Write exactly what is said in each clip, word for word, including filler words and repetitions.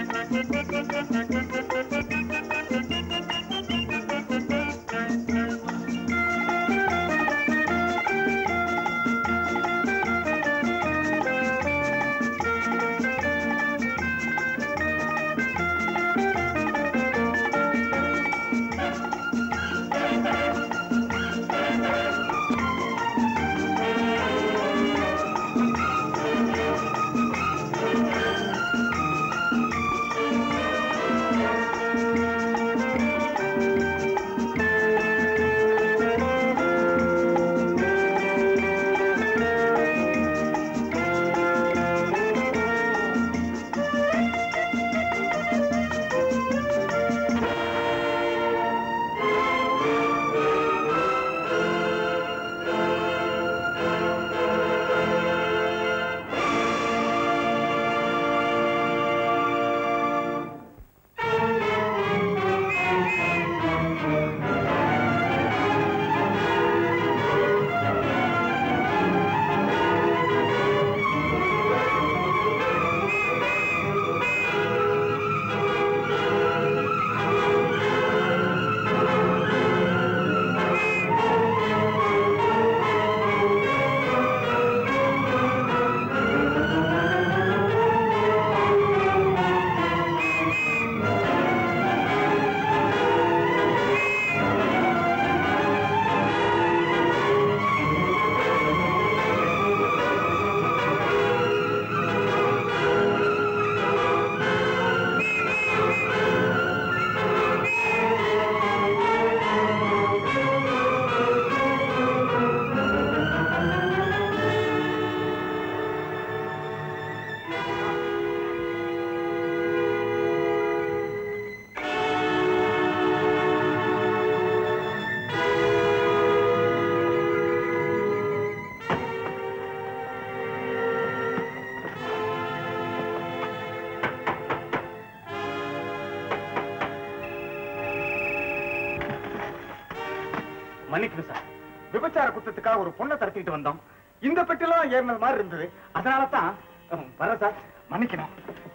மன்னிக்கணும் சார், விபச்சார குற்றத்துக்காக ஒரு பொண்ணை தடுத்துக்கிட்டு வந்தோம். இந்த பெட்டிலாம் ஏறினது மாதிரி இருந்தது, அதனால தான் வர சார். மன்னிக்கணும்.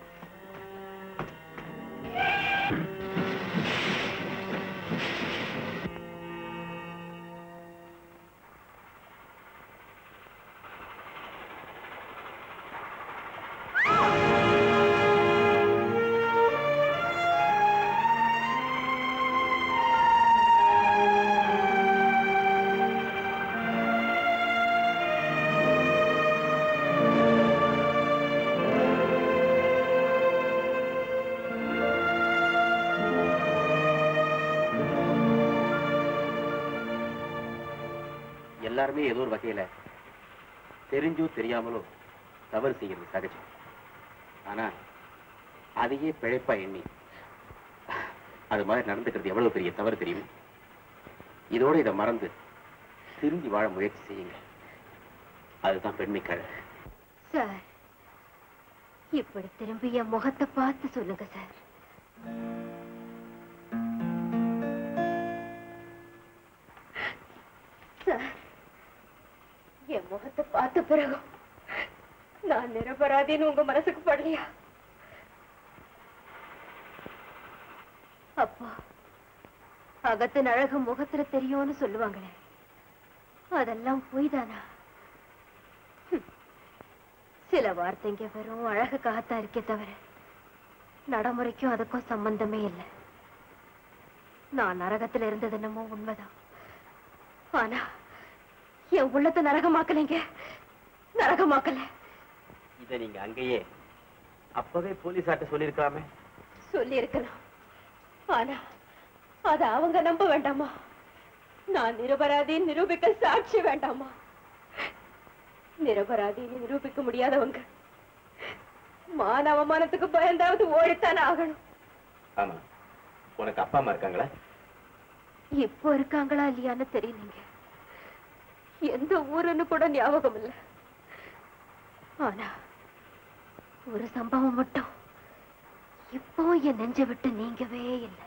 எல்லாருமே ஏதோ ஒரு வகையில தெரிஞ்சோ தெரியாமலோ தவறு செய்யறது சகஜம். ஆனா அதையே பிழைப்பா எண்ணி அது மாதிரி நடந்துக்கிறது எவ்வளவு பெரிய தவறு தெரியும். இதோட இதை மறந்து திரும்பி வாழ முயற்சி செய்யுங்க. அதுதான் பெண்மைக்காக. சார், இப்படி திரும்பி என் முகத்தை பார்த்து சொல்லுங்க சார். சார், என் முகத்தை பார்த்த பிறகு நான் நிரபராதின்னு உங்க மனசுக்கு படலையா? அப்போ அகத்தின் அழகு முகத்துல தெரியும்னு சொல்லுவாங்களே, அதெல்லாம் பொய் தானா? சில வார்த்தைங்க வெறும் அழகுக்காகத்தான் இருக்கே தவிர நடைமுறைக்கும் அதுக்கும் சம்பந்தமே இல்லை. நான் நரகத்துல இருந்தது என்னமோ உண்மைதான். ஆனா என் உள்ளத்தை நரகமாக்கலைங்க, நரகமாக்கல. இதை நீங்க அங்கேயே அப்பவே போலீஸாட்ட சொல்லிருக்காமே. சொல்லி இருக்கலாம், ஆனா அத அவங்க நம்ப வேண்டாமா? நான் நிரபராதின்னு நிரூபிக்க சாட்சி வேண்டாமா? நிரபராதின்னு நிரூபிக்க முடியாதவங்க மான அவமானத்துக்கு பயந்தாவது ஓடித்தானே ஆகணும். ஆமா, உனக்கு அப்பா அம்மா இருக்காங்களா? இப்போ இருக்காங்களா இல்லையான்னு தெரியலீங்க. எந்த ஊருன்னு கூட ஞாபகம் இல்லை. ஆனா ஒரு சம்பவம் மட்டும் இப்போ என் நெஞ்ச விட்டு நீங்கவே இல்லை.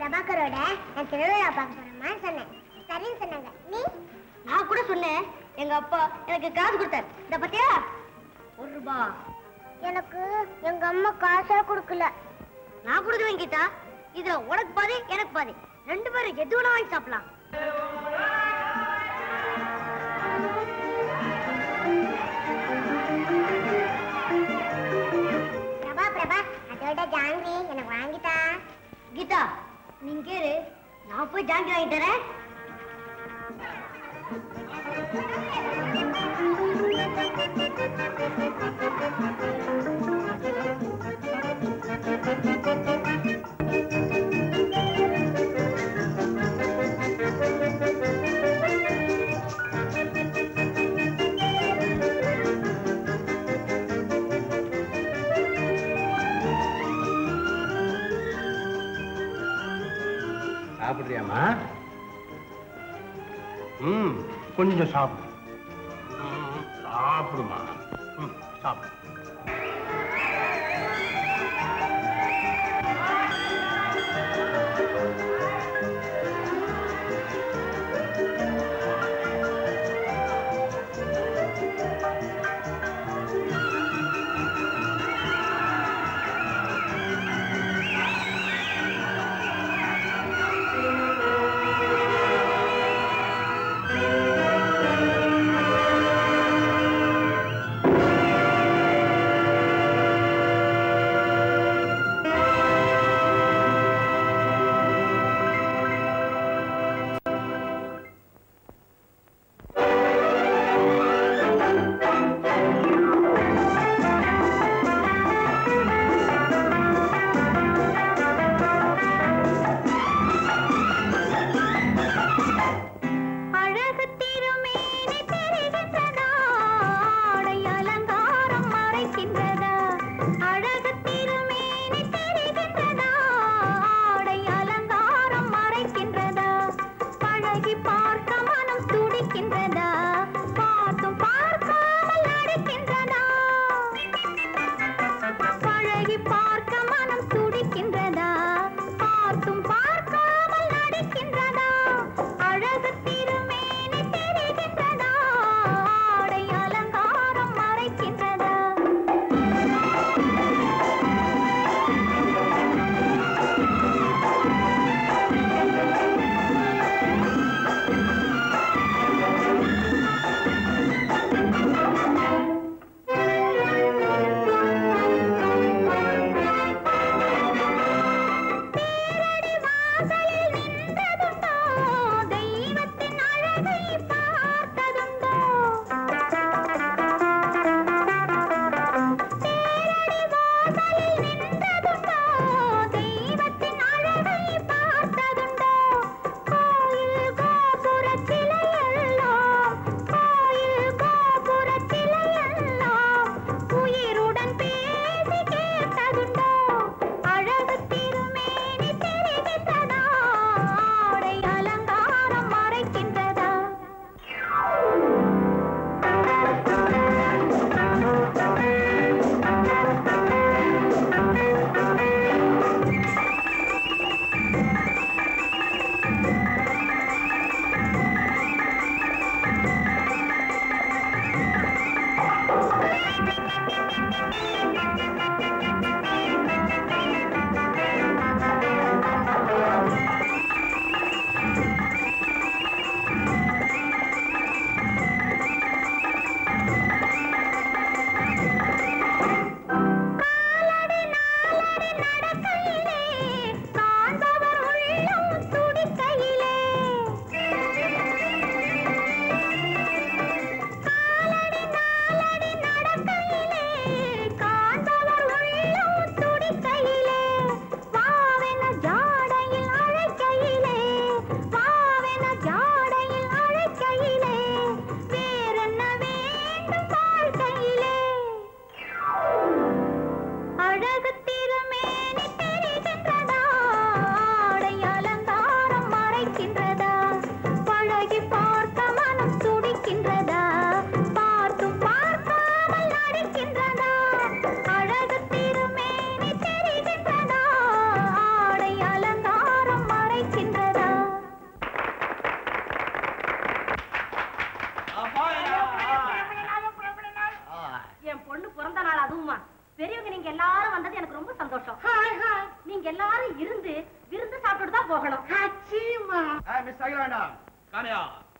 பிரபாகரோட நான் திருவிழா பார்க்க போறேம்மா சொன்னேன். சரின்னு சொன்னாங்க. நீ? நான் கூட சொன்னேன். எங்க அப்பா எனக்கு காசு கொடுத்தாரு. இத பத்தியா? ஒரு ரூபா. எனக்கு எங்க அம்மா காசே கொடுக்கல. நான் கொடுக்குறேன் கீதா. இதுல உனக்கு பாதி எனக்கு பாதி. ரெண்டு பேரும் எது வேணா வாங்கி சாப்பிடலாம். பிரபா பிரபா அதோட ஜாங்கிரி எனக்கு வாங்கிட்டா. கீதா நீங்க இரு, நான் போய் ஜாங்கிரி வாங்கிட்டு வரேன். சாப்பிடுறியாமா? ம் கொஞ்சம் சாப்பிடு. சாப்பிடுமா? ம் சாப்பிடு. போகணும். மிஸ் அகிலாண்டா காணியா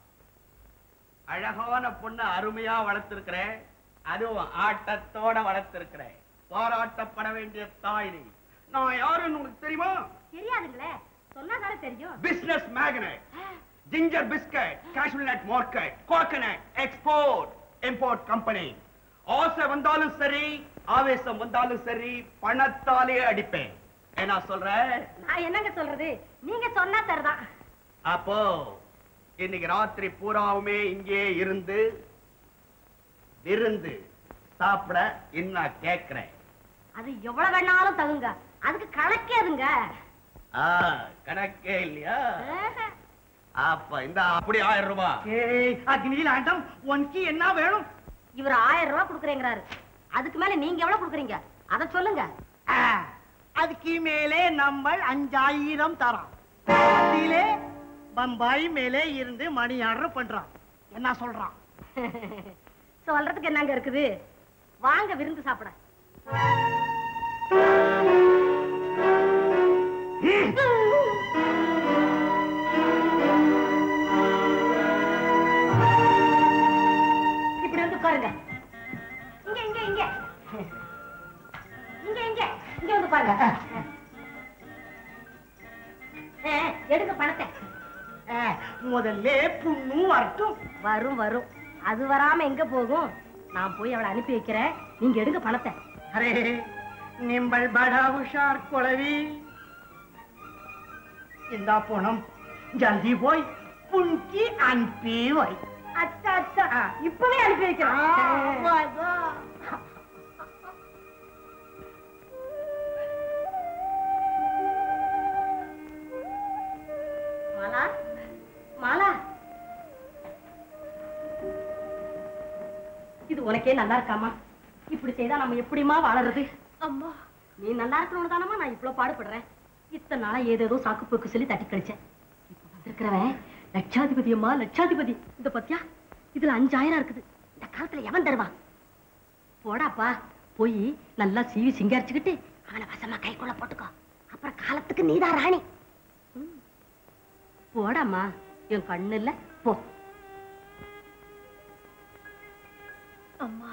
அழகான பொண்ணு அருமையா வளர்த்திருக்கிறேன், அதுவும் ஆட்டத்தோட வளர்த்திருக்கிறேன். பாராட்டப்பட வேண்டிய தாய் நீ. நான் யாருன்னு உனக்கு தெரியுமா? தெரியாதுங்களே, சொன்னாதானே தெரியும். Business magnet, ginger biscuit, cashew nut market, coconut export import company. ஆசை வந்தாலும் சரி, ஆவேசம் வந்தாலும் சரி, பணத்தாலே அடிப்பேன். என்ன சொல்ற? நான் என்னங்க சொல்றது, நீங்க சொன்னா சரிதான். அப்போ இன்னைக்கு ராத்திரி பூராவுமே இங்கே இருந்து விருந்து சாப்பிட இன்னும் கேட்கிறேன். அது எவ்வளவு வேணாலும் தகுங்க, அதுக்கு கணக்கேதுங்க. கணக்கே இல்லையா? அப்ப இந்த அப்படி ஆயிரம் ரூபாய். அக்னிலாண்டம் உனக்கு என்ன வேணும்? இவர் ஆயிரம் ரூபாய் கொடுக்குறேங்கிறாரு, அதுக்கு மேல நீங்க எவ்வளவு கொடுக்குறீங்க அத சொல்லுங்க. அதுக்கு மேலே நம்ம அஞ்சாயிரம் தரோம். அதிலே பம்பாய் மேலே இருந்து மணி ஆர்டர் பண்றான். என்ன சொல்றான்? சொல்றதுக்கு என்னங்க இருக்குது, வாங்க விருந்து சாப்பிட. இப்படி வந்து பாருங்க, இங்க இங்க இங்க இங்க இங்க இங்க வந்து பாருங்க. எடுங்க பணத்தை. முதல்ல புண்ணு வரட்டும். வரும் வரும், அது வராம எங்க போகும்? நான் போய் அவளை அனுப்பி வைக்கிறேன், நீங்க எடுங்க பணத்தை. அரே நிம்பள் படா உஷார் குளவி. இந்த பணம் ஜல்தி போய் புன்கி அனுப்பி வை. அச்சா அச்சா, இப்பவே அனுப்பி வைக்கிறேன். மாலா மாலா, இது உனக்கே நல்லா இருக்காமா? இப்படி செய்தா நம்ம எப்படிமா வாழறது? அம்மா, நீ நல்லா இருக்கணும் தானமா நான் இவ்வளவு பாடுபடுறேன். இத்தனை நாளா ஏதேதோ சாக்கு போக்கு சொல்லி தட்டி கழிச்சேன். இப்ப வந்திருக்கிறவன் லட்சாதிபதி அம்மா, லட்சாதிபதி. இந்த பத்தியா, இதுல அஞ்சாயிரம் இருக்குது. இந்த காலத்துல எவன் தருவான்? போடாப்பா, போய் நல்லா சீவி சிங்காரிச்சுக்கிட்டு அவனை வசமா கைக்குள்ள போட்டுக்கோ. அப்புறம் காலத்துக்கு நீதான் ராணி. போடாமா, என் கண்ணு இல்ல, போ. அம்மா,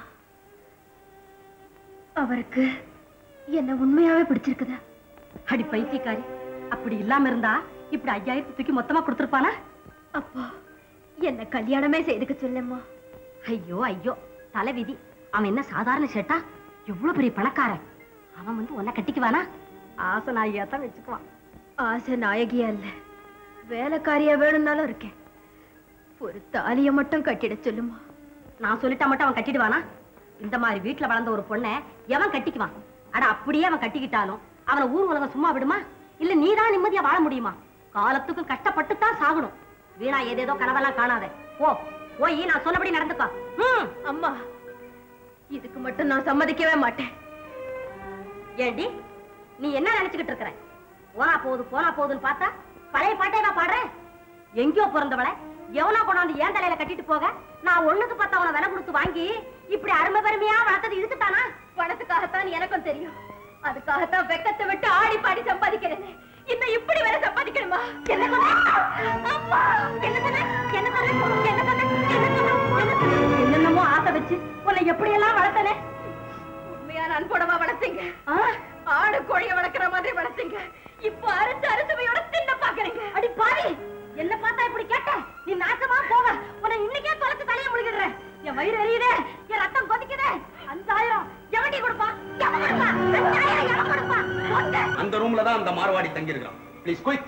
அவருக்கு என்ன உண்மையாவே பிடிச்சிருக்குதா? அடி பைத்தியக்காரி, அப்படி இல்லாம இருந்தா இப்படி ஐயாயிரத்து தூக்கி மொத்தமா கொடுத்துருப்பானா? அப்பா, என்ன கல்யாணமே செய்துக்க சொல்லம்மா. ஐயோ ஐயோ, தலைவிதி. அவன் என்ன சாதாரண சேட்டா? எவ்வளவு பெரிய பணக்காரன். அவன் வந்து உன்னை கட்டிக்குவானா? ஆசை நாயியா தான் வச்சுக்குவான். ஆசை நாயகியா இல்ல, வேலைக்காரியா வேணும்னாலும் இருக்கேன். ஒரு தாலிய மட்டும் கட்டிட சொல்லுமா. நான் சொல்லிட்டா மட்டும் அவன் கட்டிடுவானா? இந்த மாதிரி வீட்டுல வளர்ந்த ஒரு பொண்ணை எவன் கட்டிக்குவான்? அட அப்படியே அவன் கட்டிக்கிட்டாலும் அவனை ஊர் உலகம் சும்மா விடுமா? இல்ல நீதான் நிம்மதியா வாழ முடியுமா? காலத்துக்கும் கஷ்டப்பட்டு தான் சாகணும். வீணா ஏதேதோ கனவெல்லாம் காணாத. போ, போய் நான் சொன்னபடி நடந்துக்கோ. அம்மா, இதுக்கு மட்டும் நான் சம்மதிக்கவே மாட்டேன். ஏண்டி, நீ என்ன நினைச்சுக்கிட்டு இருக்கிற? போனா போகுது போனா போகுதுன்னு பார்த்தா பழைய பாட்டே நான் பாடுறேன். எங்கேயோ பிறந்தவளை எவனா கொண்டாந்து ஏன் தலையில கட்டிட்டு போக? நான் ஒண்ணுக்கு பார்த்தா அவனை விலை கொடுத்து வாங்கி இப்படி அருமை பெருமையா வளர்த்தது இதுக்குத்தானா? பணத்துக்காகத்தான் எனக்கும் தெரியும். அதுக்காகத்தான் வெக்கத்தை விட்டு ஆடி பாடி சம்பாதிக்கிறேன். இன்னும் இப்படி வேற சம்பாதிக்கணுமா? என்ன சொன்ன? அம்மா, என்ன சொன்ன? என்ன சொன்ன? என்ன சொன்ன? என்ன சொன்ன? என்னென்னமோ ஆசை வச்சு உன்னை எப்படி எல்லாம் வளர்த்தனே. உண்மையான அன்போடவா வளர்த்தீங்க? ஆடு கோழிய வளர்க்கிற மாதிரி வளர்த்தீங்க. இப்போ அரைச்சு அரிசுவையோட தின்ன பாக்குறீங்க. அடி பாவி, என்ன பார்த்தா இப்படி கேட்ட? நீ நாசமா போக. உன்னை இன்னைக்கே தொலைச்சு தலையை முழுகிடுறேன். என் வயிறு எரியுதே, என் ரத்தம் கொதிக்குதே. அஞ்சாயிரம் எவன்டி கொடுப்பா? எவன் கொடுப்பா? அஞ்சாயிரம் எவன் கொடுப்பா? அந்த ரூம்ல தான் அந்த மார்வாடி தங்கி இருக்கான். Please quick.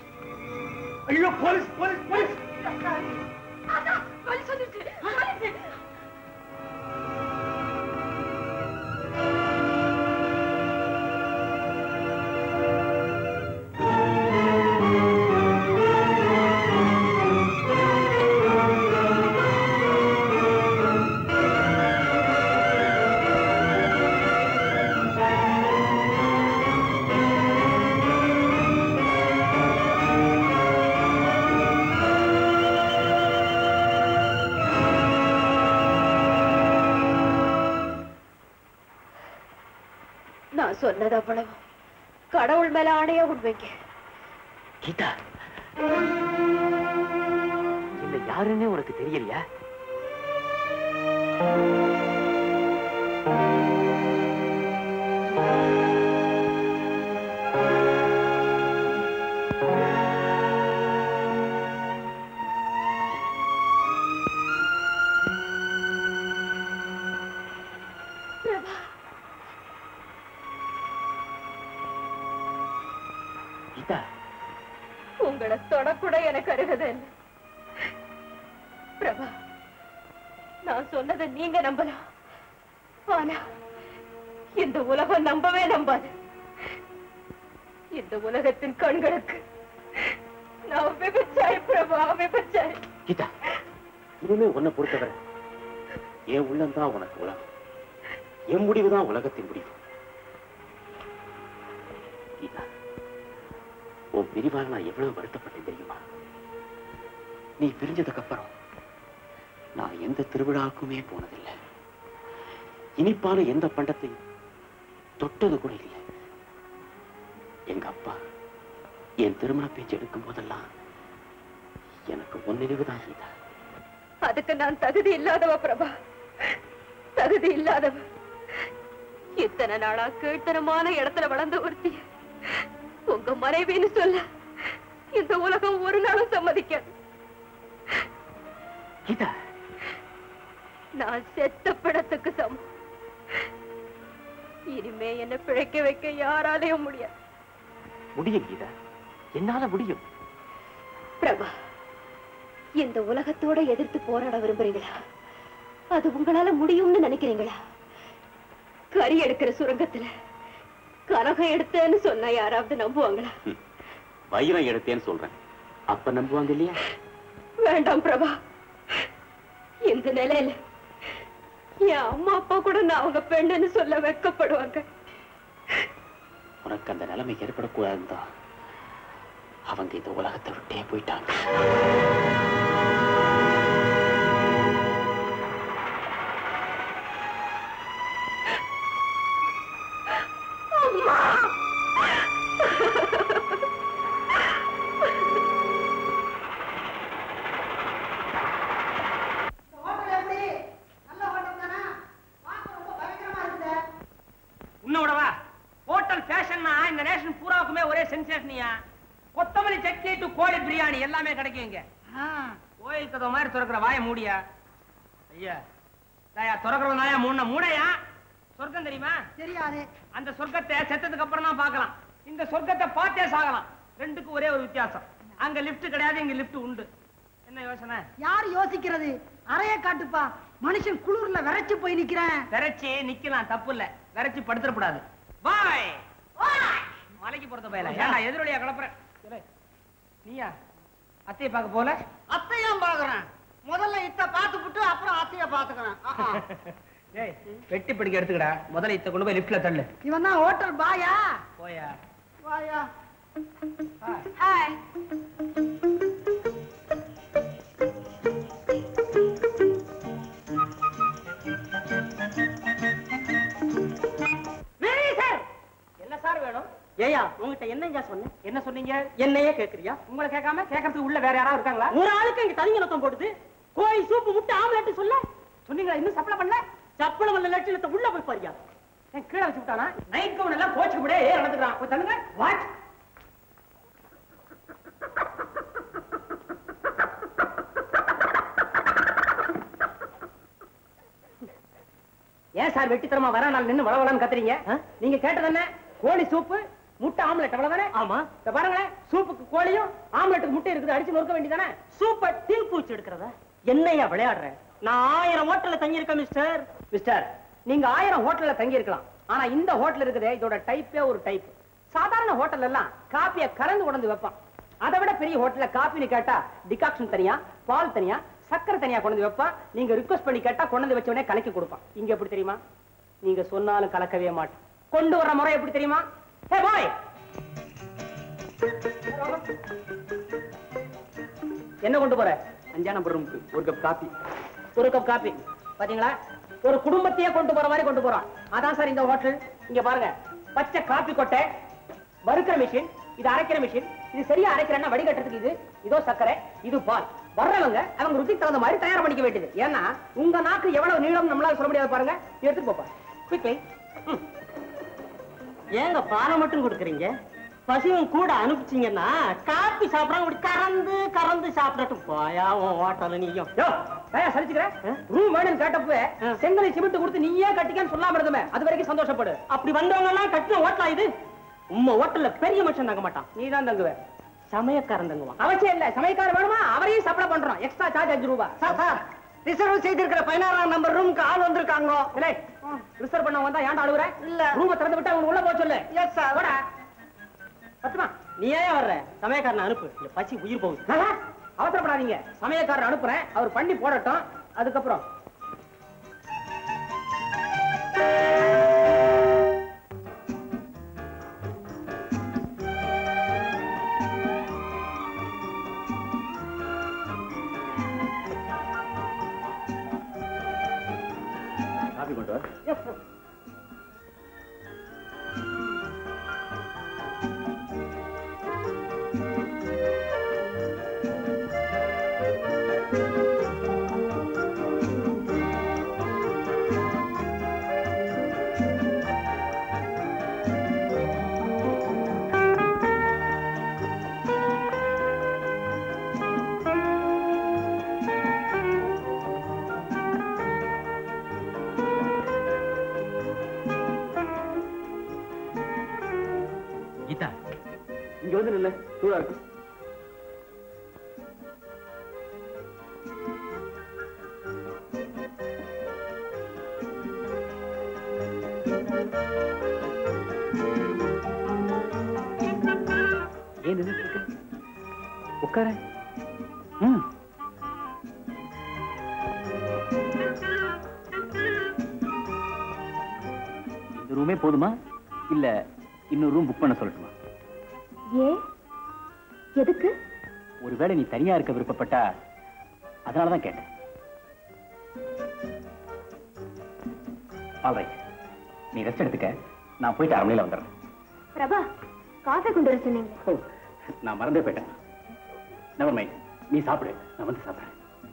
ஐயோ, போலீஸ் போலீஸ் போலீஸ். போலீஸ் வந்துச்சு, போலீஸ். சொன்னது அவ்வளவு. கடவுள் மேல ஆணையா உண்மைங்க. கீதா, என்ன யாருன்னே உனக்கு தெரியலையா? உங்களை தொடக்கூட எனக்கு அருகதை இல்லை. பிரபா, நான் சொன்னதை நீங்க நம்பலாம், ஆனா இந்த உலகம் நம்பவே நம்பாது. இந்த உலகத்தின் கண்களுக்கு நான் விபச்சாரி பிரபா, விபச்சாரி. கீதா, இனிமே உன்னை பொறுத்தவரை என் உள்ளம்தான் உனக்கு உலகம், என் முடிவுதான் உலகத்தின் முடிவு. கீதா, உன் பிரிவால் நான் எவ்வளவு வருத்தப்பட்டேன் தெரியுமா? நீ பிரிஞ்சதுக்கு அப்புறம் நான் எந்த திருவிழாவுக்குமே போனதில்லை, இனிப்பான எந்த பண்டத்தையும் தொட்டது கூட இல்லை. எங்க அப்பா என் திருமண பேச்சு எடுக்கும் போதெல்லாம் எனக்கு உன் நினைவுதான் கீதா. அதுக்கு நான் தகுதி இல்லாதவ பிரபா, தகுதி இல்லாதவ. இத்தனை நாளா கீழ்த்தனமான இடத்துல வளர்ந்த ஒருத்தி உங்க மனைவின்னு சொல்ல இந்த உலகம் ஒரு நாளும் சம்மதிக்காது. கீதா, நான் செத்த பிடத்துக்கு சமம். இனிமே என்ன பிழைக்க வைக்க யாராலையும் முடியாது. முடியும் கீதா, என்னால முடியும். பிரபா, இந்த உலகத்தோட எதிர்த்து போராட விரும்புறீங்களா? அது உங்களால முடியும்னு நினைக்கிறீங்களா? கறி எடுக்கிற சுரங்கத்துல கனகம் எடுத்தேன்னு சொன்னா யாராவது நம்புவாங்களா? வைரம் எடுத்தேன்னு சொல்றேன், அப்ப நம்புவாங்க இல்லையா? வேண்டாம் பிரபா, இந்த நிலையில என் அம்மா அப்பா கூட நான் அவங்க பெண்ணுன்னு சொல்ல வெட்கப்படுவாங்க. உனக்கு அந்த நிலைமை ஏற்படக்கூடாதுதான் அவங்க இந்த உலகத்தை விட்டே போயிட்டாங்க. கொத்தமல்லி சட்னி டு கோழி பிரியாணி எல்லாமே கிடைக்குங்க. கோயில் கதவு மாதிரி திறக்கிற வாய மூடியா ஐயா, திறக்கிறவன் தாயா மூணு மூடையா. சொர்க்கம் தெரியுமா? தெரியாது. அந்த சொர்க்கத்தை செத்ததுக்கு அப்புறம் தான் பார்க்கலாம். இந்த சொர்க்கத்தை பார்த்தே சாகலாம். ரெண்டுக்கும் ஒரே ஒரு வித்தியாசம், அங்க லிப்ட் கிடையாது, இங்க லிப்ட் உண்டு. என்ன யோசனை? யாரு யோசிக்கிறது? அறைய காட்டுப்பா, மனுஷன் குளிர்ல விரைச்சு போய் நிக்கிறேன். விரைச்சு நிக்கலாம், தப்பு இல்ல, விரைச்சு படுத்துறக்கூடாது. பாய் மலைக்கு போறத பயல ஏன்டா எதிரொலியா கிளப்புற? நீயா அத்தைய பார்க்க போல? அத்தையும் பாக்குறேன். முதல்ல இத்த பார்த்து விட்டு அப்புறம் அத்தைய பாத்துக்கிறேன். ஏய், வெட்டி பிடிக்க எடுத்துக்கடா. முதல்ல இத்த கொண்டு போய் லிப்ட்ல தள்ளு. இவன் தான் ஹோட்டல் பாயா? போயா பாயா. ஹாய். என்ன சார் வேணும்? ஏயா உங்ககிட்ட என்னங்க சொன்னேன்? என்ன சொன்னீங்க? என்னையே கேக்குறியா? உங்களை கேட்காம கேட்கறதுக்கு உள்ள வேற யாராவது இருக்காங்களா? ஒரு ஆளுக்கு இங்க தனிங்க நத்தம் போடுது. கோழி சூப்பு முட்டை ஆம்லெட் சொல்ல சொன்னீங்களா? இன்னும் சப்ளை பண்ணல? சப்பளம் வல்ல லட்சணத்தை உள்ள போய் பாரியா. என் கீழே வச்சு விட்டானா? நைட் கவுன் எல்லாம் கோச்சுக்கு விட ஏ நடந்துக்கிறான். போய் தள்ளுங்க. வாட்? ஏன் சார் வெட்டித்தரமா வர நாள் நின்னு வளவலான்னு கத்துறீங்க? நீங்க கேட்டது என்ன? கோழி சூப்பு முட்டை ஆம்லெட் அவ்வளவுதானே? ஆமா. பாருங்களேன், சூப்புக்கு கோழியும் ஆம்லெட்டுக்கு முட்டை இருக்குது, அடிச்சு நொறுக்க வேண்டியதானே? சூப்பர் தீ பூச்சி எடுக்கிறதா? என்னையா விளையாடுற? நான் ஆயிரம் ஹோட்டல்ல தங்கி இருக்கேன் மிஸ்டர். மிஸ்டர், நீங்க ஆயிரம் ஹோட்டல்ல தங்கி இருக்கலாம், ஆனா இந்த ஹோட்டல் இருக்குது இதோட டைப்பே ஒரு டைப். சாதாரண ஹோட்டல் எல்லாம் காப்பிய கலந்து கொண்டு வைப்பான். அதை விட பெரிய ஹோட்டல்ல காப்பின்னு கேட்டா டிகாக்ஷன் தனியா, பால் தனியா, சக்கரை தனியா கொண்டு வைப்பான். நீங்க ரிக்வெஸ்ட் பண்ணி கேட்டா கொண்டு வச்ச உடனே கலக்கி கொடுப்பான். இங்க எப்படி தெரியுமா? நீங்க சொன்னாலும் கலக்கவே மாட்டேன். கொண்டு வர முறை எப்படி தெரியுமா? ஹே பாய், என்ன கொண்டு போற? அஞ்சா நம்பர் ரூமுக்கு ஒரு கப் காபி. ஒரு கப் காபி பாத்தீங்களா? ஒரு குடும்பத்தையே கொண்டு போற மாதிரி கொண்டு போறான். அதான் சார் இந்த ஹோட்டல். இங்க பாருங்க, பச்சை காபி கொட்டை, வறுக்கிற மிஷின், இது அரைக்கிற மிஷின், இது சரியா அரைக்கிறேன்னா வடிகட்டுறதுக்கு இது இதோ சர்க்கரை இது பால். வர்றவங்க அவங்க ருசிக்கு தகுந்த மாதிரி தயார் பண்ணிக்க வேண்டியது. ஏன்னா உங்க நாக்கு எவ்வளவு நீளம் நம்மளால சொல்ல முடியாது பாருங்க. எடுத்துட்டு போப்பா குயிக்லி. ஏங்க பாலை மட்டும் கொடுக்குறீங்க? பசியும் கூட அனுப்பிச்சிங்கன்னா காப்பி சாப்பிடாம இப்படி கறந்து கறந்து சாப்பிடட்டும். போயா உன் ஹோட்டல் நீயும். யோ தயா சலிச்சுக்கிறேன். ரூம் வேணும்னு கேட்டப்பவே செங்கலை சிமெண்ட் கொடுத்து நீயே கட்டிக்கன்னு சொல்லாம இருந்தமே அது வரைக்கும் சந்தோஷப்படு. அப்படி வந்தவங்க எல்லாம் கட்டின ஹோட்டலா இது? உம்ம ஹோட்டல்ல பெரிய மனுஷன் தங்க மாட்டான். நீ தான் தங்குவ. சமயக்காரன் தங்குவான். அவசியம் இல்ல. சமயக்காரர் வேணுமா அவரையும் சப்ளை பண்றோம். எக்ஸ்ட்ரா சார்ஜ் அஞ்சு ரூபாய். சார் சார் ரிசர்வ் செய்திருக்கிற பதினாறாம் நம்பர் ரூமுக்கு ஆள் வந்திருக்காங்க. இல்லை ரிசர்வ் பண்ண வந்தா ஏன்டா அழுகுற? இல்ல. ரூமை திறந்து விட்டா உனக்கு உள்ள போக சொல்லு. Yes sir. போடா பத்துமா. நீ ஏன் வர்ற? சமயக்காரன் அனுப்பு. இங்க பசி உயிர் போகுது. ஆஹா, அவசரப்படாதீங்க. சமயக்காரர் அனுப்புறேன். அவர் பண்ணி போடட்டும். அதுக்கப்புறம் காபி கொண்டு வா. Yes sir. கீதா இங்க வந்து நில்ல. சூடா இருக்கு. ஏன் நின்னுட்டு இருக்க? உட்கார. ம். இந்த ரூமே போதுமா இல்ல இன்னொரு ரூம் புக் பண்ண சொல்லட்டுமா? ஏ எதுக்கு? ஒருவேளை நீ தனியா இருக்க விருப்பப்பட்டா அதனாலதான் கேட்டேன். ஆல்ரைட், நீ ரெஸ்ட் எடுத்துக்க. நான் போயிட்டு அரை மணியில வந்துடுறேன். பிரபா காஃபி கொண்டு வர சொன்னீங்க. ஓ, நான் மறந்தே போயிட்டேன். நெவர் மைண்ட், நீ சாப்பிடு, நான் வந்து சாப்பிடுறேன்.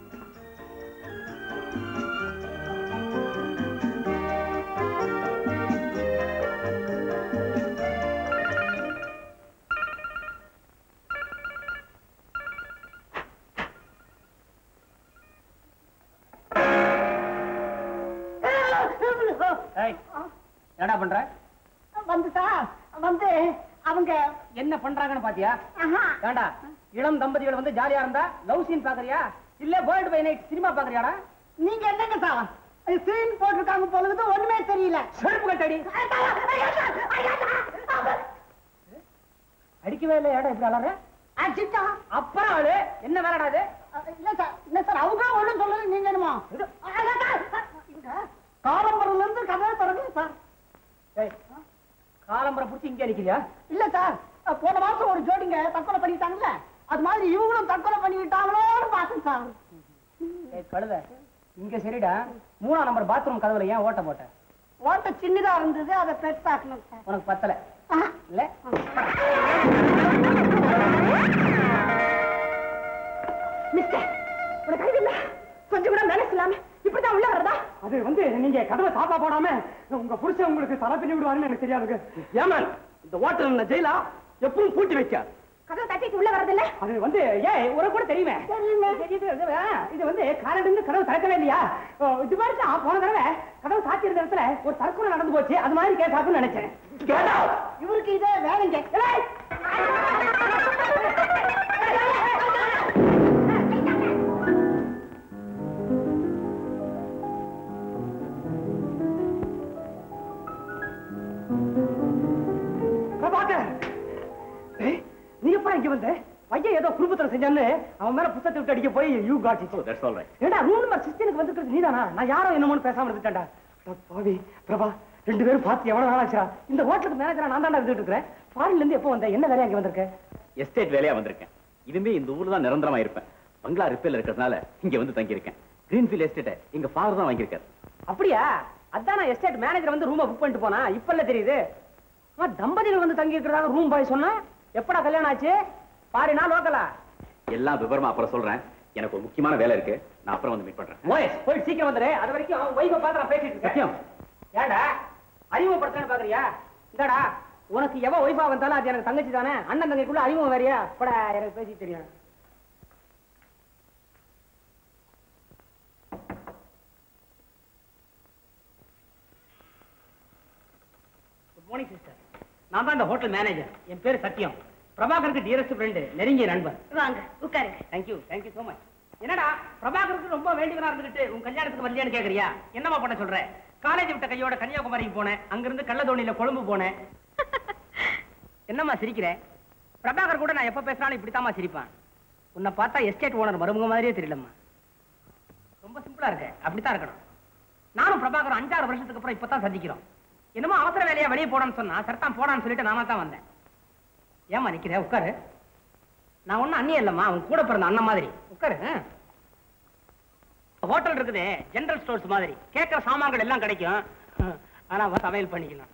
என்னடா பண்ற? வந்து சார் வந்து அவங்க என்ன பண்றாங்கன்னு பாத்தியா? ஏண்டா இளம் தம்பதிகள் வந்து ஜாலியா இருந்தா லவ் சீன் பாக்குறியா இல்ல வேர்ல்ட் பை நைட் சினிமா பாக்குறியாடா? நீங்க என்னங்க சார் சீன் போட்டிருக்காங்க போலுது ஒண்ணுமே தெரியல. செருப்பு கட்டடி. அடிக்கவே இல்லை. ஏடா இப்படி அலற? அடிச்சா அப்புறம் ஆளு என்ன வேலைடா அது? இல்ல சார் இல்ல சார் அவங்க ஒண்ணும் சொல்லல. நீங்க என்னமா காலம்பரம்ல இருந்து கதையை தொடங்க சார். காலம்பரை புடிச்சு இங்கே நிக்கிறியா? இல்ல சார் போன மாசம் ஒரு ஜோடிங்க தற்கொலை பண்ணிட்டாங்கல்ல அது மாதிரி இவங்களும் தற்கொலை பண்ணிக்கிட்டாங்களோன்னு பார்த்தேன் சார். கழுத இங்க சரிடா. மூணாம் நம்பர் பாத்ரூம் கதவுல ஏன் ஓட்ட போட்ட? ஓட்ட சின்னதா இருந்தது அதை பெருசாக்கணும் சார். உனக்கு பத்தல இல்ல? மிஸ்டர் உனக்கு அறிவு இல்ல? கொஞ்சம் கூட மேனஸ் இல்லாம இப்படிதான் உள்ள வரதா? அது வந்து நீங்க கதவை சாப்பா போடாம உங்க புருஷன் உங்களுக்கு தலை பின்னி விடுவாருன்னு எனக்கு தெரியாதுங்க. ஏமன் இந்த ஹோட்டல் ஜெயிலா எப்பவும் பூட்டி வைக்க கதவை தட்டிட்டு உள்ள வரதில்ல? அது வந்து ஏன் ஒரு கூட தெரியுமே. இது வந்து காலையிலிருந்து கதவு திறக்கவே இல்லையா? இது மாதிரி தான் போன தடவை கதவு சாத்தி இருந்த இடத்துல ஒரு தற்கொலை நடந்து போச்சு. அது மாதிரி கேட்டாப்புன்னு நினைச்சேன். இவருக்கு இதே வேலைங்க. நீ எப்ப இங்க வந்த? பையன் ஏதோ குடும்பத்துல செஞ்சான்னு அவன் மேல புத்தகத்தை விட்டு அடிக்க போய் you got it. That's all right. ஏண்டா ரூம் நம்பர் பதினாறுக்கு வந்துக்கிறது நீதானா? நான் யாரோ என்னமோன்னு பேசாம இருந்துட்டேன்டா. பாவி பிரபா ரெண்டு பேரும் பார்த்து எவ்வளவு நாள் ஆச்சுடா? இந்த ஹோட்டலுக்கு மேனேஜரா நான் தான்டா இருந்துட்டு இருக்கேன். ஃபாரின்ல இருந்து எப்போ வந்த? என்ன வேலையா இங்க வந்திருக்க? எஸ்டேட் வேலையா வந்திருக்கேன். இதுமே இந்த ஊர்ல தான் நிரந்தரமா இருப்பேன். பங்களா ரிப்பேர்ல இருக்கிறதுனால இங்க வந்து தங்கி இருக்கேன். கிரீன்ஃபீல்ட் எஸ்டேட்டை எங்க ஃபாதர் தான் வாங்கியிருக்காரு. அப்படியா? அதான் நான் எஸ்டேட் மேனேஜர் வந்து ரூமை புக் பண்ணிட்டு போனா இப்ப இல்ல தெரியுது. தம்பதிகள் வந்து தங்கி இருக்கிறதாக ரூம் பாய் சொன்னா எப்படா கல்யாணம் ஆச்சு? பாரினா லோக்கலா? எல்லாம் விவரமா அப்புறம் சொல்றேன். எனக்கு ஒரு முக்கியமான வேலை இருக்கு. நான் அப்புறம் வந்து மீட் பண்றேன். ஓய், போய் சீக்கிரம் வந்துரு. அது வரைக்கும் அவன் வைஃபை பார்த்து நான் பேசிட்டு இருக்கேன். சத்தியம். ஏண்டா அறிமுகப்படுத்தணும்னு பாக்குறியா? இந்தாடா, உனக்கு எவ ஒய்ஃபா வந்தாலும் அது எனக்கு தங்கச்சி தானே. அண்ணன் தங்கைக்குள்ள அறிமுகம் வேறியா? போட, எனக்கு பேசி தெரியும். Good morning sister. நான் தான் இந்த ஹோட்டல் மேனேஜர். என் பேரு சத்தியம். பிரபாகருக்கு டியரஸ்ட் ஃப்ரெண்டு, நெருங்கிய நண்பர். வாங்க உட்காருங்க. Thank you thank you so much. என்னடா பிரபாகருக்கு ரொம்ப வேண்டியவனா இருந்துட்டு உன் கல்யாணத்துக்கு வரலையான்னு கேக்குறியா? என்னமா பண்ண சொல்ற? காலேஜ் விட்ட கையோட கன்னியாகுமரிக்கு போனேன். அங்கிருந்து கள்ளதோணியில கொழும்பு போனேன். என்னம்மா சிரிக்கிற? பிரபாகர் கூட நான் எப்ப பேசினாலும் இப்படித்தாம்மா சிரிப்பான். உன்னை பார்த்தா எஸ்டேட் ஓனர் மருமக மாதிரியே தெரியலம்மா. ரொம்ப சிம்பிளா இருக்க. அப்படித்தான் இருக்கணும். நானும் பிரபாகர் அஞ்சாறு வருஷத்துக்கு அப்புறம் இப்பதான் சந்திக்கிறோம். என்னமோ அவசர வேலையா வெளியே போடான்னு சொன்னா சர்தான் போடான்னு சொல்லிட்டு நாம தான் வந்தேன். ஏமா நிக்கிற? உட்காரு. நான் ஒன்னும் அண்ணியே இல்லம்மா, உன் கூட பிறந்த அண்ணன் மாதிரி. உட்காரு. ஹோட்டல் இருக்குது ஜெனரல் ஸ்டோர்ஸ் மாதிரி. கேட்கிற சாமான்கள் எல்லாம் கிடைக்கும். ஆனா சமையல் பண்ணிக்கலாம்.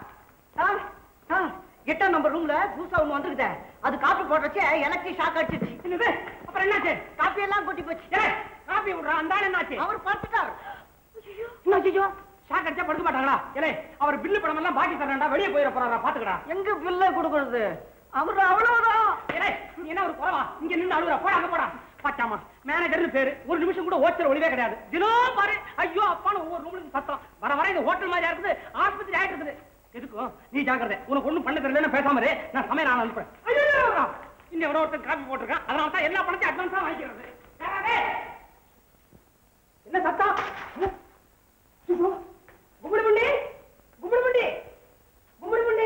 எட்டாம் நம்பர் ரூம்ல புதுசா ஒண்ணு வந்துருக்குது. அது காப்பி போடுறச்சு எனக்கு ஷாக் அடிச்சிருச்சு. என்னது? அப்புறம் என்னாச்சு? காப்பி எல்லாம் கொட்டி போச்சு. காப்பி விடுறா அந்த ஆள் என்னாச்சு? அவர் பார்த்துட்டார். ஐயோ, ஷாக் அடிச்சா படுக்க மாட்டாங்களா? ஏலே, அவர் பில்லு பணம் எல்லாம் பாக்கி தரேன்டா, வெளியே போயிட போறாரா? பாத்துக்கடா. எங்க பில்ல கொடுக்கறது? அவரு அவ்வளவுதான். ஏலே, நீ என்ன ஒரு குறவா? இங்க நின்னு அழுகுற. போடா அங்க போடா. பாச்சாமா மேனேஜர்னு பேரு. ஒரு நிமிஷம் கூட ஓச்சர ஒளிவே கிடையாது. தினம் பாரு ஐயோ அப்பான்னு ஒவ்வொரு ரூமுக்கு சத்தம். வர வர இது ஹோட்டல் மாதிரியா இருக்குது, ஆஸ்பத்திரி ஆயிட்டு இருக்குது. எதுக்கும் நீ ஜாக்கிரதை. உனக்கு ஒண்ணும் பண்ண தெரியலன்னு பேசாம இரு. நான் சமையல் நான் அனுப்புறேன். இன்னும் எவ்வளோ ஒருத்தர் காப்பி போட்டிருக்கான். அதனால தான் எல்லா பணத்தையும் அட்வான்ஸா வாங்கிக்கிறது. என்ன சத்தம்? கும்பிடு முண்டி, கும்பிடு முண்டி, கும்பிடு முண்டி.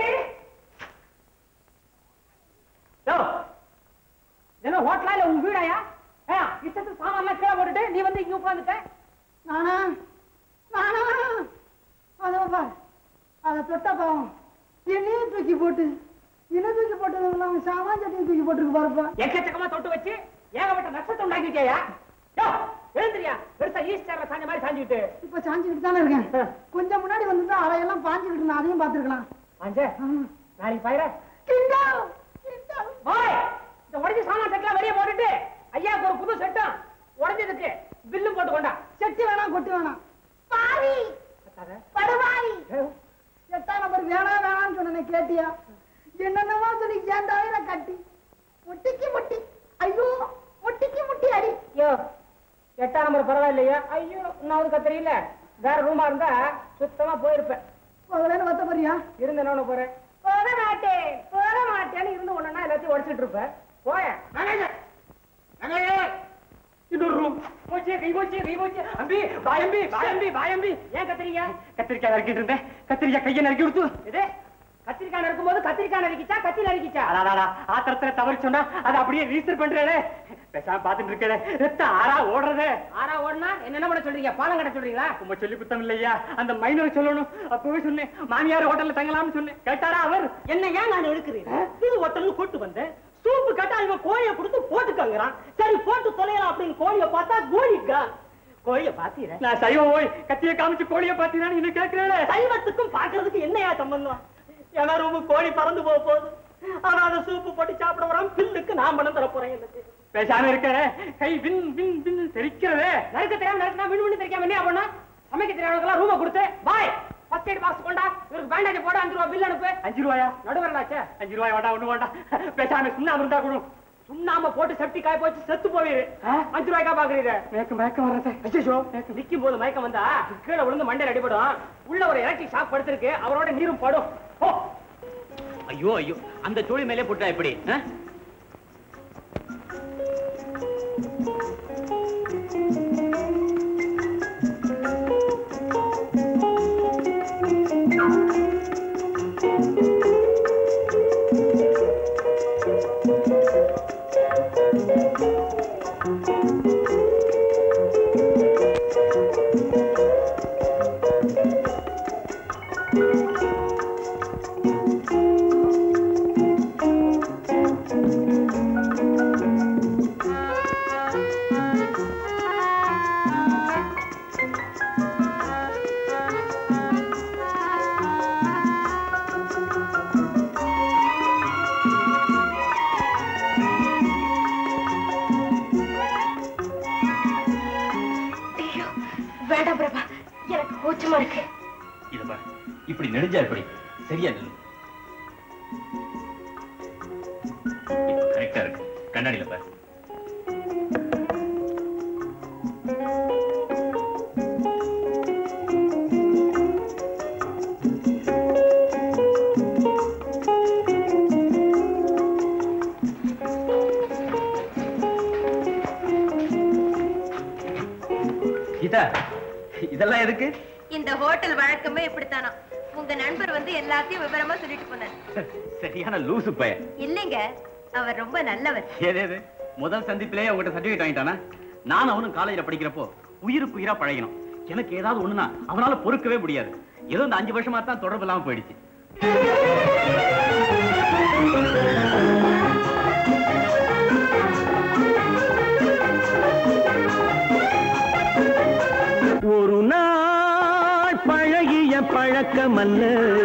என்ன ஹோட்டலா இல்ல உங்க வீடாயா? இஷ்டத்துக்கு சாமான் கீழே போட்டுட்டு நீ வந்து இங்க உட்காந்துட்ட. நானா நானா அதப்பா அதை தொட்ட பாவம் என்னையும் தூக்கி போட்டு என்ன தூக்கி போட்டது சாமான் சட்டையும் தூக்கி போட்டுருக்கு பாருப்பா. எக்கச்சக்கமா தொட்டு வச்சு ஏகப்பட்ட நஷ்டத்தை உண்டாக்கிட்டியா? எழுந்திரியா? பெருசா ஈஸ்டர்ல சாஞ்ச மாதிரி சாஞ்சுக்கிட்டு. இப்ப சாஞ்சுக்கிட்டு தானே இருக்கேன். கொஞ்சம் முன்னாடி வந்து அதையெல்லாம் பாஞ்சுக்கிட்டு இருந்தேன். அதையும் பாத்துருக்கலாம். பாஞ்ச நாளைக்கு பாயிர இந்த உடஞ்ச சாமான் செட்லாம் வெளியே போட்டுட்டு ஐயாவுக்கு ஒரு புது செட்டும் உடஞ்சதுக்கு பில்லு போட்டு கொண்டா. செட்டு வேணாம், கொட்டு வேணாம். பாவி படுவாரி. எட்டாம் நம்பர் வேணாம் வேணாம்னு சொன்ன கேட்டியா? என்னென்னவா சொல்லி சேர்ந்தாவே கட்டி முட்டிக்கு முட்டி. ஐயோ முட்டிக்கு முட்டி அடி. ஐயோ எட்டாம் நம்பர் பரவாயில்லையா? ஐயோ நான் கத்திரியில வேற ரூமா இருந்தா சுத்தமா போயிருப்பேன். போகலன்னு வத்த போறியா? இருந்து என்ன போறேன்? போக மாட்டேன் போக மாட்டேன்னு இருந்து ஒன்னா எல்லாத்தையும் உடச்சிட்டு இருப்பேன். போய இன்னொரு ரூம் போச்சு. கை போச்சு கை போச்சு. அம்பி பாயம்பி பாயம்பி பாயம்பி. ஏன் கத்திரிக்கா? கத்திரிக்காய் நறுக்கிட்டு இருந்தேன். கத்திரிக்காய் கையை நறுக்கி கொடுத்து. இது கத்திரிக்காய் நறுக்கும் போது கத்திரிக்காய் நறுக்கிச்சா கத்தி நறுக்கிச்சா? அடாடா ஆத்திரத்துல தவறி சொன்னா அதை அப்படியே ரீசர் பண்றேன். பேசாம பாத்துட்டு இருக்கேன். ரத்தம் ஆறா ஓடுறது. ஆறா ஓடுனா என்ன பண்ண சொல்றீங்க? பாலம் கட்ட சொல்றீங்களா? உங்க சொல்லி குத்தம் இல்லையா? அந்த மைனரை சொல்லணும். அப்பவே சொன்னேன் மாமியார் ஹோட்டல்ல தங்கலாம்னு சொன்னேன். கேட்டாரா அவர்? என்ன ஏன் நான் எடுக்கிறேன்? இது ஹோட்டல்னு கூட்டு வந்தேன். சூப்பு கட்டா இவன் கோழியை கொடுத்து போட்டுக்கங்கிறான். சரி போட்டு தொலையலாம் அப்படின்னு கோழியை பார்த்தா கோழிக்கா கோழியை பாத்தீர. நான் சைவம் போய் கத்தியை காமிச்சு கோழியை பாத்தீரான்னு இன்னும் கேட்கிறேன். சைவத்துக்கும் பாக்குறதுக்கு என்னையா சம்பந்தம்? ஏன்னா ரொம்ப கோழி பறந்து போக போகுது. ஆனா அதை சூப்பு போட்டு சாப்பிட வராம பில்லுக்கு நான் பணம் தர போறேன். பேசாம இருக்க கை வின் வின் வின் தெரிக்கிறதே. நறுக்க தெரியாம நறுக்கா வின் வின் தெரியாம என்ன பண்ணா? சமைக்க தெரியாதவங்களா ரூமை கொடுத்து பாய் ஃபர்ஸ்ட் எய்ட் பாக்ஸ் கொண்டா, இவருக்கு பேண்டேஜ் போட அஞ்சு ரூபா பில் அனுப்பு. அஞ்சு ரூபாயா? நடுவரலாச்சே. அஞ்சு ரூபாய் வேண்டாம் ஒண்ணு வேண்டாம். பேசாம சுண்ணாம இருந்தா கூட சுண்ணாம போட்டு செப்டி காய போச்சு செத்து போவீரு. அஞ்சு ரூபாய்க்கா பாக்குறீங்க? மயக்கம் மயக்கம் வர்றது. ஐயோ நிக்கும் போது மயக்கம் வந்தா கீழே விழுந்து மண்டையில் அடிபடும். உள்ள ஒரு எலக்ட்ரிக் ஷாக் படுத்திருக்கு. அவரோட நீரும் படும். ஐயோ ஐயோ அந்த சோழி மேலே போட்டா எப்படி? கூச்சமா இருக்கு. இத பாரு, இப்படி நெடுஞ்சா எப்படி சரியா நில்லு. கரெக்டா இருக்கு. கண்ணாடியில பாரு. இதெல்லாம் எதுக்கு? இந்த ஹோட்டல் வழக்கமே இப்படித்தானா? உங்க நண்பர் வந்து எல்லாத்தையும் விவரமா சொல்லிட்டு போனார். சரியான லூசு பையன். இல்லைங்க, அவர் ரொம்ப நல்லவர். ஏதேது முதல் சந்திப்பிலேயே உங்ககிட்ட சர்டிபிகேட் வாங்கிட்டானா? நான் அவனும் காலேஜ்ல படிக்கிறப்போ உயிருக்கு உயிரா பழகினோம். எனக்கு ஏதாவது ஒண்ணுனா அவனால பொறுக்கவே முடியாது. ஏதோ இந்த அஞ்சு வருஷமா தான் தொடர்பு இல்லாம போயிடுச்சு. ஒரு நாள் பழகிய பழக்கமல்ல,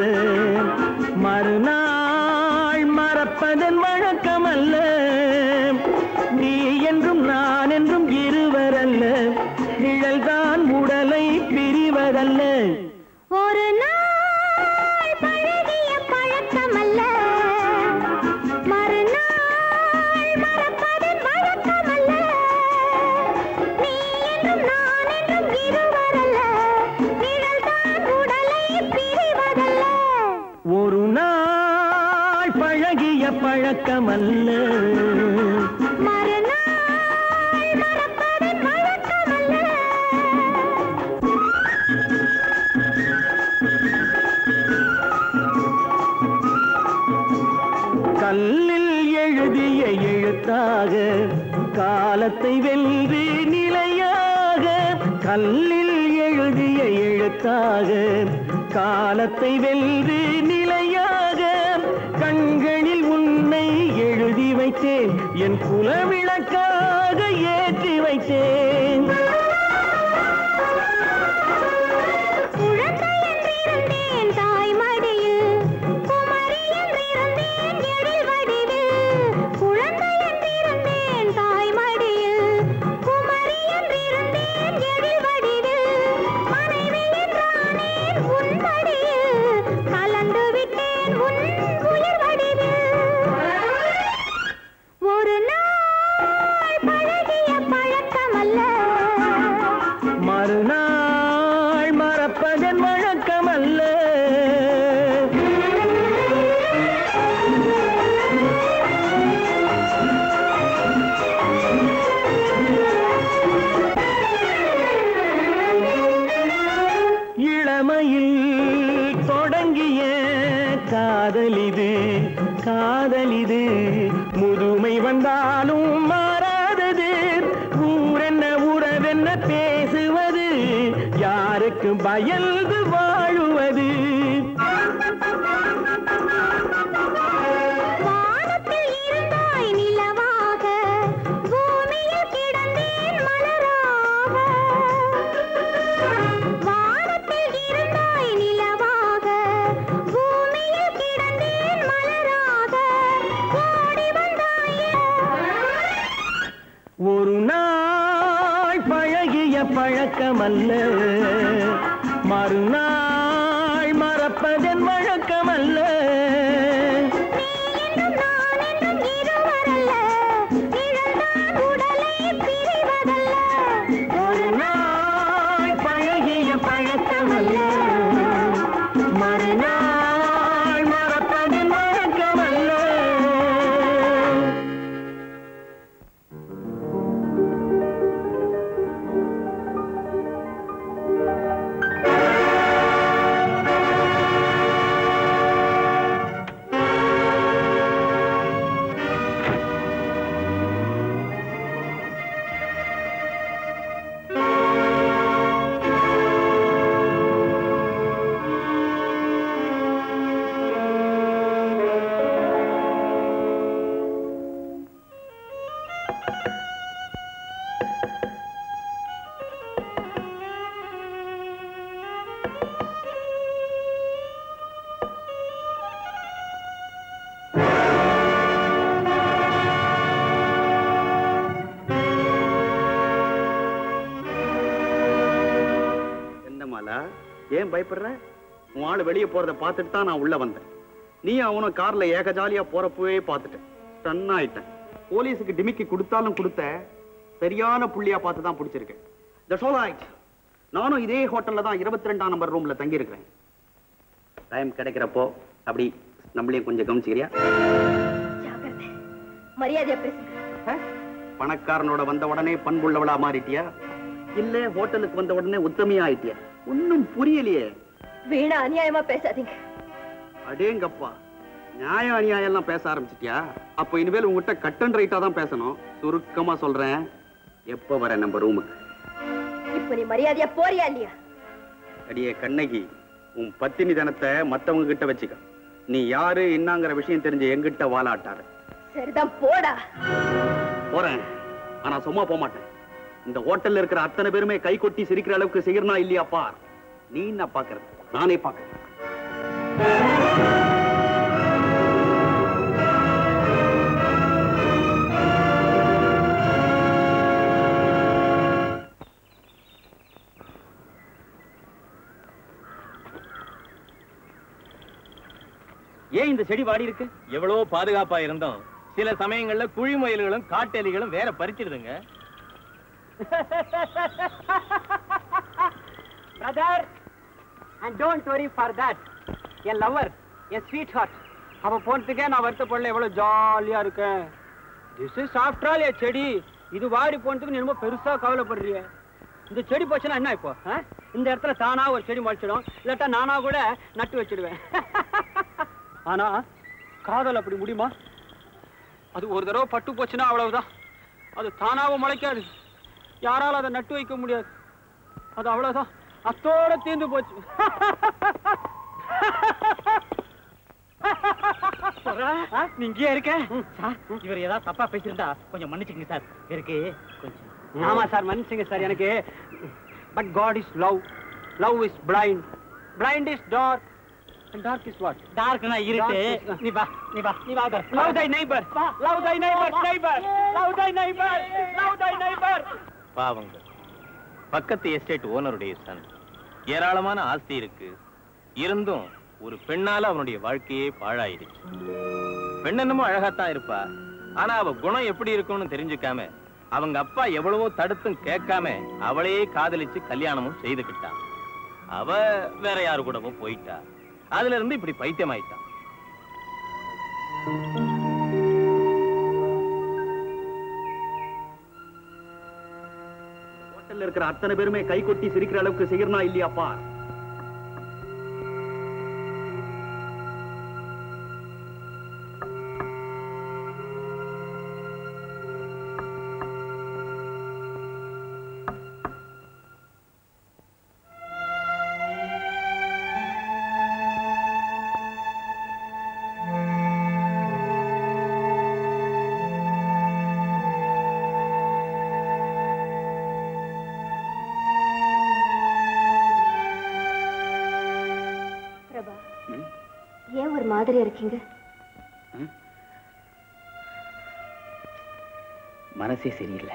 மறுநாள் மறப்பதன் வழக்கமல்ல. நீ என்றும் நான் என்றும் இருவரல்ல, நிழல்தான் உடலை பிரிவதல்ல. ஒரு நாள் பழகிய பழக்கமல்ல, மறுநாள் மறப்பதன் வழக்கமல்ல. நீ என்றும் நான் என்றும் இருவரல்ல, நிழல்தான் உடலை பிரிவதல்ல. ஒரு நாள் பழகிய பழக்கமல்ல, மறுநாள் மறப்பதன் வழக்கமல்ல. கல்லில் எழுதிய எழுத்தாக காலத்தை வென்று நிலையாக. கல்லில் எழுதிய எழுத்தாக காலத்தை வென்று நிலையாக. கண்களில் உன்னை எழுதி வைத்தேன், என் குலவிளக்காக ஏற்றி வைத்தேன். குழந்தை என்றிருந்தேன் தாய் மடியில், குமரி என்றிருந்தேன் எழில் வடிவில். குழந்தை என்றிருந்தேன் தாய் மடியில், குமரி என்றிருந்தேன் எழில் வடிவில். மனைவி என்றானேன் உன் மடியில், கலந்து விட்டேன் உன் உயிர் வடிவில். ஒரு நாள் பழகிய பழக்கமல்ல, மறுநாள் மறப்பதன் வழக்கமல்ல. இளமையில் தொடங்கிய காதலிது, காதலிது முதுமை வந்தாலும் மாறாதது. ஊரென்ன உறவென்ன பேசுவது, யாருக்கு பயந்து வாழுவது. வானத்தில் இருந்தாய் நிலவாக, பூமியில் கிடந்தேன் மலராக. வானத்தில் இருந்தாய் நிலவாக, பூமியில் கிடந்தேன் மலராக. ஓடி வந்தாயே. ஒரு நாள் பழகிய பழக்கமல்ல, மறுநாள் மறப்பதன் வழக்கமல்ல. நீ என்றும் நான் என்றும் இருவரல்ல, நிழல்தான் உடலை பிரிவதல்ல. ஒரு நாள் பழகிய பழக்கமல்ல, மறுநாள் மறப்பதன் வழக்கமல்ல. ஏன் பயப்படுற? உன் ஆளு வெளியே போறத பார்த்துட்டு தான் நான் உள்ள வந்தேன். நீ அவனும் கார்ல ஏக ஜாலியா போறப்பவே பார்த்துட்டேன். ஸ்டன் ஆயிட்டேன். போலீஸுக்கு டிமிக்கி கொடுத்தாலும் கொடுத்த சரியான புள்ளியா பார்த்து தான் பிடிச்சிருக்கேன். That's all right. நானும் இதே ஹோட்டல்ல தான் இருபத்தி ரெண்டாம் நம்பர் ரூம்ல தங்கி இருக்கிறேன். டைம் கிடைக்கிறப்போ அப்படி நம்மளையும் கொஞ்சம் கவனிச்சுக்கிறியா? மரியாதையா பேசுங்க. பணக்காரனோட வந்த உடனே பண்புள்ளவளா மாறிட்டியா, இல்ல ஹோட்டலுக்கு வந்த உடனே உத்தமையா ஆயிட்டியா? ஒன்னும் புரியலையே. வீணா அநியாயமா பேசாதீங்க. அடேங்கப்பா, நியாயம் அநியாயம் எல்லாம் பேச ஆரம்பிச்சிட்டியா? அப்ப இனிமேல் உங்ககிட்ட கட் அண்ட் ரைட்டா தான் பேசணும். சுருக்கமா சொல்றேன், எப்ப வர நம்ம ரூமுக்கு? இப்ப நீ மரியாதையா போறியா இல்லையா? அடியே கண்ணகி, உன் பத்தினி தனத்தை மத்தவங்க கிட்ட வச்சுக்க. நீ யாரு என்னங்கிற விஷயம் தெரிஞ்ச எங்கிட்ட வாலாட்டாரு. சரிதான், போடா. போறேன், ஆனா சும்மா போக மாட்டேன். இந்த ஹோட்டல்ல இருக்கிற அத்தனை பேருமே கை கொட்டி சிரிக்கிற அளவுக்கு செய்யறனா இல்லையா பார். நீ என்ன பாக்குறது, நானே பாக்குறேன். ஏன் இந்த செடி வாடி இருக்கு? எவ்வளவு பாதுகாப்பா இருந்தோம் சில சமயங்கள்ல குழி முயல்களும் காட்டெலிகளும் வேற பறிச்சிடுதுங்க. Brother, and don't worry for that. என் லவர், என் ஸ்வீட் ஹார்ட், அவ போனதுக்கே நான் வருத்தப்படல. எவ்வளவு ஜாலியா இருக்கேன். This is after all a செடி. இது வாடி போனதுக்கு நீ ரொம்ப பெருசா கவலைப்படுறிய. இந்த செடி போச்சுன்னா என்ன இப்போ? இந்த இடத்துல தானா ஒரு செடி முளைச்சிடும், இல்லாட்டா நானா கூட நட்டு வச்சிடுவேன். ஆனா காதல் அப்படி முடியுமா? அது ஒரு தடவை பட்டு போச்சுன்னா அவ்வளவுதான். அது தானாவும் முளைக்காது, யாரால அதை நட்டு வைக்க முடியாது. அது அவ்வளவுதான், அத்தோட தீர்ந்து போச்சு. நீங்க இருக்க சார், இவர் ஏதாவது தப்பா பேசியிருந்தா கொஞ்சம் மன்னிச்சுங்க சார். இருக்கு கொஞ்சம். ஆமா சார், மன்னிச்சுங்க சார். எனக்கு but God is love. Love is blind. Blind is dark. And dark is what? Dark na irite. நீ வா, நீ வா, நீ வா. Love thy neighbor. Love thy neighbor, neighbor. Love thy neighbor. Love thy neighbor. பாவங்க, பக்கத்து estate ஓனருடைய Sun. ஏராளமான ஆஸ்தி இருக்கு, இருந்தும் ஒரு பெண்ணால அவனுடைய வாழ்க்கையே பாழாயிடுச்சு. பெண் என்னமோ அழகாத்தான் இருப்பா, ஆனா அவ குணம் எப்படி இருக்கும்னு தெரிஞ்சுக்காம அவங்க அப்பா எவ்வளவோ தடுத்தும் கேட்காம அவளையே காதலிச்சு கல்யாணமும் செய்துக்கிட்டான். அவ வேற யாரு கூடவும் போயிட்டா. அதுல இருந்து இப்படி பைத்தியம் ஆயிட்டான். ஹோட்டல்ல இருக்கிற அத்தனை பேருமே கை கொட்டி சிரிக்கிற அளவுக்கு செய்யறனா இல்லையா பார். மாதிரி இருக்கீங்க. மனசே சரியில்லை.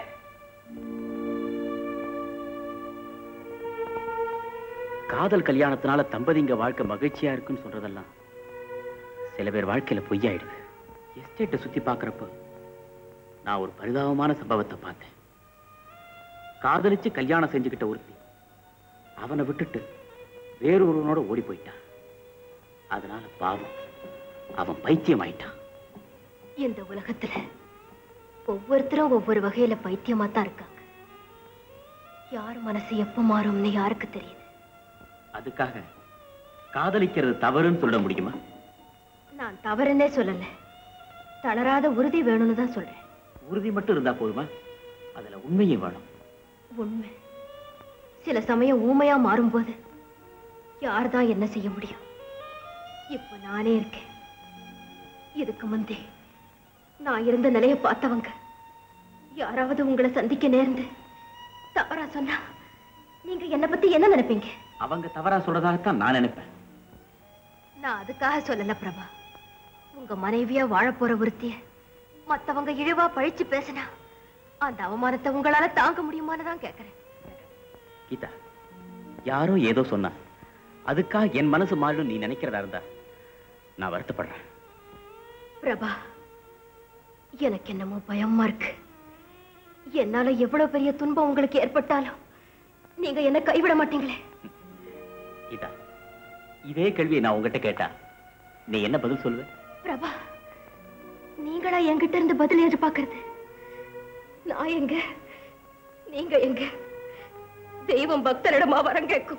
காதல் கல்யாணத்தினால தம்பதிங்க வாழ்க்கை மகிழ்ச்சியா இருக்குன்னு சொல்றதெல்லாம் சில பேர் வாழ்க்கையில பொய்யாயிடுது. எஸ்டேட்டை சுத்தி பாக்குறப்ப நான் ஒரு பரிதாபமான சம்பவத்தை பார்த்தேன். காதலிச்சு கல்யாணம் செஞ்சுக்கிட்ட ஒருத்தி அவனை விட்டுட்டு வேறொருவனோட ஓடி போயிட்டான். அதனால பாவம் அவன் பைத்தியம் ஆயிட்டான். இந்த உலகத்துல ஒவ்வொருத்தரும் ஒவ்வொரு வகையில பைத்தியமா தான் இருக்காங்க. யார் மனசு எப்ப மாறும்னு யாருக்கு தெரியுது? அதுக்காக காதலிக்கிறது தவறுன்னு சொல்ல முடியுமா? நான் தவறுன்னே சொல்லல, தளராத உறுதி வேணும்னு தான் சொல்றேன். உறுதி மட்டும் இருந்தா போதுமா? அதுல உண்மையும் வேணும். உண்மை சில சமயம் ஊமையா மாறும்போது யார்தான் என்ன செய்ய முடியும்? இப்ப நானே இருக்கேன். இதுக்கு முந்தே நான் இருந்த நிலையை பார்த்தவங்க யாராவது உங்களை சந்திக்க நேர்ந்து தவறா சொன்னா நீங்க என்ன பத்தி என்ன நினைப்பீங்க? அவங்க தவறா சொல்றதாகத்தான் நான் நினைப்பேன். நான் அதுக்காக சொல்லல பிரபா. உங்க மனைவியா வாழ போற ஒருத்திய மத்தவங்க இழிவா பழிச்சு பேசினா அந்த அவமானத்தை உங்களால தாங்க முடியுமான்னு தான் கேட்கிறேன். கீதா, யாரோ ஏதோ சொன்னா அதுக்காக என் மனசு மாறிடும் நீ நினைக்கிறதா இருந்தா நான் வருத்தப்படுறேன். பிரபா, எனக்கு என்னமோ பயமா இருக்கு. என்னால எவ்வளவு பெரிய துன்பம் உங்களுக்கு ஏற்பட்டாலும் நீங்க என்ன கைவிட மாட்டீங்களே. கீதா, இதே கேள்வியை நான் உங்ககிட்ட கேட்டா நீ என்ன பதில் சொல்லுவ? பிரபா, நீங்களா என்கிட்ட இருந்து பதில் எதிர்பார்க்கறது? நான் எங்க, நீங்க எங்க? தெய்வம் பக்தரிடமா வரம் கேட்கும்.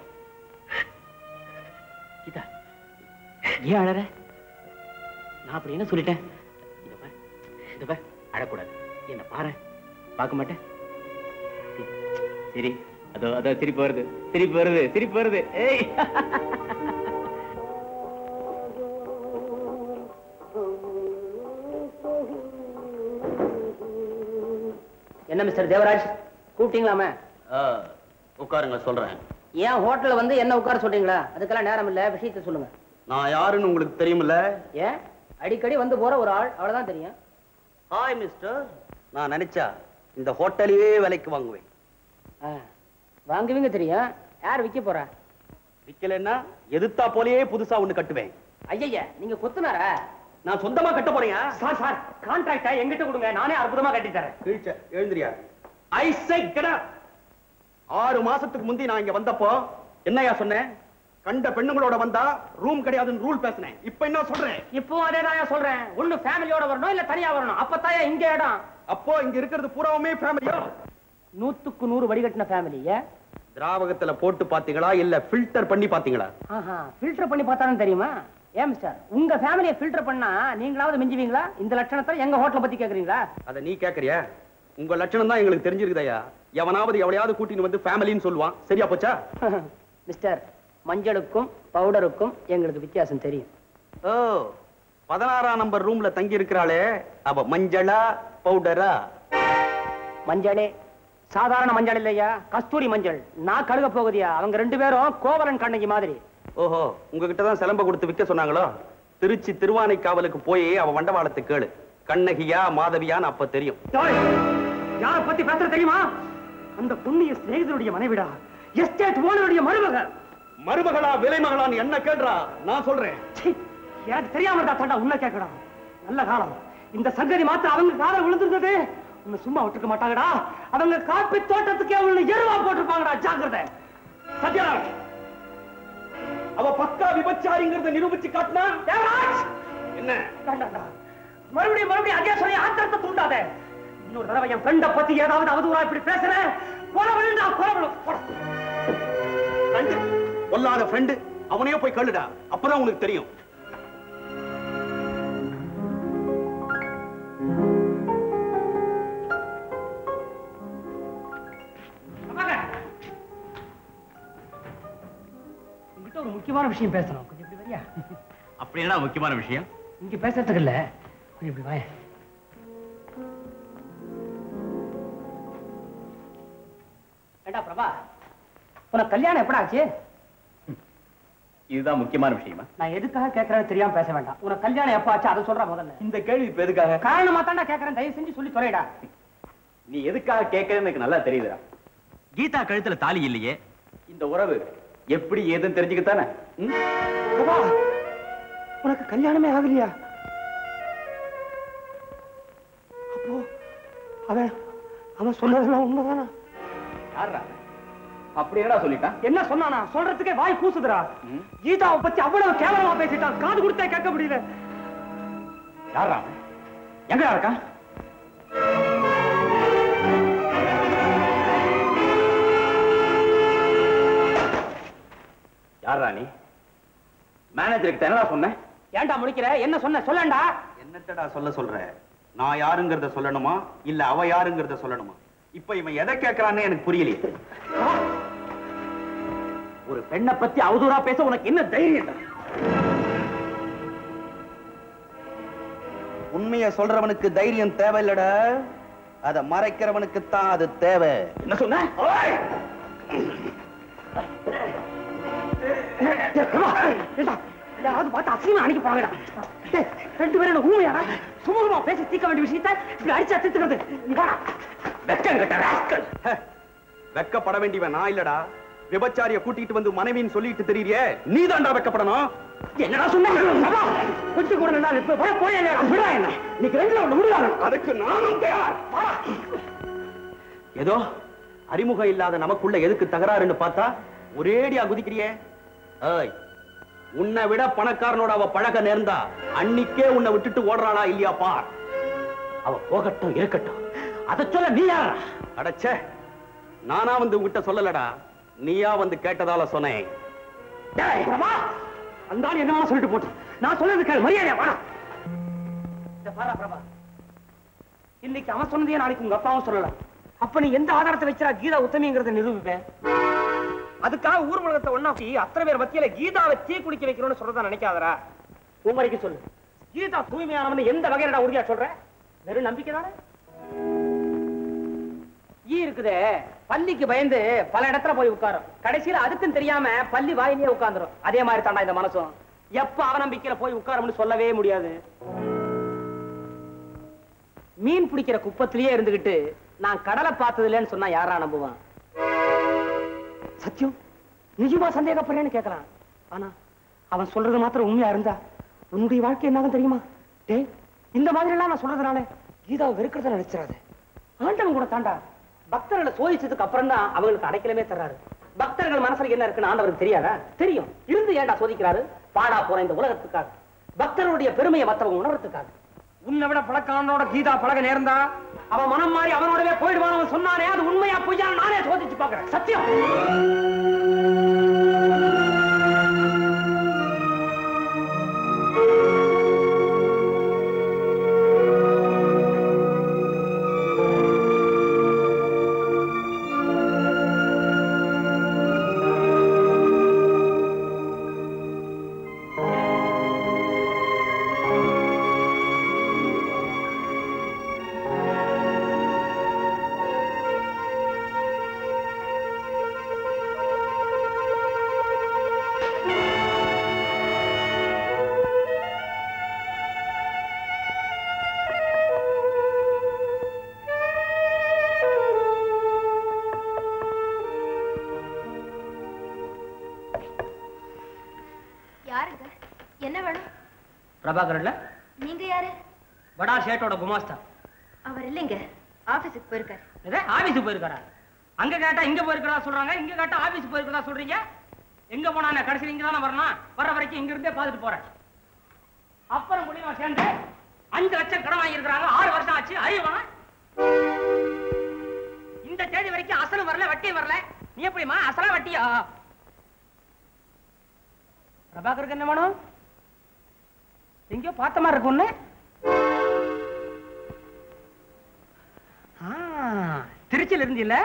கீதா, ஏன் அழற? நான் அப்படி என்ன சொல்லிட்டேன்? இந்த பாரு, இந்த பாரு, அழக்கூடாது. என்ன பாரு, பார்க்க மாட்டேன். சரி, அதோ அதோ திருப்பி வருது, திருப்பி வருது, திருப்பி வருது. ஏய், என்ன மிஸ்டர் தேவராஜ், கூப்பிட்டீங்களாமே? உட்காருங்க, சொல்றேன். ஏன் ஹோட்டல்ல வந்து என்ன உட்கார சொல்றீங்களா? அதுக்கெல்லாம் நேரம் இல்ல, விஷயத்தை சொல்லுங்க. நான் யாருன்னு உங்களுக்கு தெரியுமில்ல? ஏன் அடிக்கடி வந்து போற ஒரு ஆள், அவ்வளவுதான் தெரியும். ஹாய் மிஸ்டர், நான் நினைச்சா இந்த ஹோட்டலையே விலைக்கு வாங்குவேன். வாங்குவீங்க தெரியும். யார் விற்க போறா? விக்கலன்னா எதிர்த்தா போலயே புதுசா ஒண்ணு கட்டுவேன். ஐயா, நீங்க கொத்துனாரா? நான் சொந்தமா கட்ட போறேன். சார் சார் கான்ட்ராக்டா எங்கிட்ட கொடுங்க, நானே அற்புதமா கட்டி தரேன். கீழ்ச்ச எழுந்திரியா. I say get up. ஆறு மாசத்துக்கு முந்தி நான் இங்க வந்தப்போ என்னையா சொன்னேன்? கண்ட பெண்ணுங்களோட வந்தா ரூம் கிடையாதுன்னு ரூல் பேசினேன். இப்ப என்ன சொல்றேன்? இப்போ அதே தான் சொல்றேன். ஒண்ணு ஃபேமிலியோட வரணும், இல்ல தனியா வரணும். அப்பதாயா இங்க இடம். அப்போ இங்க இருக்கிறது பூராவுமே ஃபேமிலியா? நூத்துக்கு நூறு வடிகட்டின ஃபேமிலி. திராவகத்துல போட்டு பாத்தீங்களா இல்ல ஃபில்டர் பண்ணி பாத்தீங்களா? ஆஹா, ஃபில்டர் பண்ணி பார்த்தாலும் தெரியுமா? ஏன் மிஸ்டர், உங்க ஃபேமிலியை ஃபில்டர் பண்ணா நீங்களாவது மிஞ்சுவீங்களா? இந்த லட்சணத்தை எங்க ஹோட்டலை பத்தி கேக்குறீங்களா? அத நீ கேக்குறியா? உங்க லட்சணம் தான் எங்களுக்கு தெரிஞ்சிருக்குதையா. எவனாவது எவளையாவது கூட்டின்னு வந்து ஃபேமிலின்னு சொல்லுவான். சரியா போச்சா? மிஸ்டர், மஞ்சளுக்கும் பவுடருக்கும் எங்களுக்கு வித்தியாசம் தெரியும். ஓ, பதினாறாம் நம்பர் ரூம்ல தங்கி இருக்கிறாளே, அவ மஞ்சளா பவுடரா? மஞ்சளே. சாதாரண மஞ்சள் இல்லையா, கஸ்தூரி மஞ்சள். நான் கழுக போகுதியா. அவங்க ரெண்டு பேரும் கோவலன் கண்ணகி மாதிரி. ஓஹோ, உங்ககிட்ட தான் சிலம்ப கொடுத்து விற்க சொன்னாங்களோ? திருச்சி திருவானைக்காவலுக்கு போய் அவ வண்டவாளத்தை கேளு. கண்ணகியா மாதவியான்னு அப்ப தெரியும். யார பத்தி பேசுற தெரியுமா? அந்த புண்ணிய சிநேகிதருடைய மனைவிடா, எஸ்டேட் ஓனருடைய மருமகள். மருமகளா விலைமகளான்னு என்ன கேட்றா? நான் சொல்றேன். எனக்கு தெரியாம இருந்தா தாண்டா உன்ன கேட்கடா. நல்ல காலம் இந்த சங்கதி மாத்திரம் அவங்க காலம் விழுந்திருந்தது, உன்னை சும்மா விட்டுக்க மாட்டாங்கடா. அவங்க காப்பி தோட்டத்துக்கே உன்னை எருவா போட்டிருப்பாங்கடா. ஜாக்கிரதை. சத்யராஜ், அவ பக்கா விபச்சாரிங்கிறத நிரூபிச்சு காட்டினா? என்ன மறுபடியும் மறுபடியும் அதே சொல்லி ஆத்திரத்தை தூண்டாத. இன்னொரு தடவை என் ஃப்ரெண்ட பத்தி ஏதாவது அவதூறா இப்படி பேசுறேன், கொலை விழுந்தா கொலை விழும். கொல்லாத ஃப்ரெண்டு அவனையே போய் கழுடா, அப்பதான் உனக்கு தெரியும். உங்ககிட்ட ஒரு முக்கியமான விஷயம் பேசணும். கொஞ்சம் இப்படி வரியா? அப்படி என்ன முக்கியமான விஷயம்? இங்க பேசுறதுக்கு இல்ல, கொஞ்சம் இப்படி வாய. ஏண்டா பிரபா, உனக்கு கல்யாணம் எப்படா ஆச்சு? இதுதான் முக்கியமான விஷயமா? நான் எதுக்காக கேட்கறேன்னு தெரியாம பேச வேண்டாம். உனக்கு கல்யாணம் எப்ப ஆச்சு அதை சொல்ற முதல்ல. இந்த கேள்வி இப்ப எதுக்காக? காரணமா தாண்டா கேட்கறேன், தயவு செஞ்சு சொல்லி தொலைடா. நீ எதுக்காக கேட்கறன்னு எனக்கு நல்லா தெரியுதுடா. கீதா கழுத்துல தாலி இல்லையே, இந்த உறவு எப்படி ஏதுன்னு தெரிஞ்சுக்கத்தானே? பிரபா, உனக்கு கல்யாணமே ஆகலையா? அப்போ அவன் அவன் சொன்னதெல்லாம் உண்மைதானா? யாரா அப்படி என்னடா சொல்லிட்டான்? என்ன சொன்னானா? சொல்றதுக்கே வாய் கூசுதுடா. கீதாவை பத்தி அவ்வளவு கேவலமா பேசிட்டான், காது கொடுத்தே கேட்க முடியல. யாரா எங்கடா இருக்கான்? யாரா நீ? மேனேஜருக்கு என்னடா சொன்ன? ஏன்டா முடிக்கிற? என்ன சொன்ன சொல்லண்டா. என்னத்தடா சொல்ல சொல்ற? நான் யாருங்கிறத சொல்லணுமா இல்ல அவ யாருங்கிறத சொல்லணுமா? இப்ப இவன் எதை கேட்கறான்னு எனக்கு புரியலையே. ஒரு பெண்ணை பத்தி அவதூறா பேச உனக்கு என்ன தைரியம்? உண்மைய சொல்றவனுக்கு தைரியம் தேவையில்லடா, அத மறைக்கிறவனுக்கு தான் அது தேவை. என்ன சொன்ன? யாராவது பார்த்து அசிங்கமா அனுப்பி போங்கடா. ரெண்டு பேரும் ஊமையாடா, சுமூகமா பேசி தீர்க்க வேண்டிய விஷயத்தை இப்படி அடிச்சா திட்டுறது. வெக்கம் கட்ட ராஸ்கல். வெக்கப்பட வேண்டியவன் நான் இல்லடா, விபச்சாரிய கூட்டிட்டு வந்து மனைவின்னு சொல்லிட்டு தெரியறியே நீ தாண்டா வைக்கப்படணும். என்னடா சொன்ன? கொஞ்சம் கூட நல்லா இருப்ப போய் போய் விடா என்ன நீ ரெண்டுல ஒண்ணு விடுறாங்க. அதுக்கு நானும் தயார். ஏதோ அறிமுகம் இல்லாத நமக்குள்ள எதுக்கு தகராறுன்னு பார்த்தா ஒரேடியா குதிக்கிறியே. ஏய், உன்னை விட பணக்காரனோட அவ பழக நேர்ந்தா அன்னிக்கே உன்னை விட்டுட்டு ஓடுறாளா இல்லையா பார். அவ போகட்டும் இருக்கட்டும், அத சொல்ல நீ யாரா? அடச்சே, நானா வந்து உங்ககிட்ட சொல்லலடா, நீயா வந்து கேட்டதால சொன்னேன். அந்த ஆள் என்ன சொல்லிட்டு போட்டு நான் சொல்றது மரியாதையா வாடா. பாரா பிரபா, இன்னைக்கு அவன் சொன்னதே நாளைக்கு உங்க அப்பாவும் சொல்லலாம். அப்ப நீ எந்த ஆதாரத்தை வச்சா கீதா உத்தமிங்கிறத நிரூபிப்பேன்? அதுக்காக ஊர் உலகத்தை ஒண்ணாக்கி அத்தனை பேர் மத்தியில கீதாவை தீ குடிக்க வைக்கணும்னு சொல்றதா நினைக்காதரா. உமரைக்கு சொல்லு, கீதா தூய்மையானவன் எந்த வகையில உறுதியா சொல்ற? வெறும் நம்பிக்கை தானே? ஈ இருக்குதே, பள்ளிக்கு பயந்து பல இடத்துல போய் உட்காரும், கடைசியில அதுக்கும் தெரியாம பள்ளி வாயிலே உட்கார்ந்துரும். அதே மாதிரி தாண்டா இந்த மனசும். எப்ப அவநம்பிக்கையில போய் உட்காரும்னு சொல்லவே முடியாது. மீன் பிடிக்கிற குப்பத்திலேயே இருந்துகிட்டு நான் கடலை பார்த்தது இல்லைன்னு சொன்னா யாரா நம்புவான்? சத்தியம், நிஜமா சந்தேகப்படுறேன்னு கேட்கலாம். ஆனா அவன் சொல்றது மாத்திரம் உண்மையா இருந்தா உன்னுடைய வாழ்க்கை என்னாகும் தெரியுமா? டே, இந்த மாதிரி எல்லாம் நான் சொல்றதுனால கீதாவை வெறுக்கிறத நினைச்சிடாது. ஆண்டவன் கூட தாண்டா பக்தர்களை சோதிச்சதுக்கு அப்புறம் தான் அவங்களுக்கு அடைக்கலமே தர்றாரு. பக்தர்கள் மனசுல என்ன இருக்குன்னு ஆண்டவருக்கு தெரியாதா? தெரியும். இருந்து ஏண்டா சோதிக்கிறாரு? பாடா போற இந்த உலகத்துக்காக, பக்தர்களுடைய பெருமையை மத்தவங்க உணர்றதுக்காக. உன்னை விட பழக்கானோட கீதா பழக நேர்ந்தா அவன் மனம் மாறி அவனோடவே போயிடுவான் சொன்னானே, அது உண்மையா பொய்யா நானே சோதிச்சு பாக்குறேன். சத்தியம். பிரபாகரன்ல நீங்க யாரு? வடா ஷேட்டோட குமாஸ்தா. அவர் இல்லைங்க, ஆபீஸுக்கு போயிருக்காரு. எது ஆபீஸுக்கு போயிருக்காரா? அங்க கேட்டா இங்க போயிருக்கா சொல்றாங்க, இங்க கேட்டா ஆபீஸ் போயிருக்கா சொல்றீங்க. எங்க போனா கடைசியில் இங்க தானே வரணும். வர்ற வரைக்கும் இங்க இருந்தே பார்த்துட்டு போறேன். அப்புறம் முடிவா சேர்ந்து அஞ்சு லட்சம் கடன் வாங்கி இருக்கிறாங்க. ஆறு வருஷம் ஆச்சு. அறிவானா? இந்த தேதி வரைக்கும் அசலும் வரல, வட்டியும் வரல. நீ எப்படிமா அசலா வட்டியா? பிரபாகருக்கு என்ன வேணும்? எங்கயோ பார்த்த மாதிரி இருக்கு ஒண்ணு. திருச்சியில இருந்தில்ல?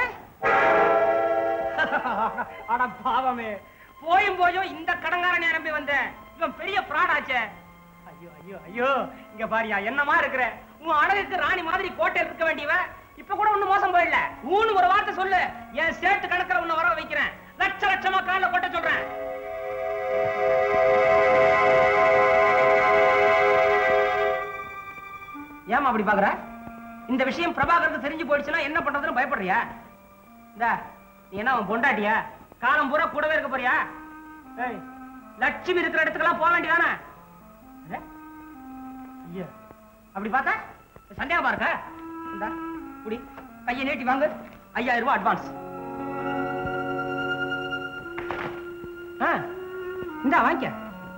அட பாவமே, போயும் போயும் இந்த கடங்காரனை நம்பி வந்தேன். இவன் பெரிய பிராட் ஆச்சே. ஐயோ ஐயோ ஐயோ, இங்க பாரியா என்னமா இருக்கிற? உன் அழகுக்கு ராணி மாதிரி கோட்டை இருக்க வேண்டியவ இப்ப கூட ஒண்ணு மோசம் போயிடல. ஊன்னு ஒரு வார்த்தை சொல்லு, என் சேட்டு கணக்குல உன்னை வர வைக்கிறேன். லட்ச லட்சமா கால கொட்ட சொல்றேன். ஏமா அப்படி பாக்குற? இந்த விஷயம் பிரபாகருக்கு தெரிஞ்சு போயிடுச்சுன்னா என்ன பண்றதுன்னு பயப்படுறியா? இந்த நீ என்ன அவன் பொண்டாட்டியா? காலம் பூரா கூடவே இருக்க போறியா? லட்சுமி இருக்கிற இடத்துக்கெல்லாம் போக வேண்டியதானே? ஐயா அப்படி பார்த்தா சந்தேகமா இருக்க? இந்த குடி, கையை நீட்டி வாங்க. ஐயாயிரம் ரூபாய் அட்வான்ஸ். இந்த வாங்கிக்க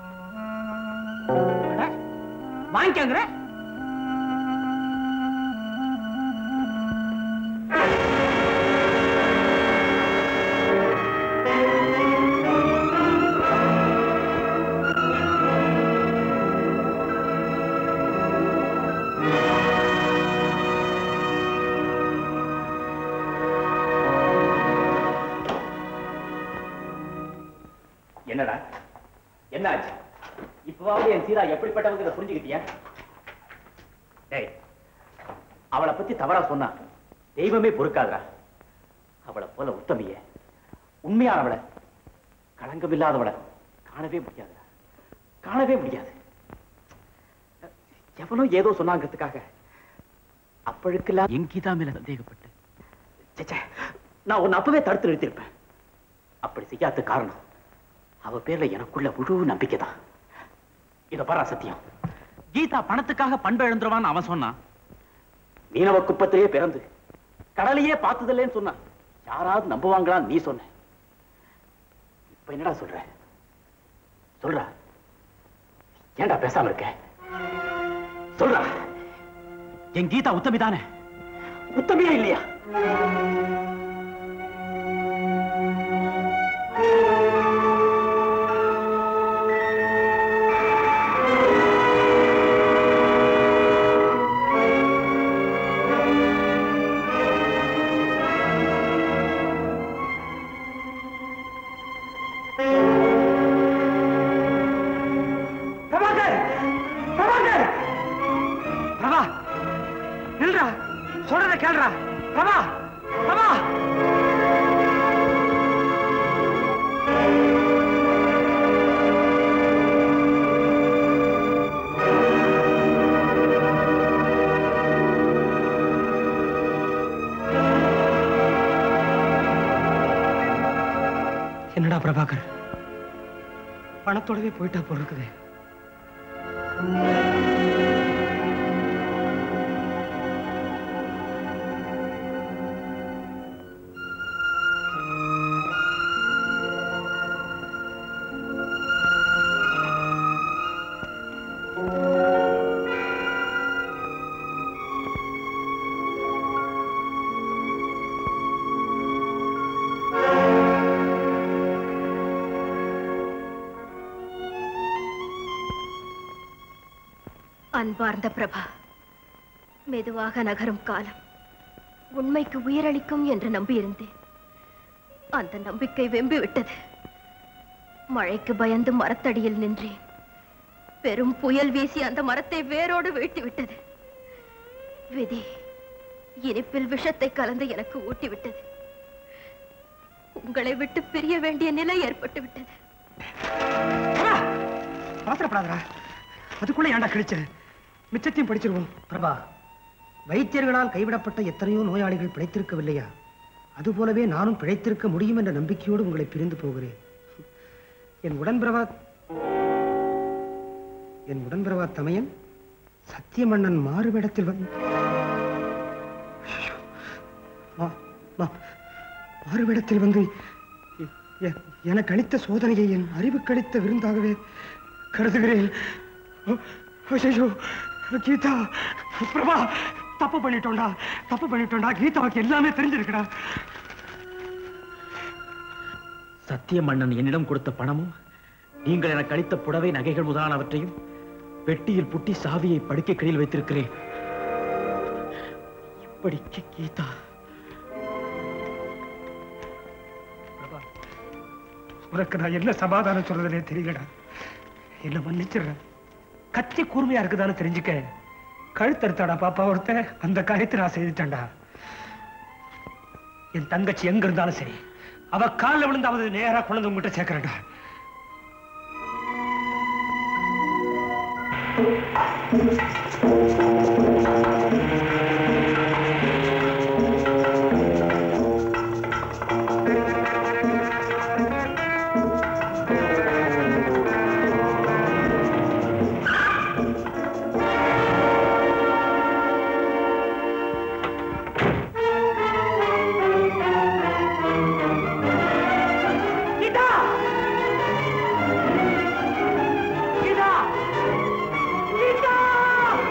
வாங்கிக்கங்கிற. என்னடா என்ன ஆச்சு? இப்பவாவது என் சீரா எப்படிப்பட்டவங்க இதை புரிஞ்சுக்கிட்டியா? டேய், அவளை பத்தி தவறா சொன்னா தெய்வமே பொறுக்காதா. அவளை போல உத்தமிய, உண்மையானவளை, களங்கம் இல்லாதவளை காணவே முடியாது, காணவே முடியாது. எவனோ ஏதோ சொன்னாங்கிறதுக்காக அப்பழுக்கெல்லாம் என் கீதா மேல சந்தேகப்பட்டு நான் உன்னை அப்பவே தடுத்து நிறுத்திருப்பேன். அப்படி செய்யாத காரணம் அவ பேர்ல எனக்குள்ள முழு நம்பிக்கை தான். இத பாரா சத்தியம், கீதா பணத்துக்காக பண்பு எழுந்துருவான்னு அவன் சொன்னான். மீனவ குப்பத்திலேயே பிறந்து கடலையே பார்த்ததில்லைன்னு சொன்னான். யாராவது நம்புவாங்களான்னு நீ சொன்ன. இப்ப என்னடா சொல்ற? சொல்றா, ஏன்டா பேசாம இருக்க? சொல்றா, என் கீதா உத்தமிதானே? உத்தமியா இல்லையா? என்னடா பிரபாகர், பணத்தோடவே போயிட்டா போல இருக்குது. அன்பார்ந்த பிரபா, மெதுவாக நகரும் காலம் உண்மைக்கு உயிரளிக்கும் என்று நம்பியிருந்தேன். அந்த நம்பிக்கை வெம்பி விட்டது. மழைக்கு பயந்து மரத்தடியில் நின்றேன். பெரும் புயல் வீசி அந்த மரத்தை வேரோடு வீழ்த்தி விட்டது. விதி இனிப்பில் விஷத்தை கலந்து எனக்கு ஊட்டிவிட்டது. உங்களை விட்டு பிரிய வேண்டிய நிலை ஏற்பட்டு விட்டது. அவசரப்படாதடா, அதுக்குள்ள ஏன்டா கிழிச்ச? மிச்சத்தையும் படிச்சிருவோம். பிரபா, வைத்தியர்களால் கைவிடப்பட்ட எத்தனையோ நோயாளிகள் பிழைத்திருக்கவில்லையா? அதுபோலவே நானும் பிழைத்திருக்க முடியும் என்ற நம்பிக்கையோடு உங்களை பிரிந்து போகிறேன். என் உடன்பிரவா என் உடன்பிரவா தமையன் சத்தியமன்னன் மாறுவேடத்தில் வந்து மாறுவேடத்தில் வந்து எனக்கு அளித்த சோதனையை என் அறிவுக்கு அளித்த விருந்தாகவே கருதுகிறேன். ஐயோ கீதா, பிரபா, தப்பு பண்ணிட்டோம்டா, தப்பு பண்ணிட்டோம்டா. கீதாவுக்கு எல்லாமே தெரிஞ்சிருக்குடா. சத்தியமன்னன் என்னிடம் கொடுத்த பணமும் நீங்கள் எனக்கு அளித்த புடவை நகைகள் முதலானவற்றையும் பெட்டியில் புட்டி சாவியை படுக்கை கடையில் வைத்திருக்கிறேன். இப்படிக்கு கீதா. பிரபா, உனக்கு நான் என்ன சமாதானம் சொல்றதுனே தெரியலடா. என்ன மன்னிச்சிடுறேன். கத்தி கூர்மையா இருக்குதான்னு தெரிஞ்சுக்க கழுத்தறுத்தாடா பாப்பா ஒருத்த. அந்த காரியத்தை நான் செய்துட்டேன்டா. என் தங்கச்சி எங்க இருந்தாலும் சரி, அவ காலில் விழுந்தாவது நேரா கொண்டு உங்ககிட்ட சேர்க்கிறேன்டா. கீதா!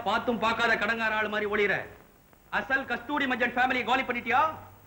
பார்த்தும் பார்க்காத கடங்கார ஆள் மாதிரி ஒளிற அசல் கஸ்தூரி மஞ்சள் ஃபேமிலி காலி பண்ணிட்டியா?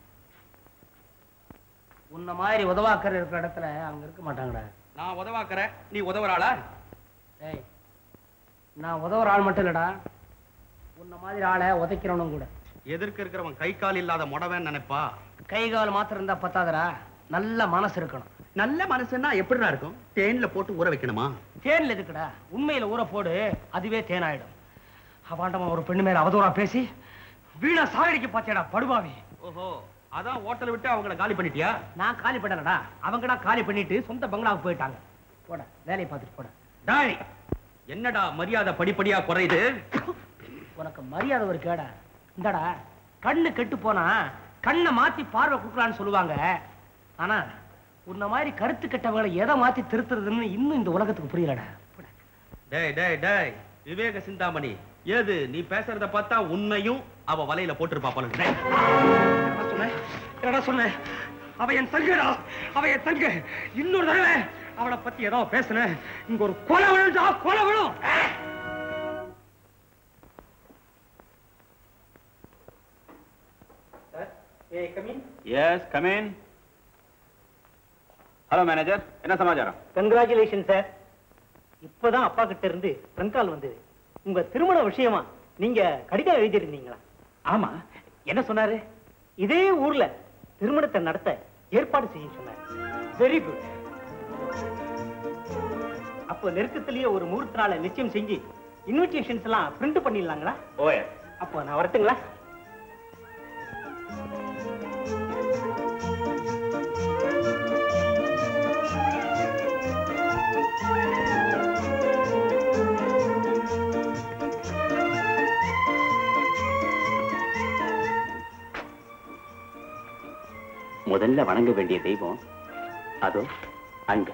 உன்ன மாதிரி உதவாக்கர் இருக்கிற இடத்துல அவங்க இருக்க மாட்டாங்கடா. நான் உதவாக்கற, நீ உதவுறாளா? டேய், நான் உதவுற ஆள் மட்டும் இல்லடா, உன்ன மாதிரி ஆளை உதைக்கிறவனும் கூட. எதிர்க்க இருக்கிறவன் கை கால் இல்லாத முடவன் நினைப்பா. கை கால் மாத்திரம் இருந்தா பத்தாதடா, நல்ல மனசு இருக்கணும். நல்ல மனசுன்னா எப்படிடா இருக்கும்? தேன்ல போட்டு ஊற வைக்கணுமா? தேன்ல எதுக்குடா, உண்மையில ஊற போடு, அதுவே தேனாயிடும். அவாண்டமா ஒரு பெண்ணு மேல அவதூறா பேசி வீணா சாகடிக்க பாத்தியாடா படுபாவி. ஓஹோ, அதான் ஹோட்டல் விட்டு அவங்கள காலி பண்ணிட்டியா? நான் காலி பண்ணலடா, அவங்கடா காலி பண்ணிட்டு சொந்த பங்களாவுக்கு போயிட்டாங்க. போட, வேலையை பார்த்துட்டு போட. டாய், என்னடா மரியாதை படிப்படியா குறையுது? உனக்கு மரியாதை ஒரு கேடா. இந்தடா, கண்ணு கெட்டு போனா கண்ணை மாத்தி பார்வை கொடுக்கலான்னு சொல்லுவாங்க. ஆனா உன்ன மாதிரி கருத்து கெட்டவங்களை எதை மாத்தி திருத்துறதுன்னு இன்னும் இந்த உலகத்துக்கு புரியலடா. டேய் டேய் டேய், விவேக சிந்தாமணி, ஏது நீ பேசுறத பார்த்தா உன்னையும் அவ வலையில போட்டுருப்பா போல. என்னடா சொன்ன? அவ என் தங்கடா, அவ என் தங்க. இன்னொரு தடவை அவளை பத்தி ஏதோ பேசுன, இங்க ஒரு கொலை விழுந்தா கொலை விழும். Yes come in. Hello manager, என்ன சமாச்சாரம்? Congratulation sir. இப்பதான் அப்பா கிட்ட இருந்து ஃப்ரெண்ட் கால் வந்தது. உங்க திருமண விஷயமா நீங்க கடிதம் எழுதிருந்தீங்களா? ஆமா. என்ன சொன்னாரு? இதே ஊர்ல திருமணத்தை நடத்த ஏற்பாடு செய்ய சொன்னார். Very good. அப்போ நெருக்கத்திலேயே ஒரு முகூர்த்த நாளை நிச்சயம் செஞ்சு இன்விடேஷன்ஸ் எல்லாம் பிரிண்ட் பண்ணிடலாங்களா? ஓ, அப்போ நான் வரட்டுங்களா? முதல்ல வணங்க வேண்டிய தெய்வம் அதோ அங்க.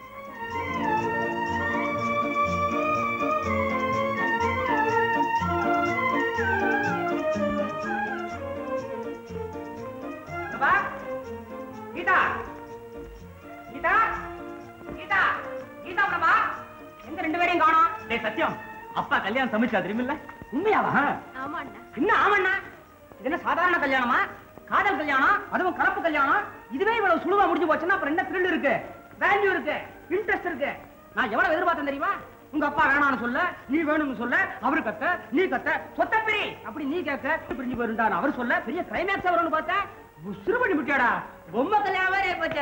கீதா, கீதா, கீதா, கீதா பிரபா, எங்க ரெண்டு பேரையும் காணோம்? டேய் சத்யம், அப்பா கல்யாணம் சமைச்சா தெரியுமில்ல? உண்மையாவா? ஆமாண்ணா. என்ன ஆமாண்ணா? இது என்ன சாதாரண கல்யாணமா? காதல் கல்யாணம், அதுவும் கலப்பு கல்யாணம். இதுவே இவ்வளவு சுழுவா முடிஞ்சு போச்சுன்னா அப்புறம் என்ன த்ரில் இருக்கு, வேல்யூ இருக்கு, இன்ட்ரெஸ்ட் இருக்கு? நான் எவ்வளவு எதிர்பார்த்தேன் தெரியுமா? உங்க அப்பா வேணான்னு சொல்ல, நீ வேணும்னு சொல்ல, அவரு கத்த, நீ கத்த, சொத்த பிரி அப்படி நீ கேட்க, பிரிஞ்சு போயிருந்தா அவர் சொல்ல, பெரிய கிளைமேக்ஸ் வரும்னு பார்த்தேன். உசுறு பண்ணி விட்டியாடா, பொம்மை கல்யாணம் வேற போச்சு.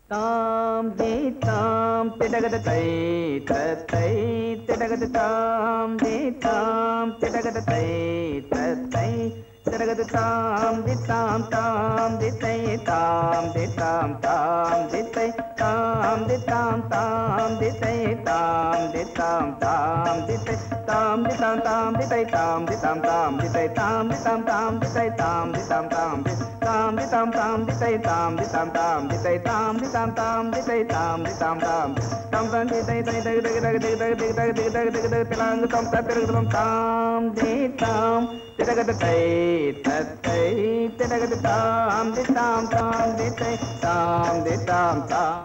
தாம் தே தாம் திடகத தை தத்தை திடகத தாம் தே தாம் திடகத தை தத்தை திடகத தாம் தி தாம் தாம் தி தை தாம் தி தாம் தாம் தி தை தாம் தி தாம் தாம் தி தை தாம் தி தாம் தாம் தி தை தாம் தி தாம் தாம் தி தை தாம் தி தாம் தாம் தி தை தாம் தி தாம் தாம் தி தை தாம் தி தாம் தாம் தி தாம் தி தாம் தாம் தி தை தாம் தி தாம் தாம் தி தை தாம் தி தாம் தாம் தி தை தாம் தி தாம் தாம் தாம் தாம் தி தை தை தை தை தை தை தை தை தை தை தை தை திலாங்கு தாம் தத்திருக்கிறோம் தாம் தி தாம் திடகத தை தத்தை திடகத தாம் தி தாம் தாம் தி தை தாம் தி தாம் தாம்.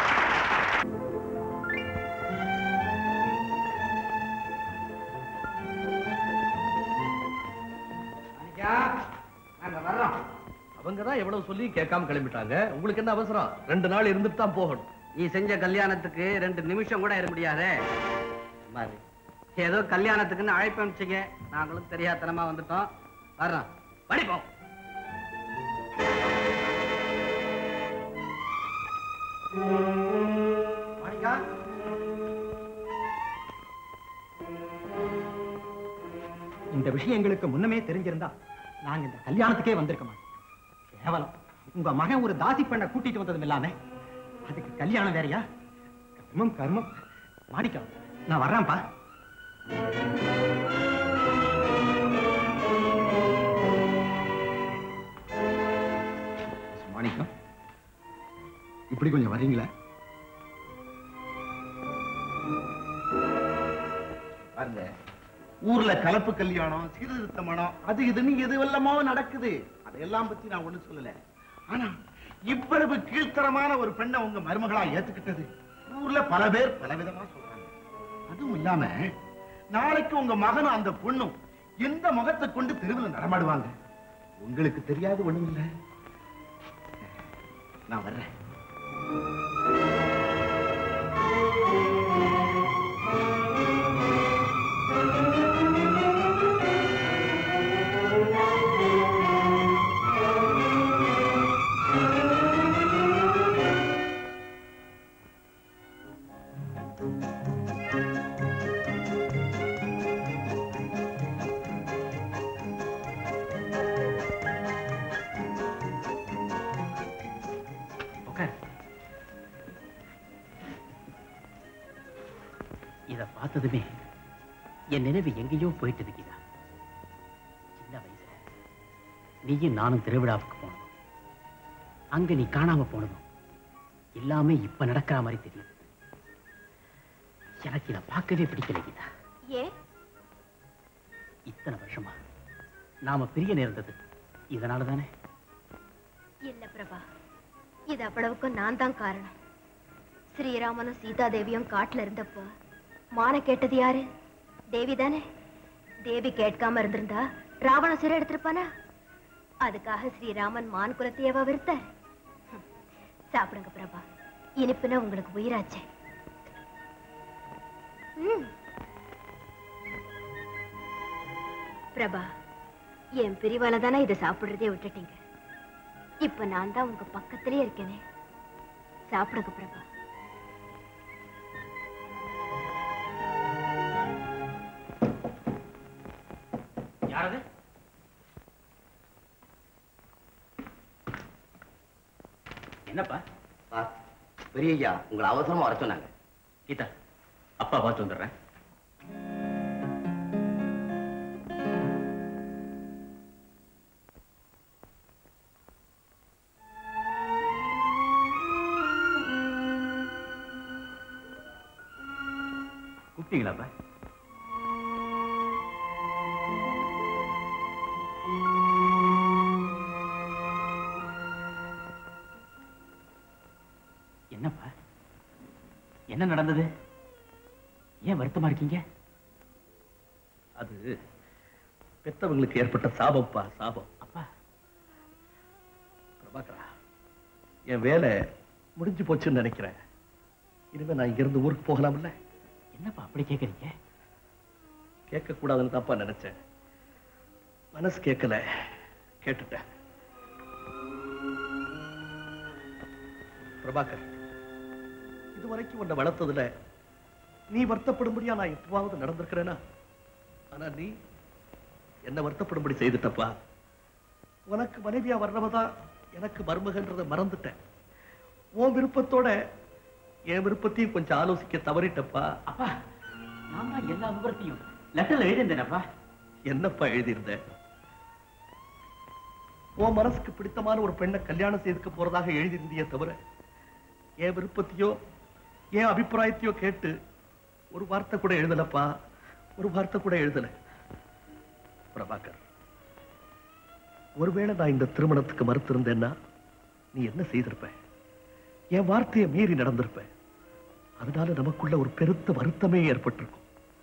அவங்கதான் எவ்வளவு சொல்லி கேட்காம கிளம்பிட்டாங்க. உங்களுக்கு என்ன அவசரம்? ரெண்டு நாள் இருந்துட்டு தான் போகணும். நீ செஞ்ச கல்யாணத்துக்கு ரெண்டு நிமிஷம் கூட இருக்க முடியாதே. ஏதோ கல்யாணத்துக்குன்னு அழைப்பு அனுப்பிச்சிங்க, நாங்களும் தெரியாதனமா வந்துட்டோம். வர்றோம், படிப்போம். இந்த விஷயம் எங்களுக்கு முன்னமே தெரிஞ்சிருந்தா நாங்க இந்த கல்யாணத்துக்கே வந்திருக்க மாட்டோம். கேவலம் உங்க மகன் ஒரு தாசி பெண்ணை கூட்டிட்டு வந்ததும் இல்லாம அதுக்கு கல்யாணம் வேறையா? கர்மம் கர்மம். மாணிக்கம், நான் வர்றேன்ப்பா. மாணிக்கம், இப்படி கொஞ்சம் வர்றீங்களா? பாருங்க, ஊர்ல கலப்பு கல்யாணம், சீர்திருத்த மனம், அது இதுன்னு எது வெல்லமோ நடக்குது. அதையெல்லாம் பத்தி நான் ஒண்ணு சொல்லல. ஆனா இவ்வளவு கீழ்த்தரமான ஒரு பெண்ணை உங்க மருமகளா ஏத்துக்கிட்டது ஊர்ல பல பேர் பலவிதமா சொல்றாங்க. அதுவும் இல்லாம நாளைக்கு உங்க மகனும் அந்த பொண்ணும் எந்த முகத்தை கொண்டு தெருவில் நடமாடுவாங்க உங்களுக்கு தெரியாது ஒண்ணும் இல்ல. நான் வர்றேன். இத பார்த்ததுமே என் நினைவு எங்கேயோ போயிட்டு இருக்குதா. சின்ன வயசுல நீயும் நானும் திருவிழாவுக்கு போனதும் அங்க நீ காணாம போனதும் எல்லாமே இப்ப நடக்கிற மாதிரி தெரியுது. எனக்கு இத பார்க்கவே பிடிக்கல கீதா. ஏன்? இத்தனை வருஷமா நாம பிரிய நேர்ந்தது இதனால தானே? இல்ல பிரபா, இது அவ்வளவுக்கும் நான் தான் காரணம். ஸ்ரீராமனும் சீதா தேவியும் காட்டுல இருந்தப்போ மான கேட்டது யாரு? தேவி தானே. தேவி கேட்காம இருந்திருந்தா ராவணன் சிறை எடுத்திருப்பானா? அதுக்காக ஸ்ரீராமன் மான் குலத்தையவா விருத்தார்? சாப்பிடுங்க பிரபா, இனிப்புனா உங்களுக்கு உயிராச்சே. பிரபா, என் பிரிவால தானே இதை சாப்பிடுறதே விட்டுட்டீங்க. இப்ப நான் தான் உங்க பக்கத்திலே இருக்கேனே. சாப்பிடுங்க பிரபா. யாரது? என்னப்பா? பெரியய்யா உங்களை அவசரமா வர சொன்னாங்க. கீதா, அப்பா பார்த்து வந்துடுறேன். கூப்பிட்டீங்களாப்பா? என்னப்பா, என்ன நடந்தது? ஏன் வருத்தமா இருக்கீங்க? அது பெத்தவங்களுக்கு ஏற்பட்ட சாபப்பா, சாபம். அப்பா, பிரபாகரா, என் வேலை முடிஞ்சு போச்சுன்னு நினைக்கிறேன். இனிமே நான் இங்க இருந்து ஊருக்கு போகலாம்ல? என்னப்பா அப்படி கேக்குறீங்க? கேட்க கூடாதுன்னு தான்ப்பா நினைச்சேன். மனசு கேட்கல, கேட்டுட்டேன். பிரபாகர், இதுவரைக்கும் உன்னை வளர்த்ததுல நீ வருத்தப்படும்படியா நான் எப்பவாவது நடந்திருக்கிறேனா? ஆனா நீ என்ன வருத்தப்படும்படி செய்துட்டப்பா. உனக்கு மனைவியா வர்றவதான் எனக்கு மருமகன்றதை மறந்துட்டேன். உன் விருப்பத்தோட என் விருப்பத்தையும் கொஞ்சம் ஆலோசிக்க தவறிட்டப்பா. அப்பா, நான் தான் எல்லா விவரத்தையும் லெட்டர்ல எழுதியிருந்தேனப்பா. என்னப்பா எழுதியிருந்த? உன் மனசுக்கு பிடித்தமான ஒரு பெண்ணை கல்யாணம் செய்துக்க போறதாக எழுதியிருந்தியே தவிர என் விருப்பத்தையோ என் அபிப்பிராயத்தையோ கேட்டு ஒரு வார்த்தை கூட எழுதலப்பா. ஒரு வார்த்தை கூட எழுதல. பிரபாகர், ஒருவேளை நான் இந்த திருமணத்துக்கு மறுத்திருந்தேன்னா நீ என்ன செய்திருப்ப? என் வார்த்தையை மீறி நடந்திருப்ப. அதனால நமக்குள்ள ஒரு பெருத்த வருத்தமே ஏற்பட்டிருக்கும்.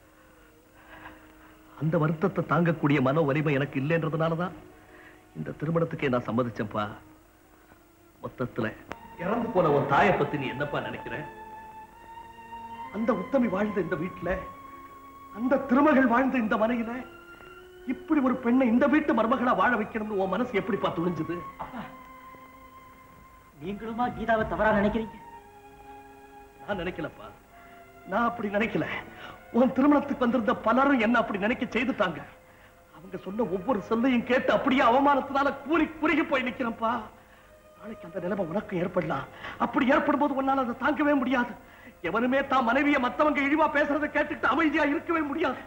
அந்த வருத்தத்தை தாங்கக்கூடிய மன வலிமை எனக்கு இல்லைன்றதுனாலதான் இந்த திருமணத்துக்கே நான் சம்மதிச்சேன்ப்பா. மொத்தத்துல இறந்து போன ஒரு தாயை பத்தி நீ என்னப்பா நினைக்கிற? அந்த உத்தமி வாழ்ந்த இந்த வீட்டுல, அந்த திருமகள் வாழ்ந்த இந்த மனையில இப்படி ஒரு பெண்ணை இந்த வீட்டு மருமகளா வாழ வைக்கணும்னு உன் மனசு எப்படிப்பா துணிஞ்சது? அப்பா, நீங்களுமா கீதாவை தவறா நினைக்கிறீங்க? நான் நினைக்கலப்பா, நான் அப்படி நினைக்கல. உன் திருமணத்துக்கு வந்திருந்த பலரும் என்ன அப்படி நினைக்க செய்துட்டாங்க. அவங்க சொன்ன ஒவ்வொரு சொல்லையும் கேட்டு அப்படியே அவமானத்தினால கூலி குறுகி போய் நிக்கிறேன்ப்பா. நாளைக்கு அந்த நிலைமை உனக்கு ஏற்படலாம். அப்படி ஏற்படும் போது உன்னால அதை தாங்கவே முடியாது. எவனுமே தான் மனைவியை மத்தவங்க இழிவா பேசுறதை கேட்டுட்டு அமைதியா இருக்கவே முடியாது.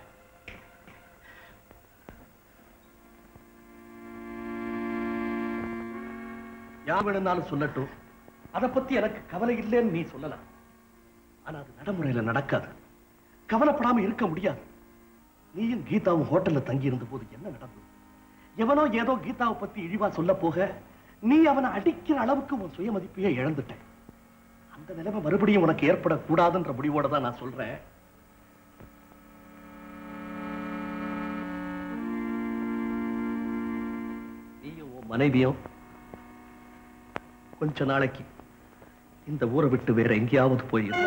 யார் வேணும்னாலும் சொல்லட்டும், அதை பத்தி எனக்கு கவலை இல்லைன்னு நீ சொல்லலாம். ஆனா அது நடைமுறையில நடக்காது. கவலைப்படாம இருக்க முடியாது. நீயும் கீதாவும் ஹோட்டல்ல தங்கி இருந்த போது என்ன நடந்தது? எவனோ ஏதோ கீதாவை பத்தி இழிவா சொல்ல போக நீ அவனை அடிக்கிற அளவுக்கு உன் சுயமதிப்பையே இழந்துட்ட. அந்த நிலைமை மறுபடியும் உனக்கு ஏற்படக்கூடாதுன்ற முடிவோட தான் நான் சொல்றேன். நீயும் உன் மனைவியும் கொஞ்ச நாளைக்கு இந்த ஊரை விட்டு வேற எங்கேயாவது போயிரு.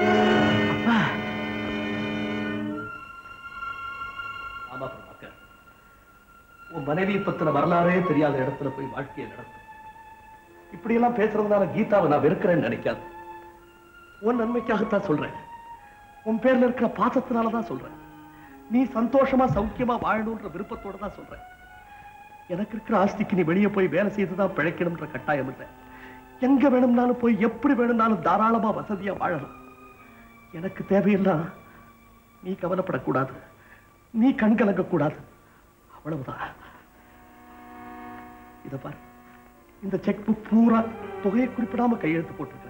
ஆமா பிரபாகர், உன் மனைவி பத்தின வரலாறே தெரியாத இடத்துல போய் வாழ்க்கையை நடத்து. இப்படி எல்லாம் பேசுறதுனால கீதாவை நான் வெறுக்கிறேன்னு நினைக்காது. உன் நன்மைக்காகத்தான் சொல்றேன். உன் பேர்ல இருக்கிற பாசத்தினாலதான் சொல்றேன். நீ சந்தோஷமா சௌக்கியமா வாழணும்ன்ற விருப்பத்தோட தான் சொல்றேன். எனக்கு இருக்கிற ஆஸ்திக்கு நீ வெளியே போய் வேலை செய்துதான் பிழைக்கணும்ன்ற கட்டாயம் இல்லை. எங்க வேணும்னாலும் போய் எப்படி வேணும்னாலும் தாராளமா வசதியா வாழலாம். எனக்கு தேவையெல்லாம் நீ கவலைப்படக்கூடாது, நீ கண்கலங்க கூடாது, அவ்வளவுதான். இத பாரு, இந்த செக் புக் பூரா தொகையை குறிப்பிடாம கையெழுத்து போட்டிருக்கிறேன்.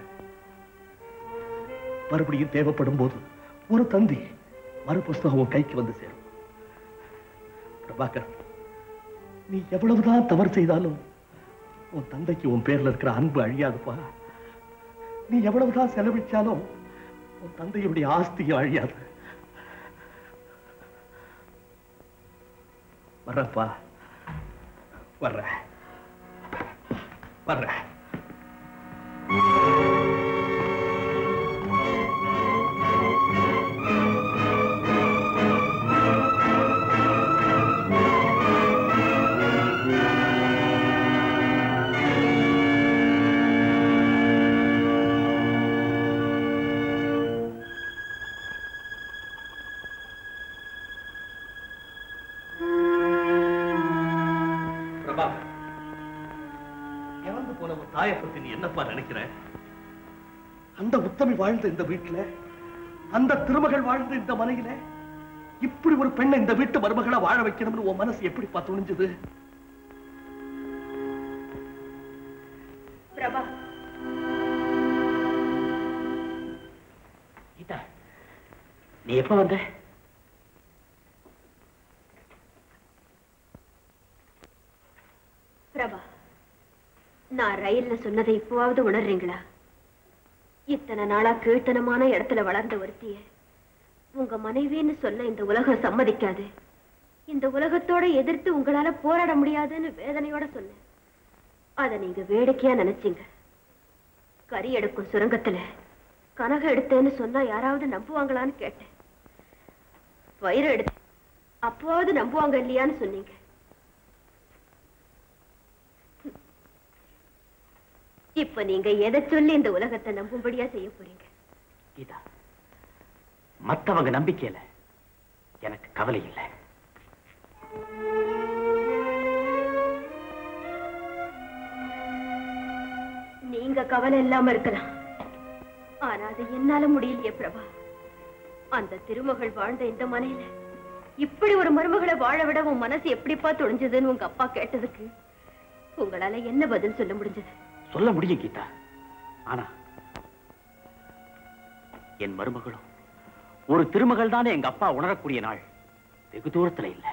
மறுபடியும் தேவைப்படும் போது ஒரு தந்தி மறு புஸ்தகம் கைக்கு வந்து சேரும். பிரபாகர், நீ எவ்வளவுதான் தவறு செய்தாலும் உன் தந்தைக்கு உன் பேர்ல இருக்கிற அன்பு அழியாதுப்பா. நீ எவ்வளவுதான் செலவிச்சாலும் உன் தந்தையுடைய ஆஸ்தியும் அழியாது. வர்றப்பா, வர்ற வர்ற தாயை பத்தி நீ என்னப்பா நினைக்கிற? அந்த உத்தமி வாழ்ந்த இந்த வீட்டுல, அந்த திருமகள் வாழ்ந்த இந்த மனையில இப்படி ஒரு பெண்ணை இந்த வீட்டு மருமகளா வாழ வைக்கணும்னு உன் மனசு எப்படிப்பா துணிஞ்சது? பிரபா, கீதா, நீ எப்ப வந்த? பிரபா, நான் ரயில்ல சொன்னதை இப்போவாவது உணர்றீங்களா? இத்தனை நாளா கீழ்த்தனமான இடத்துல வளர்ந்த ஒருத்திய உங்க மனைவின்னு சொல்ல இந்த உலகம் சம்மதிக்காது. இந்த உலகத்தோட எதிர்த்து உங்களால போராட முடியாதுன்னு வேதனையோட சொன்னேன். அத நீங்க வேடிக்கையா நினைச்சீங்க. கறி எடுக்கும் சுரங்கத்துல கனக எடுத்தேன்னு சொன்னா யாராவது நம்புவாங்களான்னு கேட்டேன். வயிறு எடுத்து அப்போவாவது நம்புவாங்க இல்லையான்னு சொன்னீங்க. இப்ப நீங்க எதை சொல்லி இந்த உலகத்தை நம்பும்படியா செய்ய போறீங்க? கீதா, மத்தவங்க நம்பிக்கையில எனக்கு கவலை இல்லை. நீங்க கவலை இல்லாம இருக்கலாம், ஆனா அது என்னால முடியலையே பிரபா. அந்த திருமகள் வாழ்ந்த இந்த மனையில இப்படி ஒரு மருமகளை வாழ விட உன் மனசு எப்படிப்பா துணிஞ்சதுன்னு உங்க அப்பா கேட்டதுக்கு உங்களால என்ன பதில் சொல்ல முடிஞ்சது? சொல்ல முடியும் கீதா, ஆனா என் மருமகளும் ஒரு திருமகள் தானே எங்க அப்பா உணரக்கூடிய நாள் வெகு தூரத்துல இல்ல.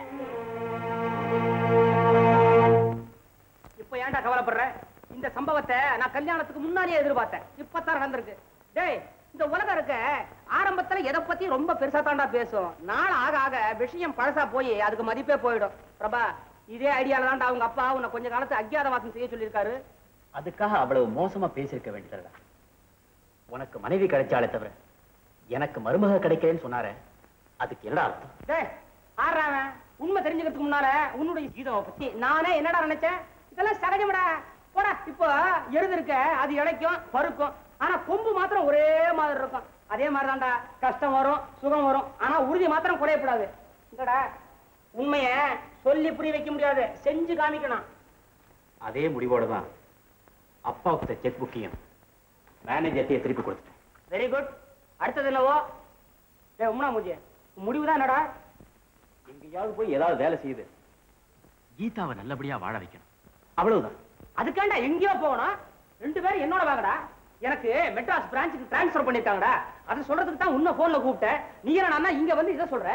இப்ப ஏன்டா கவலைப்படுற? இந்த சம்பவத்தை நான் கல்யாணத்துக்கு முன்னாடியே எதிர்பார்த்தேன். இப்பதான் நடந்திருக்கு. டேய், இந்த உலகம் இருக்க ஆரம்பத்துல எதை பத்தி ரொம்ப பெருசா தாண்டா பேசும். நாள் ஆக ஆக விஷயம் பழசா போய் அதுக்கு மதிப்பே போயிடும். பிரபா, இதே ஐடியால தான்டா அவங்க அப்பா உன்னை கொஞ்ச காலத்து அஜ்ஞாதவாசம் செய்ய சொல்லியிருக்காரு. அதுக்காக அவ்வளவு மோசமா பேசியிருக்க வேண்டியதுடா. உனக்கு மனைவி கிடைச்சாலே தவிர எனக்கு மருமக கிடைக்கிறேன்னு சொன்னாரே, அதுக்கு என்னடா அர்த்தம்? டேய், ஆறாவன் உண்மை தெரிஞ்சுக்கிறதுக்கு முன்னால உன்னுடைய கீதாவை பத்தி நானே என்னடா நினைச்சேன்? இதெல்லாம் சகஜம்டா. போடா, இப்போ எருது இருக்க அது இழைக்கும் பருக்கும், ஆனா கொம்பு மாத்திரம் ஒரே மாதிரி இருக்கும். அதே மாதிரிதான்டா கஷ்டம் வரும் சுகம் வரும், ஆனா உறுதி மாத்திரம் குறையப்படாது. இல்லடா, உண்மைய சொல்லி புரிய வைக்க முடியாது, செஞ்சு காமிக்கணும். அதே முடிவோட தான் அப்பாவுக்கு செக் புக்கையும் மேனேஜர்கிட்டயே திருப்பி கொடுத்துட்டேன். Very good. அடுத்தது என்னவோ? டேய் உம்னா மூஜி, முடிவுதான் என்னடா? எங்கேயாவது போய் ஏதாவது வேலை செய்யுது கீதாவை நல்லபடியா வாழ வைக்கணும், அவ்வளவுதான். அதுக்காண்டா எங்கேயோ போகணும்? ரெண்டு பேரும் என்னோட வாங்கடா. எனக்கு மெட்ராஸ் பிரான்ச்சுக்கு டிரான்ஸ்பர் பண்ணிருக்காங்கடா. அதை சொல்றதுக்கு தான் உன்ன போன்ல கூப்பிட்டேன். நீ என்ன இங்க வந்து இதை சொல்ற?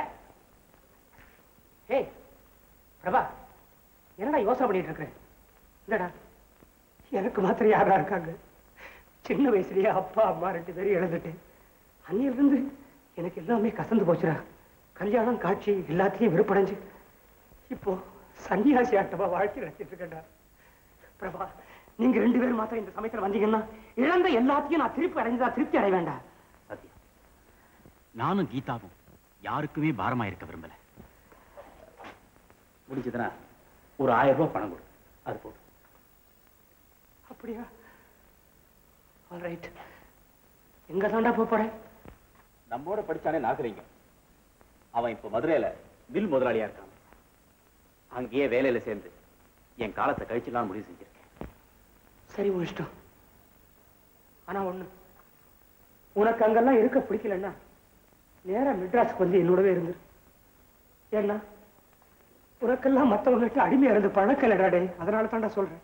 ஏய் பிரபா, என்னடா யோசனை பண்ணிட்டு இருக்க? இல்லடா, எனக்கு மாத்திரம் யாரா இருக்காங்க? சின்ன வயசுலயே அப்பா அம்மா ரெண்டு பேரும் இழந்துட்டேன். அன்னிலிருந்து எனக்கு எல்லாமே கசந்து போச்சுடா. கல்யாணம் காட்சி எல்லாத்தையும் விருப்படைஞ்சு இப்போ சன்னியாசி ஆட்டமா வாழ்க்கை நடத்திட்டு இருக்கேன்டா. பிரபா, நீங்க ரெண்டு பேரும் மாத்திரம் இந்த சமயத்துல வந்தீங்கன்னா இழந்த எல்லாத்தையும் நான் திருப்பி அடைஞ்சதா திருப்தி அடைய வேண்டாம். சத்யா, நானும் கீதாவும் யாருக்குமே பாரமா இருக்க விரும்பல. முடிஞ்சதுன்னா ஒரு ஆயிரம் ரூபாய் பணம் கொடு, அது போதும். அப்படியா? ஆல்ரைட். எங்க தாண்டா போறேன்? நம்மோட படிச்சானே நாகலிங்கம், அவன் இப்ப மதுரையில வில் முதலாளியா இருக்கான். அங்கேயே வேலையில சேர்ந்து என் காலத்தை கழிச்சுலாம் முடிவு செஞ்சிருக்கேன். சரி, உன் இஷ்டம். ஆனா ஒண்ணு, உனக்கு அங்கெல்லாம் இருக்க பிடிக்கலன்னா நேரா மெட்ராஸுக்கு வந்து என்னோடவே இருந்து. ஏன்னா உனக்கெல்லாம் மற்றவங்ககிட்ட அடிமையா இருந்து பழக்கலடாடே, அதனால தாண்டா சொல்றேன்.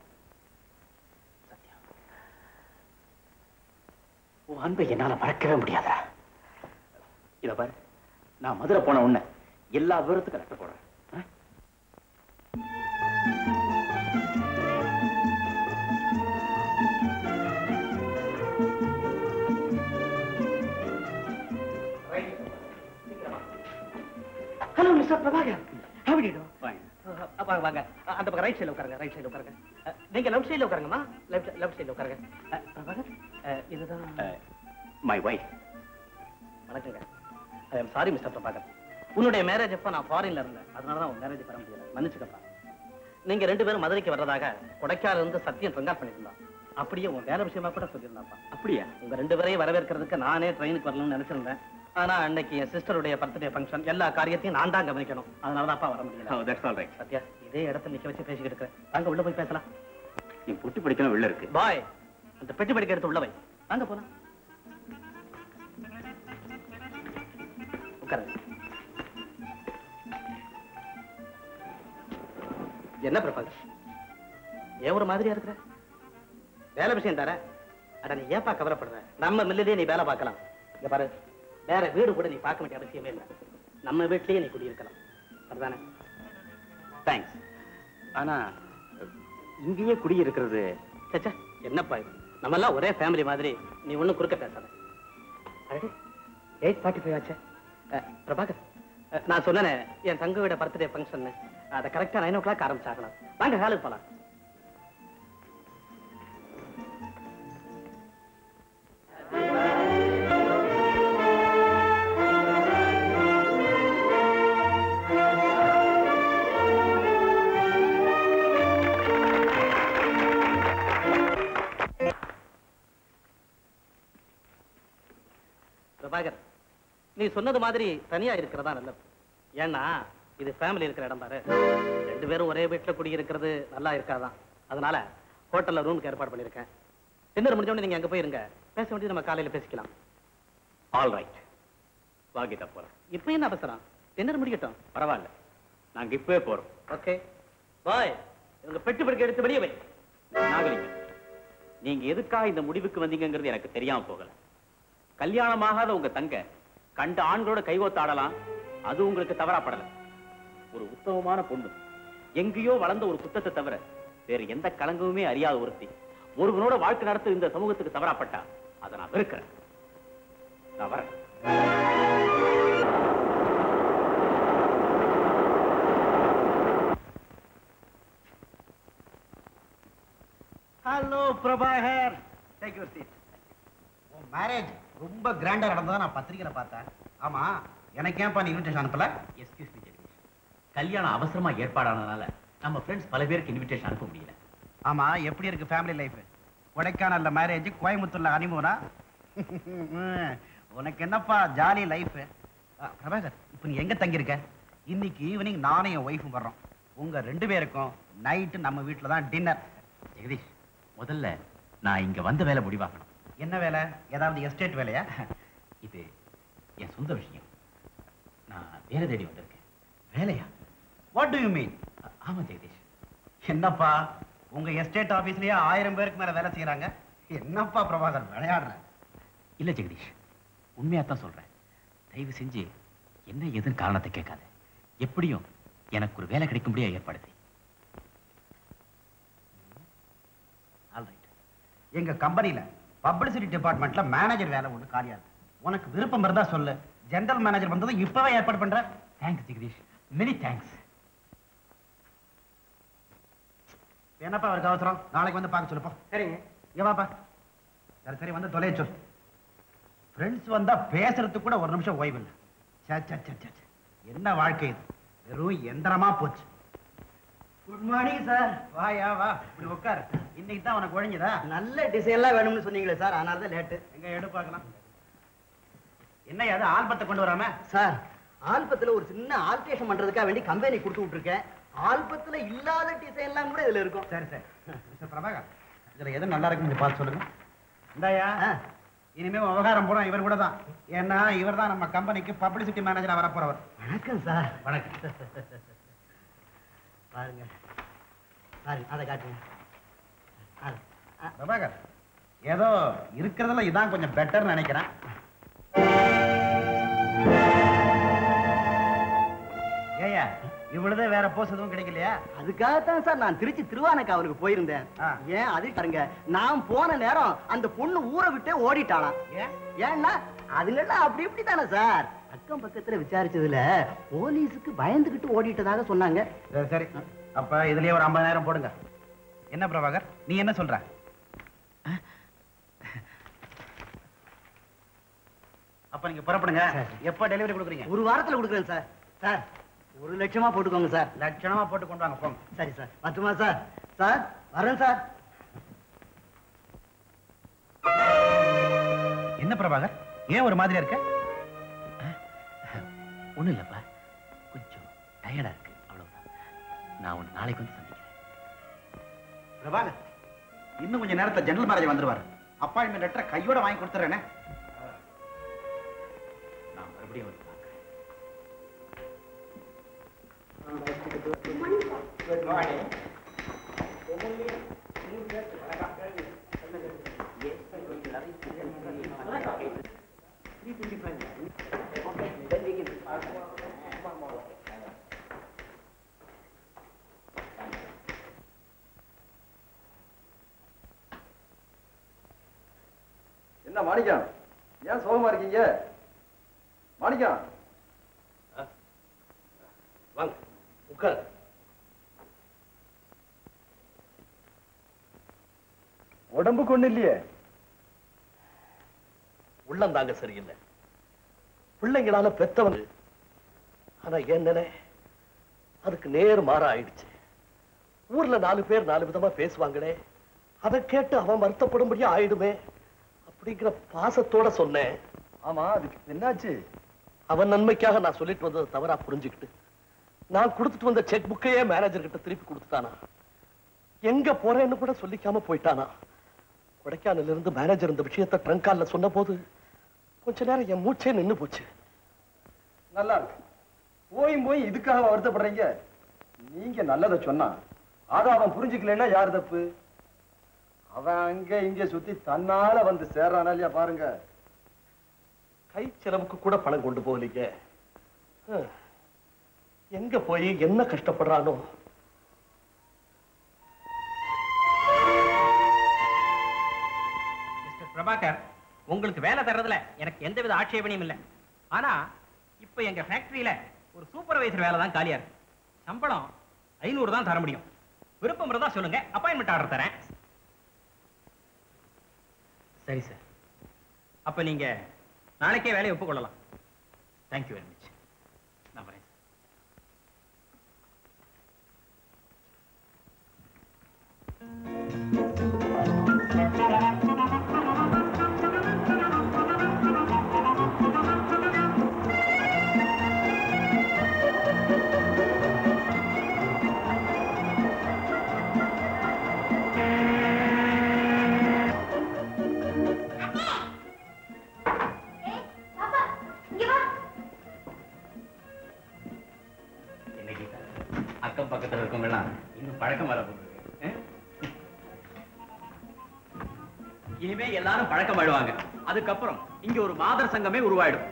உன் அன்பை என்னால மறக்கவே முடியாதா? இத பாரு, நான் மதுரை போன உடனே எல்லா விவரத்துக்கும் லெட்டர் போடுறேன். Hello mister Prabhakar, how do you do? வாங்க வாங்க, அந்த பக்கம் ரைட் சைடுல உட்காருங்க. ரைட் சைடுல உட்காருங்க. நீங்க லெஃப்ட் சைடுல உட்காருங்கம்மா. லெஃப்ட் லெஃப்ட் சைடுல உட்காருங்க. பிரபாகர், இதுதான் மை வைஃப். வணக்கங்க. I am sorry mister Prabhakar, உன்னுடைய மேரேஜ் அப்ப நான் ஃபாரின்ல இருந்தேன், அதனால தான் உன் மேரேஜ் பண்ண முடியல. மன்னிச்சுக்கப்பா. நீங்க ரெண்டு பேரும் மதுரைக்கு வர்றதாக கொடைக்கானல இருந்து சத்தியம் ட்ரங்கால் பண்ணிருந்தான். அப்படியே உன் வேலை விஷயமா கூட சொல்லியிருந்தாப்பா. அப்படியா? உங்க ரெண்டு பேரையும் வரவேற்கிறதுக்கு நானே ட்ரெயினுக்கு வரணும்னு நினைச்சிருந்தேன். ஆனா அன்னைக்கு என் சிஸ்டருடைய பர்த்டே ஃபங்க்ஷன், எல்லா காரியத்தையும் நான் தான் கவனிக்கணும், அதனால தான் அப்பா வர முடியல. Oh, that's all right. Sathya, இதே இடத்துல நிக்க வச்சு பேசிக்கிட்டு இருக்கேன். வாங்க உள்ள போய் பேசலாம். நீ பொட்டி படிக்கணும் உள்ள இருக்கு. பாய், அந்த பெட்டி படிக்க எடுத்து உள்ள வை. வாங்க போலாம். உட்காருங்க. என்ன பிரபாகர், ஏன் ஒரு மாதிரியா இருக்கிற? வேலை விஷயம் தார. அட நீ ஏப்பா கவலைப்படுற? நம்ம மில்லிலேயே நீ வேலை பார்க்கலாம். இங்க பாரு, வேற வீடு கூட நீ பார்க்க வேண்டிய அவசியமே இல்லை. நம்ம வீட்லயே நீ குடியிருக்கலாம், அதுதானே? தேங்க்ஸ். ஆனா இங்கேயே குடி இருக்கிறது சச்சா, என்னப்பா இது? நம்ம எல்லாம் ஒரே ஃபேமிலி மாதிரி, நீ ஒண்ணும் குறுக்க பேசாத. எயிட் ஃபார்ட்டி ஃபைவ் ஆச்சு. பிரபாகர், நான் சொன்னேன் என் தங்கவிட பர்த்டே ஃபங்க்ஷன், அதை கரெக்டா நைன் ஓ கிளாக் ஆரம்பிச்சாகலாம். வாங்க ஹாலுக்கு போலாம். பிரபாகர், நீ சொன்னது மாதிரி தனியா இருக்கிறதா நல்லது. ஏன்னா இது ஃபேமிலி இருக்கிற இடம் பாரு. ரெண்டு பேரும் ஒரே வீட்டுல குடியிருக்கிறது நல்லா இருக்காதான். அதனால ஹோட்டல்ல ரூமுக்கு ஏற்பாடு பண்ணிருக்கேன். டின்னர் முடிஞ்ச உடனே நீங்க அங்க போயிருங்க. பேச வேண்டியது நம்ம காலையில பேசிக்கலாம். ஆல் ரைட், வாங்கிட்டா போறேன். இப்ப என்ன அவசரம்? டின்னர் முடிக்கட்டும். பரவாயில்ல, நாங்க இப்பவே போறோம். Okay bye. இவங்க பெட்டு படுக்க எடுத்து வெளியே வை. நாகலிங்கம், நீங்க எதுக்காக இந்த முடிவுக்கு வந்தீங்கிறது எனக்கு தெரியாம போகல. கல்யாணமாகாத உங்க தங்க கண்ட ஆண்களோட கைகோத்து ஆடலாம், அது உங்களுக்கு தவறாப்படல. ஒரு உத்தமமான பொண்ணு, எங்கேயோ வளர்ந்த ஒரு குத்தத்தை தவிர வேற எந்த கலங்கமுமே அறியாத ஒருத்தி ஒருவனோட வாழ்க்கை நடத்த இந்த சமூகத்துக்கு தவறாப்பட்டா அதை நான் வெறுக்கிறேன். தவற hello Prabhakar, take your seat. உன் மேரேஜ் ரொம்ப கிராண்டா நடந்ததா நான் பத்திரிக்கையில பார்த்தேன். ஆமா, எனக்கு ஏன்பா நீ இன்விடேஷன் அனுப்பல? எஸ்கியூஸ் மீ ஜெகதீஷ், கல்யாணம் அவசரமா ஏற்பாடானதுனால நம்ம ஃப்ரெண்ட்ஸ் பல பேருக்கு இன்விடேஷன் அனுப்ப முடியல. ஆமா, எப்படி இருக்கு ஃபேமிலி லைஃப்? கொடைக்கானல்ல மேரேஜ், கோயம்புத்தூர்ல ஹனிமூனா? உனக்கு என்னப்பா ஜாலி லைஃப். பிரபாகர், இப்போ நீ எங்க தங்கி இருக்க? இன்னைக்கு ஈவினிங் நானும் என் ஒய்ஃபும் வர்றோம். உங்க ரெண்டு பேருக்கும் நைட்டு நம்ம வீட்டுல தான் டின்னர். ஜெகதீஷ், முதல்ல நான் இங்க வந்த வேலை முடிவாகணும். என்ன வேலை? ஏதாவது எஸ்டேட் வேலையா? இது என் சொந்த விஷயம். நான் வேலை தேடி வந்திருக்கேன். வேலையா? What do you mean? ஆமா ஜெகதீஷ். என்னப்பா, உங்க எஸ்டேட் ஆபீஸ்லயே ஆயிரம் பேருக்கு மேல வேலை செய்யறாங்க. என்னப்பா பிரபாகர் விளையாடுற? இல்ல ஜெகதீஷ், உண்மையாத்தான் சொல்றேன். தயவு செஞ்சு என்ன ஏதுன்னு காரணத்தை கேட்காத. எப்படியும் எனக்கு ஒரு வேலை கிடைக்கும்படியா ஏற்பாடு செய். ஆல்ரைட். எங்க கம்பெனில பப்ளிசிட்டி டிபார்ட்மெண்ட்ல மேனேஜர் வேலை ஒண்ணு காலியா இருக்கு. உனக்கு விருப்பம் இருந்தா சொல்லு. ஜெனரல் மேனேஜர் வந்ததும் இப்பவே ஏற்பாடு பண்றேன். Thanks Jagadish, many thanks. என்னப்பா அவருக்கு அவசரம்? நாளைக்கு வந்து பார்க்க சொல்லுப்பா. சரிங்க. இங்க வாப்பா. சரி சரி, வந்து தொலைய சொல். ஃப்ரெண்ட்ஸ் வந்தா பேசுறதுக்கு கூட ஒரு நிமிஷம் ஓய்வு இல்லை. சே சே சே சே சே. என்ன வாழ்க்கை இது? வெறும் எந்திரமா போச்சு. Good morning sir. வாயா வா, இப்படி உட்காரு. இன்னைக்கு தான் உனக்கு ஒழிஞ்சதா? நல்ல டிசைன்லாம் வேணும்னு சொன்னீங்களே சார், அதனால தான் லேட்டு. எங்க எடு பார்க்கலாம். என்ன அது ஆல்பத்தை கொண்டு வராம? சார், ஆல்பத்துல ஒரு சின்ன ஆல்ட்ரேஷன் பண்றதுக்காக வேண்டி கம்பெனி கொடுத்து விட்டுருக்கேன். ஆல்பத்துல இல்லாத டிசைன்லாம் கூட இதுல இருக்கும். சரி சரி. மிஸ்டர் பிரபாகர், இதுல எது நல்லா இருக்குன்னு கொஞ்சம் பார்த்து சொல்லுங்க. இந்தாயா, இனிமே விவகாரம் போறோம் இவர் கூட தான். ஏன்னா இவர் தான் நம்ம கம்பெனிக்கு பப்ளிசிட்டி மேனேஜரா வர போறவர். வணக்கம் சார். வணக்கம். பாருங்க பாருங்க, அதை காட்டுங்க. பிரபாகர், ஏதோ இருக்கிறதுல இதான் கொஞ்சம் பெட்டர்னு நினைக்கிறேன். ஏயா, இவ்வளவு வேற போஸ் எதுவும் கிடைக்கலையா? அதுக்காகத்தான் சார் நான் திருச்சி திருவானைக்காவலுக்கு போயிருந்தேன். ஏன் அது பாருங்க, நான் போன நேரம் அந்த பொண்ணு ஊரை விட்டே ஓடிட்டாளாம். ஏன்னா அதுங்கெல்லாம் அப்படி இப்படி தானே சார். அக்கம் பக்கத்துல விசாரிச்சதுல போலீஸுக்கு பயந்துகிட்டு ஓடிட்டதாக சொன்னாங்க. சரி சரி, அப்ப இதுலயே ஒரு ஐம்பதாயிரம் போடுங்க. என்ன பிரபாகர், நீ என்ன சொல்ற? அப்ப நீங்க புறப்படுங்க. எப்ப டெலிவரி கொடுக்குறீங்க? ஒரு வாரத்துல கொடுக்குறேன் சார். சார், ஒரு லட்சமா போட்டுக்கோங்க சார். லட்சணமா போட்டு கொண்டு வாங்க, போங்க. சரி சார், பத்துமா சார்? சார் வரேன் சார். என்ன பிரபாகர், ஏன் ஒரு மாதிரியா இருக்க? ஒண்ணும் இல்லப்பா, கொஞ்சம் டயர்டா இருக்கு, அவ்வளவுதான். நான் உன்னை நாளைக்கு வந்து சந்திக்கிறேன். பிரபாகர், இன்னும் கொஞ்சம் நேரத்துல ஜெனரல் மேனேஜர் வந்துருவாரு. அப்பாயின்மெண்ட் லெட்டரை கையோட வாங்கி கொடுத்துறேனே. நான் மறுபடியும் வந்து பார்க்கிறேன். Good morning. என்ன மாணிக்கம், ஏன் சோகமா இருக்கீங்க? மாணிக்கம், வாங்க உட்கார். உடம்புக்கு ஒண்ணு இல்லையே? உள்ளம் தாங்க சரியில்லை. பிள்ளைங்களால பெத்தவங்க, ஆனா என்னன்னு அதுக்கு நேர் மாற ஆயிடுச்சு. ஊர்ல நாலு பேர் நாலு விதமா பேசுவாங்களே, அதை கேட்டு அவன் வருத்தப்படும்படியா ஆயிடுமே அப்படிங்கிற பாசத்தோட சொன்னேன். ஆமா அதுக்கு என்னாச்சு? அவன் நன்மைக்காக நான் சொல்லிட்டு வந்தது தவறா புரிஞ்சுக்கிட்டு நான் கொடுத்துட்டு வந்த செக் புக்கையே மேனேஜர் கிட்ட திருப்பி கொடுத்துட்டானா? எங்க போறேன்னு கூட சொல்லிக்காம போயிட்டானா? கொடைக்கானல இருந்து மேனேஜர் இந்த விஷயத்தை ட்ரங்கால்ல சொன்ன போது கொஞ்ச நேரம் என் மூச்சே நின்னு போச்சு. நல்லா இருக்கு. போயும் போய் இதுக்காக வருத்தப்படுறீங்க? நீங்க நல்லதை சொன்னா அதை அவன் புரிஞ்சுக்கலன்னா யார் தப்பு? அவன் அங்க இங்க சுத்தி தன்னால வந்து சேர்றானா இல்லையா பாருங்க. கை செலவுக்கு கூட பணம் கொண்டு போகலீங்க. எங்க போய் என்ன கஷ்டப்படுறானோ? மிஸ்டர் பிரபாகர், உங்களுக்கு வேலை தர்றதுல எனக்கு எந்தவித ஆட்சேபனையும் இல்லை. ஆனா இப்ப எங்க ஃபேக்டரியில ஒரு சூப்பர்வைசர் வேலை தான் காலியா இருக்கு. சம்பளம் ஐநூறு தான் தர முடியும். விருப்பம் இருந்தா சொல்லுங்க, அப்பாயின்மெண்ட் ஆர்டர் தரேன். சரி சார், அப்ப நீங்க நாளைக்கே வேலையை ஒப்புக்கொள்ளலாம். Thank you very much. நான் வரேன். அக்கம் பக்கத்துல இருக்கவங்கலாம் இன்னும் பழக்கம் வர போகுது. இனிமே எல்லாரும் பழக்கம் ஆயிடுவாங்க. அதுக்கப்புறம் இங்க ஒரு மாதர் சங்கமே உருவாயிடும்.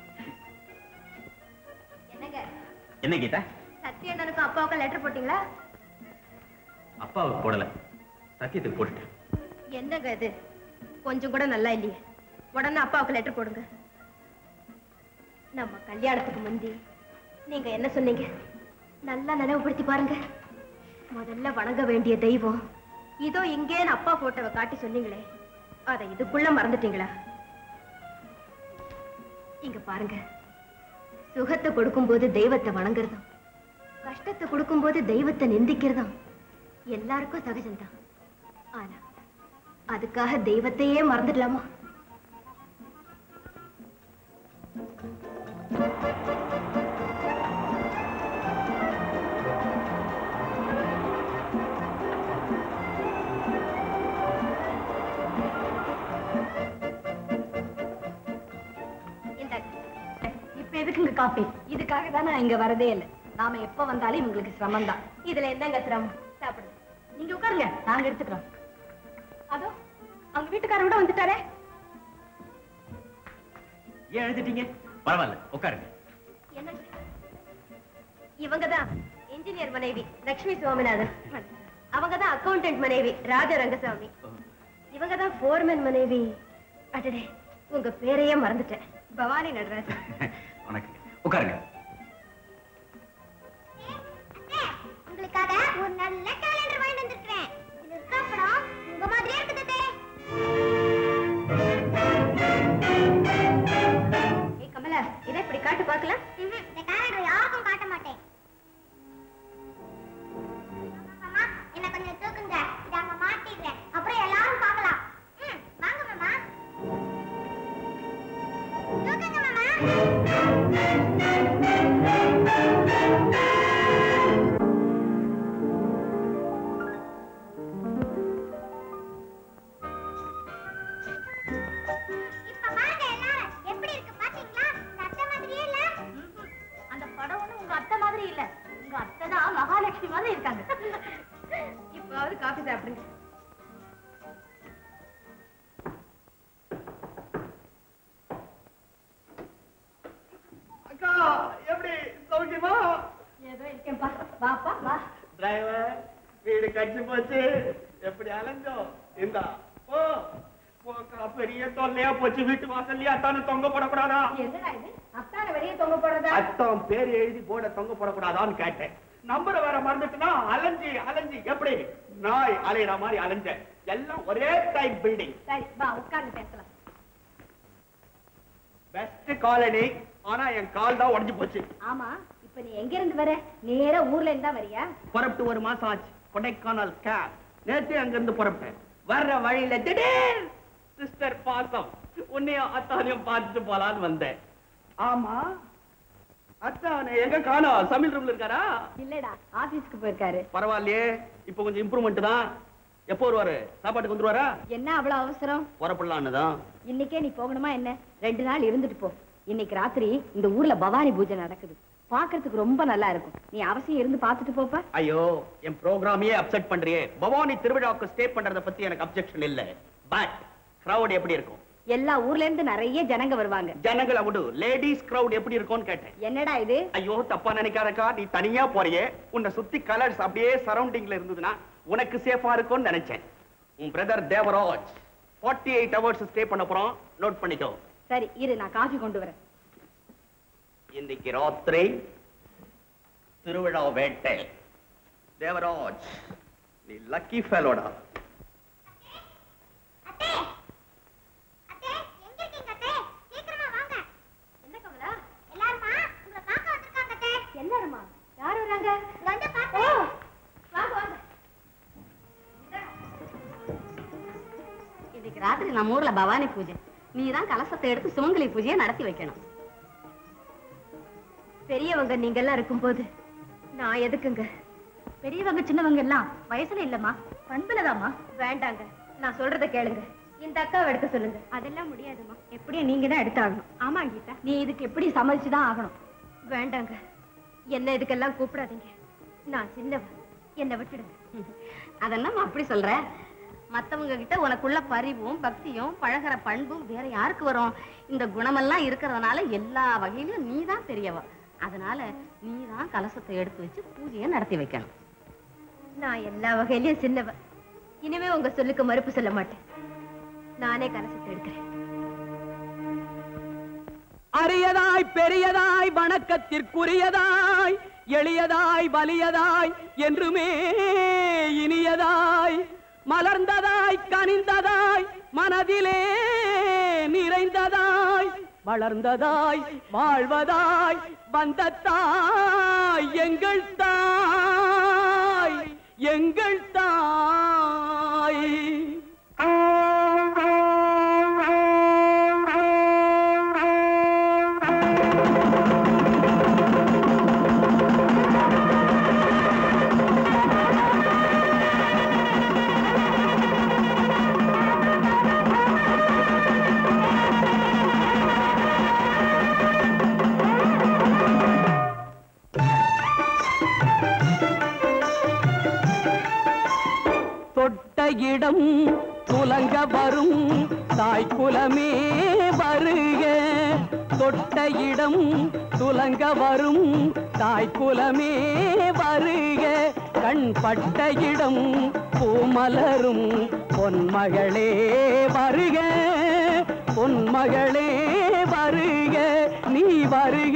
என்ன கீதா? சத்யண்ணனுக்கும் அப்பாவுக்கும் லெட்டர் போட்டீங்களா? அப்பாவுக்கு போடல, சத்தியத்துக்கு போட்டுட்டேன். என்னங்க இது? கொஞ்சம் கூட நல்லா இல்லையே. உடனே அப்பாவுக்கு லெட்டர் போடுங்க. நம்ம கல்யாணத்துக்கு முந்தி நீங்க என்ன சொன்னீங்க? நல்லா நினைவுபடுத்தி பாருங்க. முதல்ல வணங்க வேண்டிய தெய்வம் இதோ இங்கேன்னு அப்பா போட்டோவை காட்டி சொன்னீங்களே, அதை இதுக்குள்ள மறந்துட்டீங்களா? இங்க பாருங்க, சுகத்தை கொடுக்கும் போது தெய்வத்தை வணங்குறதும், கஷ்டத்தை கொடுக்கும் போது தெய்வத்தை நிந்திக்கிறதும் எல்லாருக்கும் சகஜம்தான். ஆனா அதுக்காக தெய்வத்தையே மறந்துடலாமா? எதுக்குங்க காப்பி? இதுக்காக தான் நான் இங்க வரதே இல்லை. நாம எப்ப வந்தாலும் இவங்களுக்கு சிரமம் தான். இதுல என்னங்க சிரமம்? சாப்பிடுங்க. நீங்க உட்காருங்க, நாங்க எடுத்துக்கிறோம். அதோ அவங்க வீட்டுக்காரர் கூட வந்துட்டாரே. ஏன் எழுதிட்டீங்க? பரவாயில்ல, உட்காருங்க. என்ன? இவங்கதான் இன்ஜினியர் மனைவி லட்சுமி சுவாமிநாதன். அவங்கதான் அக்கௌண்டன்ட் மனைவி ராஜ ரங்கசாமி. இவங்கதான் போர்மேன் மனைவி. அடடே, உங்க பேரையே மறந்துட்டேன். பவானி நடராஜன். வணக்கம், உட்காருங்க. உங்களுக்காக ஒரு நல்ல கேலண்டர் வாங்கிட்டு வந்திருக்கேன். இது இருக்கா படம் உங்க மாதிரியே இருக்குது. ஏய் கமலா, இதை இப்படி காட்டு பார்க்கலாம். இந்த கேலண்டர் யாருக்கும் காட்ட மாட்டேன். மாமா, என்ன கொஞ்சம் தூக்குங்க. இத அங்க மாட்டிடுறேன். அப்புறம் எல்லாரும் பார்க்கலாம். ம், வாங்க மாமா. தூக்குங்க மாமா. மகாலட்சுமி மாதிரி இருக்காங்க. இப்போது காபி சாப்பிடுங்க. அக்கா, எப்படி சௌக்கியமா? ஏதோ இருக்கேன்பா. வாப்பா வா. டிரைவர், வீடு கட்சி போச்சு. எப்படி அலைஞ்சோம்? இந்தா ஓ பெரிய தொல்லையா போச்சு. வீட்டு வாசல்லையே அத்தான தொங்க போடக்கூடாதா? என்னடா இது? அத்தான வெளியே தொங்க போடுறதா? அத்தம் பேர் எழுதி போர்ட தொங்க போடக்கூடாதான்னு கேட்டேன். நம்பரை வேற மறந்துட்டுனா அலைஞ்சி அலைஞ்சி எப்படி நாய் அலையிற மாதிரி அலைஞ்ச. எல்லாம் ஒரே டைப் பில்டிங். சரி வா உட்கார்ந்து பேசலாம். Best colony. ஆனா என் கால் தான் உடைஞ்சு போச்சு. ஆமா, இப்ப நீ எங்க இருந்து வர? நேரா ஊர்ல இருந்தா வரியா? புறப்பட்டு ஒரு மாசம் ஆச்சு. கொடைக்கானல் கேப். நேற்று அங்க இருந்து புறப்பட்டேன். வர்ற வழியில திடீர் சிஸ்டர் பாசம் உன்னையும் அத்தானையும் பார்த்துட்டு போலான்னு வந்தேன். ஆமா, அத்தானே எங்க காணோம்? சமையல் ரூம்ல இருக்காரா? இல்லடா, ஆபீஸ்க்கு போயிருக்காரு. பரவாயில்லையே, இப்ப கொஞ்சம் இம்ப்ரூவ்மெண்ட் தான். எப்போ வருவாரு? சாப்பாட்டுக்கு வந்துருவாரா? என்ன அவ்வளவு அவசரம்? வரப்படலான்னு தான். இன்னைக்கே நீ போகணுமா என்ன? ரெண்டு நாள் இருந்துட்டு போ. இன்னைக்கு ராத்திரி இந்த ஊர்ல பவானி பூஜை நடக்குது. பாக்குறதுக்கு ரொம்ப நல்லா இருக்கும். நீ அவசியம் இருந்து பாத்துட்டு போப்ப. ஐயோ, என் ப்ரோக்ராமையே அப்செட் பண்றியே. பவானி திருவிழாவுக்கு ஸ்டே பண்றத பத்தி எனக்கு அப்செக்ஷன் இல்ல. பட் கிரவுட் எப்படி இருக்கும்? எல்லா ஊர்ல இருந்து நிறைய ஜனங்க வருவாங்க. ஜனங்களை விடு, லேடிஸ் கிரவுட் எப்படி இருக்கும்னு கேட்டேன். என்னடா இது? ஐயோ, தப்பா நினைக்காதக்கா. நீ தனியா போறியே, உன்னை சுத்தி கலர்ஸ் அப்படியே சரௌண்டிங்ல இருந்ததுன்னா உனக்கு சேஃபா இருக்கும்னு நினைச்சேன். உன் பிரதர் தேவராஜ் நாற்பத்தி எட்டு ஹவர்ஸ் ஸ்டே பண்ண போறோம். நோட் பண்ணிக்கோ. சரி இரு, நான் காஃபி கொண்டு வரேன். இன்னைக்கு ராத்திரி திருவிழா வேட்டை. தேவராஜ், நீ லக்கி ஃபெலோடா. எல்லாருமா? யார் வராங்க? இன்னைக்கு ராத்திரி நம்ம ஊர்ல பவானி பூஜை. நீ தான் கலசத்தை எடுத்து சுமங்கலி பூஜையை நடத்தி வைக்கணும். பெரியவங்க நீங்க எல்லாம் இருக்கும்போது நான் எதுக்குங்க? பெரியவங்க சின்னவங்க எல்லாம் வயசுல இல்லம்மா, பண்புலதாம்மா. வேண்டாங்க, நான் சொல்றத கேளுங்க. இந்த அக்காவை எடுக்க சொல்லுங்க. அதெல்லாம் முடியாதுமா. எப்படியும் நீங்க தான் எடுத்தாகணும். ஆமா கீதா, நீ இதுக்கு எப்படி சமாளிச்சுதான் ஆகணும். வேண்டாங்க, என்ன இதுக்கெல்லாம் கூப்பிடாதீங்க. நான் சின்னவ, என்ன விட்டுடுங்க. அதெல்லாம் அப்படி சொல்ற? மத்தவங்க கிட்ட உனக்குள்ள பரிவும் பக்தியும் பழகிற பண்பும் வேற யாருக்கு வரும்? இந்த குணமெல்லாம் இருக்கிறதுனால எல்லா வகையிலும் நீ தான் பெரியவ. அதனால நீ தான் கலசத்தை எடுத்து வச்சு பூஜையை நடத்தி வைக்கணும். நான் எல்லா வகையிலயும் சின்னவ. இனிமே உங்க சொல்லுக்கு மறுப்பு சொல்ல மாட்டேன். நானே கலசத்தை எடுக்கிறேன். அரியதாய் பெரியதாய் வணக்கத்திற்குரியதாய் எளியதாய் வலியதாய் என்றுமே இனியதாய் மலர்ந்ததாய் கனிந்ததாய் மனதிலே நிறைந்ததாய் வளர்ந்ததாய் வாழ்வதாய் வந்த தாய் எங்கள் தாய் எங்கள் தாய். இடம் துலங்க வரும் தாய் குலமே வருக. தொட்ட இடம் துலங்க வரும் தாய் குலமே வருக. கண் பட்ட இடம் பூமலரும் பொன்மகளே வருக. பொன்மகளே வருக, நீ வருக.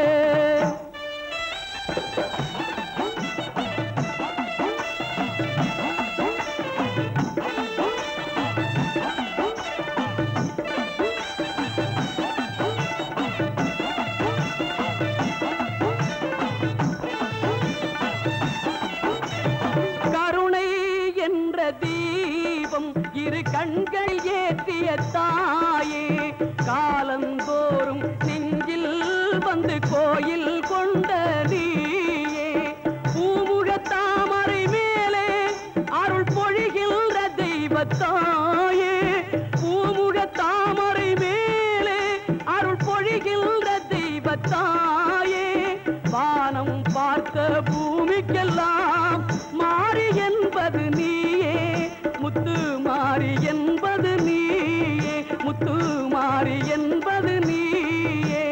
இரு கண்கள் ஏற்றிய தாயே காலந்தோறும் நெஞ்சில் வந்து கோயில் கொண்ட நீயே பூமுக தாமரை மேலே அருள் பொழிகின்ற தெய்வத்தாயே. பூமுக தாமரை மேலே அருள் பொழிகின்ற தெய்வத்தாயே. வானம் பார்த்த பூமிக்கெல்லாம் மாறி என்பது நீயே. முத்து மாறி என்பது நீயே. முத்து மாறி என்பது நீயே.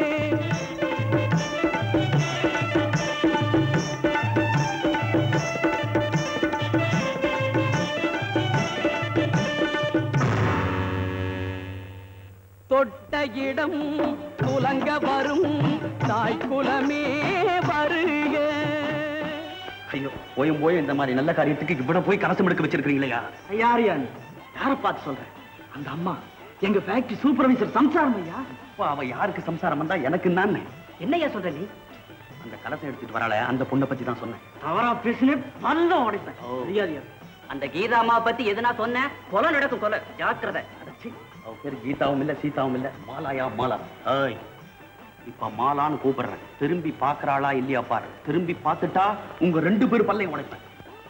தொட்ட இடம் துலங்க வரும் தாய் குலமே வருக. ஐயோ, போயும் போய் இந்த மாதிரி நல்ல காரியத்துக்கு இவ்வளவு போய் கலசம் எடுக்க வச்சிருக்கீங்களா? யாரையா நீ? யாரை பார்த்து சொல்றேன்? அந்த அம்மா எங்க ஃபேக்டரி சூப்பர்வைசர் சம்சாரம் ஐயா. அவ யாருக்கு சம்சாரம் வந்தா எனக்கு நான் என்னையா சொல்ற நீ? அந்த கலசம் எடுத்துட்டு வரல, அந்த பொண்ணை பத்தி தான் சொன்னேன். தவறா பேசினே பல்ல உடைப்பேன். அந்த கீதாமா பத்தி எதுனா சொன்ன கொலை நடக்கும். கொலை ஜாக்கிரதை. அவ பேரு கீதாவும் இல்ல சீதாவும் இல்ல மாலாயா மாலா. ஏய் இப்ப மாலான்னு கூப்பிடுறேன். திரும்பி பாக்குறாளா இல்லையா பாரு. திரும்பி பார்த்துட்டா உங்க ரெண்டு பேரும் பல்லையும் உடைப்பேன்.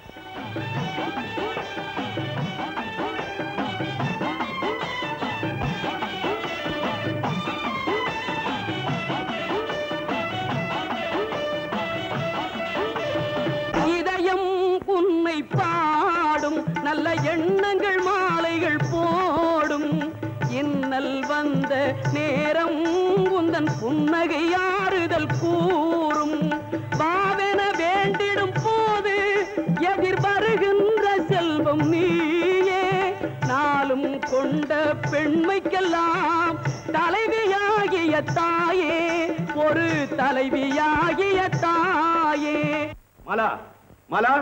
பாடும் நல்ல எண்ணங்கள் மாலைகள் போடும் இன்னல் வந்த நேரம் உந்தன் புன்னகை ஆறுதல் கூறும் பாவென வேண்டிடும் போது எதிர் வருகின்ற செல்வம் நீயே நாளும் கொண்ட பெண்மைக்கெல்லாம் தலைவியாகிய தாயே ஒரு தலைவியாகிய தாயே. மாலா மாலா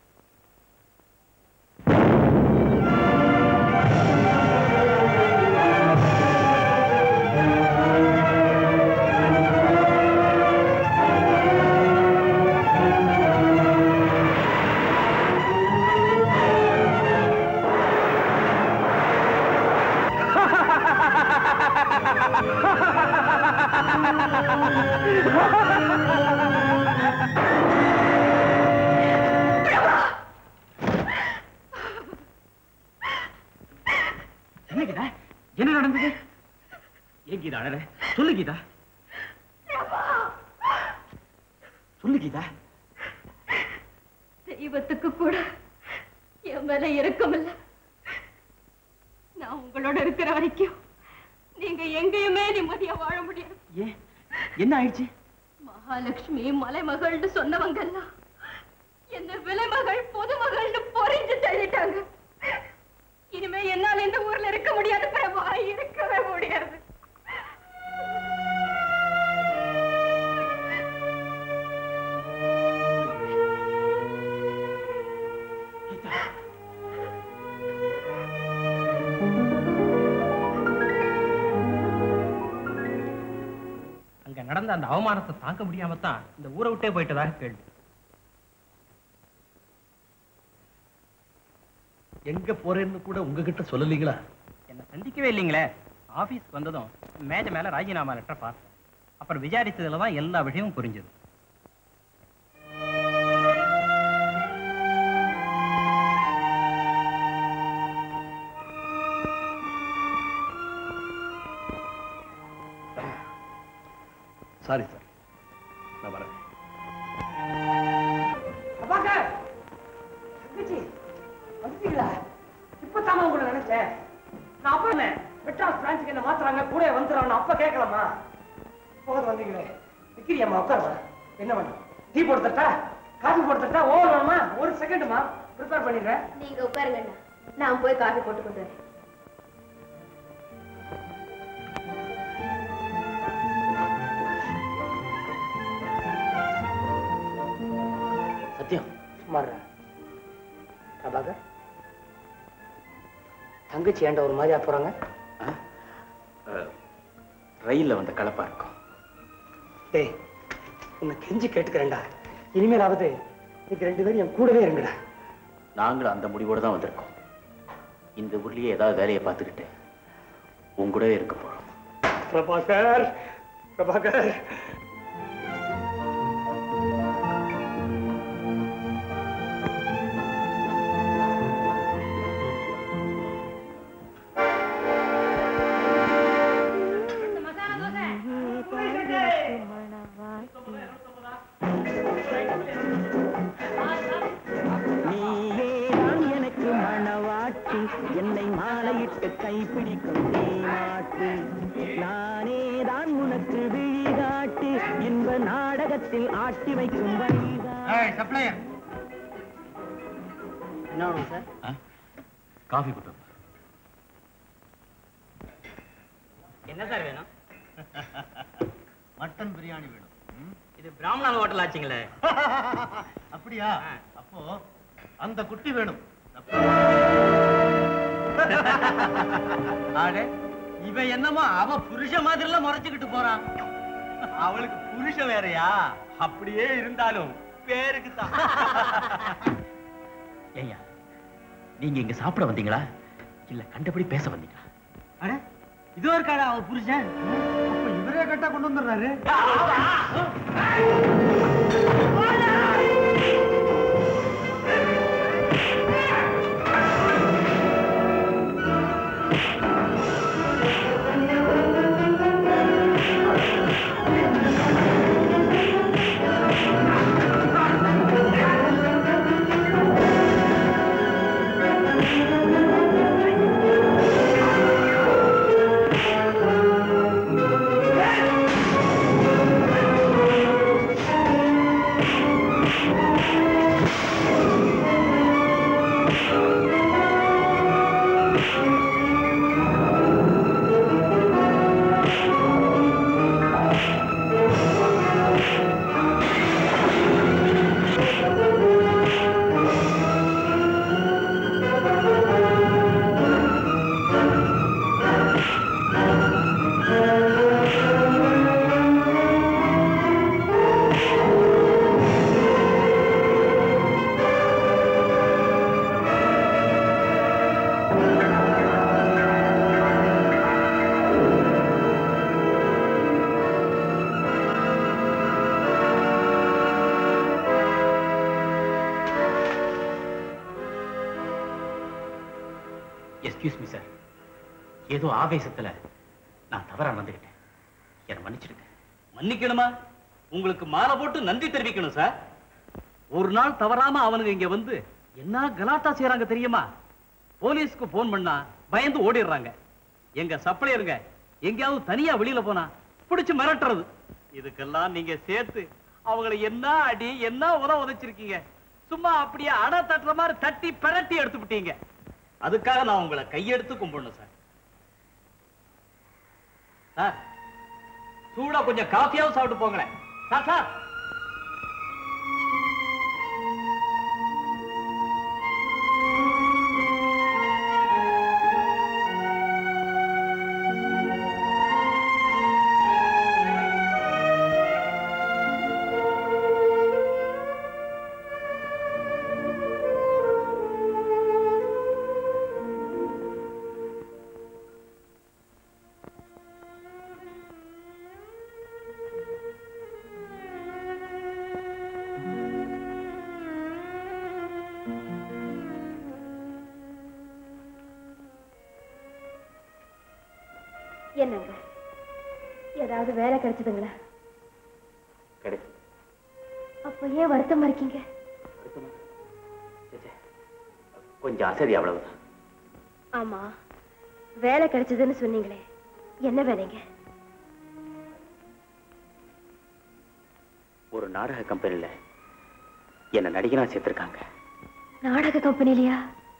என்ன கீதா? என்ன நடந்தது? ஏன் கீதா அழற? சொல்லு கீதா. சொல்லு கீதா. தெய்வத்துக்கு கூட என் மேல இரக்கம் இல்ல. நான் உங்களோட இருக்கிற வரைக்கும் நீங்க எங்கேயுமே நிம்மதியா வாழ முடியாது. ஏன் என்ன ஆயிடுச்சு? மகாலட்சுமி மலைமகள்னு சொன்னவங்க எல்லாம் என்ன விலைமகள் பொதுமகள்னு பொறிஞ்சு தள்ளிட்டாங்க. இனிமே என்னால் இந்த ஊர்ல இருக்க முடியாது பிரபா, இருக்கவே முடியாது. அங்க நடந்த அந்த அவமானத்தை தாங்க முடியாம தான் இந்த ஊரை விட்டே போயிட்டதாக கேள்வி. எங்க போறேன்னு கூட உங்ககிட்ட சொல்லலீங்களா? என்ன சந்திக்கவே இல்லைங்களே. ஆபீஸ் வந்ததும் மேஜை மேல ராஜினாமா லெட்டர் பார்த்தேன். அப்புறம் விசாரிச்சதுல தான் எல்லா விஷயமும் புரிஞ்சது. சாரி சார், நான் வரேன். இப்பதாமா உங்களை நினைச்சேன். நான் அப்ப என்ன மெட்ராஸ் பிரான்ச்சுக்கு என்ன மாத்துறாங்க கூட வந்துடுறாங்க அப்ப கேட்கலாமா? போது வந்தீங்களே விக்கிரியாமா உட்காருமா. என்ன பண்ண டீ போடுத்தட்டா காஃபி போடுத்தட்டா? ஓவரமா ஒரு செகண்டுமா ப்ரிப்பேர் பண்ணிடுறேன். நீங்க உட்காருங்க, நான் போய் காஃபி போட்டு கொண்டு வரேன். சத்தியம் சுமார் பிரபாகர் தங்கச்சி ஏண்ட ஒரு மாதிரியா போறாங்க? ரயில்ல வந்த கலப்பா இருக்கும். டேய் உன்னை கெஞ்சி கேட்டுக்கிறேன்டா, இனிமேலாவது நீங்க ரெண்டு பேரும் என் கூடவே இருங்கடா. நாங்களும் அந்த முடிவோட தான் வந்திருக்கோம். இந்த ஊர்லயே ஏதாவது வேலையை பார்த்துக்கிட்டு உங்க கூடவே இருக்க போறோம். பிரபாகர் பிரபாகர் என்னை மாலையிட்டு கைப்பிடிக்கும் தேமாட்டு நானே தான் உனக்கு விழிகாட்டு என்ப நாடகத்தில் ஆட்டி வைக்கும் வழிகாட்டு. என்ன சார்? காஃபி கொடுத்து. என்ன சார் வேணும்? மட்டன் பிரியாணி வேணும். இது பிராமணன் ஹோட்டல் ஆச்சுங்களே. அப்படியா? அப்போ அந்த குட்டி வேணும். இவ என்னமோ அவ புருஷ மாதிரி எல்லாம் முறைச்சுக்கிட்டு போறான். அவளுக்கு புருஷன் வேறையா? அப்படியே இருந்தாலும் பேருக்கு தான். ஏய்யா, நீங்க இங்க சாப்பிட வந்தீங்களா இல்ல கண்டபடி பேச வந்தீங்களா? அட இதோ இருக்காடா அவ புருஷன். அப்ப இவரே கட்டா கொண்டு வந்துடுறாரு. எக்ஸ்கியூஸ் மீ சார், ஏதோ ஆவேசத்துல நான் தவறா வந்துகிட்டேன், என்ன மன்னிச்சிடுங்க. மன்னிக்கணுமா? உங்களுக்கு மாலை போட்டு நன்றி தெரிவிக்கணும் சார். ஒரு நாள் தவறாம அவனுங்க இங்க வந்து என்ன கலாட்டா செய்யறாங்க தெரியுமா? போலீஸ்க்கு போன் பண்ணா பயந்து ஓடிடுறாங்க. எங்க சப்ளையருங்க எங்கேயாவது தனியா வெளியில போனா பிடிச்சு மிரட்டுறது. இதுக்கெல்லாம் நீங்க சேர்த்து அவங்களை என்ன அடி என்ன உத உதைச்சிருக்கீங்க. சும்மா அப்படியே அட தட்டுற மாதிரி தட்டி பிரட்டி எடுத்து விட்டீங்க. அதுக்காக நான் உங்களை கையெடுத்து கும்பிடணும் சார். சார் சூடா கொஞ்சம் காஃபியாவும் சாப்பிட்டு போங்களேன். சார் சார் என்னங்க, ஏதாவது வேலை கிடைச்சதுங்களா? கிடைச்சு. அப்ப ஏன் வருத்தமா இருக்கீங்க? கொஞ்சம் அசதி, அவ்வளவுதான். ஆமா, வேலை கிடைச்சதுன்னு சொன்னீங்களே, என்ன வேலைங்க? ஒரு நாடக கம்பெனில என்ன நடிகனா சேர்த்திருக்காங்க. நாடக கம்பெனிலையா?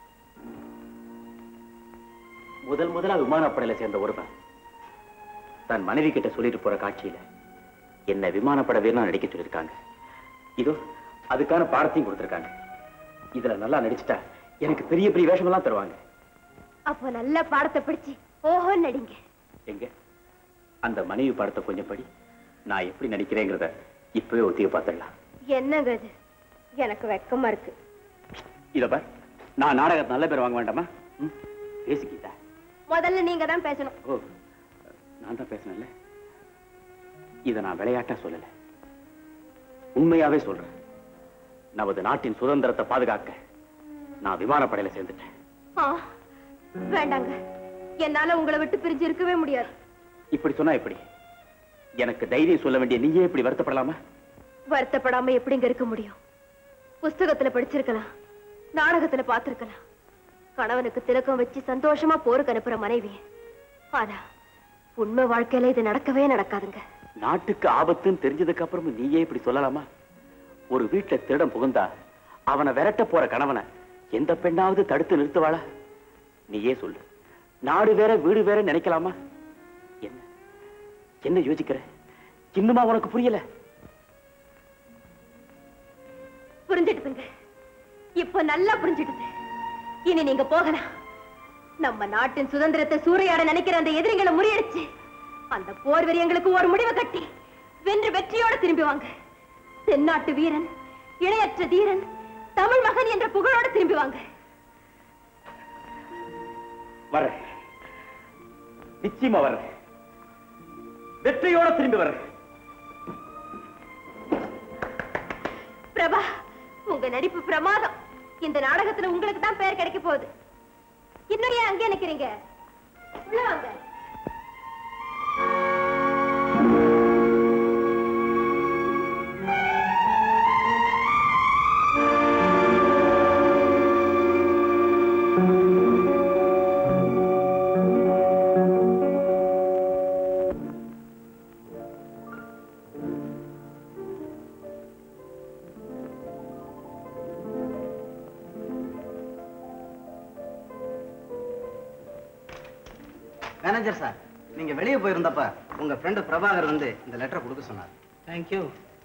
முதல் முதலா விமானப்படையில சேர்ந்த ஒருவன் தன் மனைவி கிட்ட சொல்லிட்டு போற காட்சியில என்ன விமானப்பட வீரனா நடிக்க சொல்லிருக்காங்க. இதோ அதுக்கான பாடத்தையும் கொடுத்திருக்காங்க. இதுல நல்லா நடிச்சுட்டா எனக்கு பெரிய பெரிய வேஷம் எல்லாம் தருவாங்க. அப்போ நல்ல பாடத்தை பிடிச்சு ஓஹோ நடிங்க. எங்க அந்த மனைவி பாடத்தை கொஞ்சம் படி, நான் எப்படி நடிக்கிறேங்கிறத இப்பவே ஒத்திக பார்த்துடலாம். என்னங்க இது? எனக்கு வெக்கமா இருக்கு. இத பார், நான் நாடகத்தை நல்ல பேர் வாங்க வேண்டாமா? பேசிக்கிட்டா முதல்ல நீங்க தான் பேசணும். ஓ, நான் தான் பேசினேன்ல. இத நான் விளையாட்டா சொல்லல, உண்மையாவே சொல்றேன். நமது நாட்டின் சுதந்திரத்தை பாதுகாக்க நான் விமானப்படையில சேர்ந்துட்டேன். வேண்டாங்க, என்னால உங்களை விட்டு பிரிஞ்சு இருக்கவே முடியாது. இப்படி சொன்னா எப்படி? எனக்கு தைரியம் சொல்ல வேண்டிய நீயே இப்படி வருத்தப்படலாமா? வருத்தப்படாம எப்படிங்க இருக்க முடியும்? புஸ்தகத்துல படிச்சிருக்கலாம், நாடகத்துல பார்த்திருக்கலாம், கணவனுக்கு திலக்கம் வச்சு சந்தோஷமா போருக்கு அனுப்புற மனைவி. ஆனா உண்மை வாழ்க்கையில இது நடக்கவே நடக்காதுங்க. நாட்டுக்கு ஆபத்துன்னு தெரிஞ்சதுக்கு அப்புறமும் நீயே இப்படி சொல்லலாமா? ஒரு வீட்டுல திருடன் புகுந்தா அவனை விரட்ட போற கணவனை எந்த பெண்ணாவது தடுத்து நிறுத்துவாளா? நீயே சொல்லு. நாடு வேற வீடு வேற நினைக்கலாமா? என்ன என்ன யோசிக்கிற? இன்னுமா உனக்கு புரியல? புரிஞ்சிடுதுங்க, இப்ப நல்லா புரிஞ்சிடுது. இனி நீங்க போகலாம். நம்ம நாட்டின் சுதந்திரத்தை சூறையாட நினைக்கிற அந்த எதிரிகளை முறியடிச்சு அந்த போர் வெறியங்களுக்கு ஒரு முடிவை கட்டி வென்று வெற்றியோட திரும்பி வாங்க. தென்னாட்டு வீரன், இணையற்ற தீரன், தமிழ் மகன் என்ற புகழோட திரும்பி வாங்க. வர நிச்சயமா வர்றேன். வெற்றியோட திரும்பி வர்றேன். பிரபா, உங்க நடிப்பு பிரமாதம். இந்த நாடகத்துல உங்களுக்கு தான் பேர் கிடைக்க போகுது. இன்னும் ஏன் அங்கே நிக்கிறீங்க? உள்ள வாங்க. மேனேஜர் சார், நீங்க வெளியே போயிருந்தப்ப உங்க ஃப்ரெண்டு பிரபாகர் வந்து இந்த லெட்டரை கொடுக்க சொன்னார். தேங்க்யூ.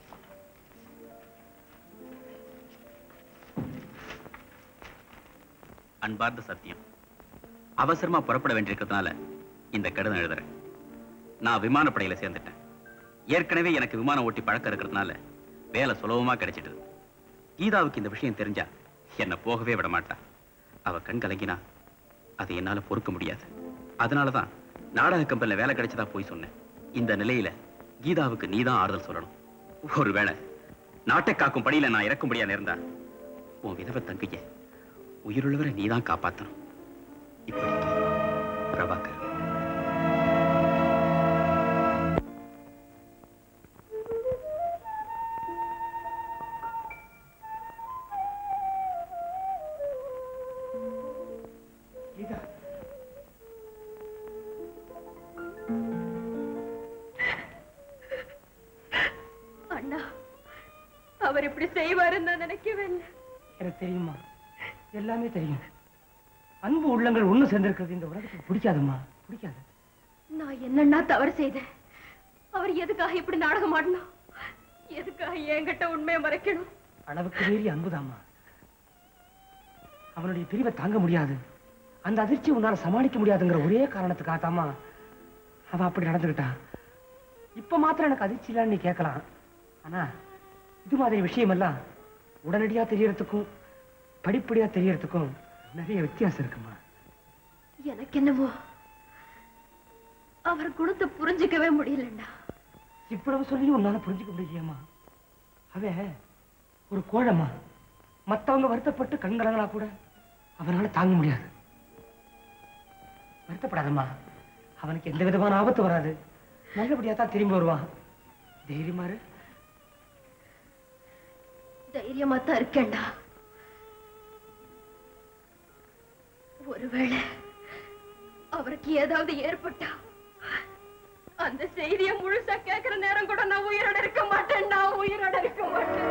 அன்பார்ந்த சத்தியம், அவசரமா புறப்பட வேண்டியிருக்கிறதுனால இந்த கடிதம் எழுதுறேன். நான் விமானப்படையில சேர்ந்துட்டேன். ஏற்கனவே எனக்கு விமானம் ஓட்டி பழக்கம் இருக்கிறதுனால வேலை சுலபமா கிடைச்சிடுது. கீதாவுக்கு இந்த விஷயம் தெரிஞ்சா என்னை போகவே விட மாட்டா. அவ கண் கலங்கினா அதை என்னால பொறுக்க முடியாது. அதனாலதான் நாடக கம்பெனில வேலை கிடைச்சதா போய் சொன்னேன். இந்த நிலையில கீதாவுக்கு நீதான் ஆறுதல் சொல்லணும். ஒருவேளை நாட்டை காக்கும் படியில நான் இறக்கும்படியா நேர்ந்தா உன் விதவை தங்கைய உயிருள்ளவரை நீதான் காப்பாத்தணும். இப்படி பிரபாகர். அண்ணா, அவர் இப்படி செய்வாருன்னு நான் நினைக்கவே இல்லை. எனக்கு தெரியுமா, எல்லாமே தெரியும். அன்பு உள்ளங்கள் ஒண்ணு சேர்ந்திருக்கிறது இந்த உலகத்துக்கு பிடிக்காதுமா, பிடிக்காது. நான் என்னன்னா தவறு செய்தேன்? அவர் எதுக்காக இப்படி நாடகம் ஆடணும்? எதுக்காக என்கிட்ட உண்மையை மறைக்கணும்? அளவுக்கு மீறி அன்புதாம்மா. அவனுடைய பிரிவை தாங்க முடியாது, அந்த அதிர்ச்சி உன்னால சமாளிக்க முடியாதுங்கிற ஒரே காரணத்துக்காக தாமா அவ அப்படி நடந்துகிட்டா. இப்ப மாத்திரம் எனக்கு அதிர்ச்சி இல்லைன்னு நீ கேட்கலாம். ஆனா இது மாதிரி விஷயம் எல்லாம் உடனடியா தெரியறதுக்கும் படிப்படியா தெரியறதுக்கும் நிறைய வித்தியாசம் இருக்குமா. எனக்கு என்னவோ அவர் குணத்தை புரிஞ்சுக்கவே முடியலண்டா. இவ்வளவு சொல்லியும் உன்னால புரிஞ்சுக்க முடியலையம்மா. அவன் ஒரு கோழம்மா. மத்தவங்க வருத்தப்பட்டு கண்கலங்களா கூட அவனால தாங்க முடியாது. வருத்தப்படாதம்மா, அவனுக்கு எந்த விதமான ஆபத்து வராது. நல்லபடியா தான் திரும்பி வருவான். தைரியமாரு. தைரியமா தான் இருக்கேன்டா. ஒருவேளை அவருக்கு ஏதாவது ஏற்பட்டா அந்த செய்தியை முழுசா கேட்கிற நேரம் கூட நான் உயிரோட இருக்க மாட்டேன். நான் உயிரோட இருக்க மாட்டேன்.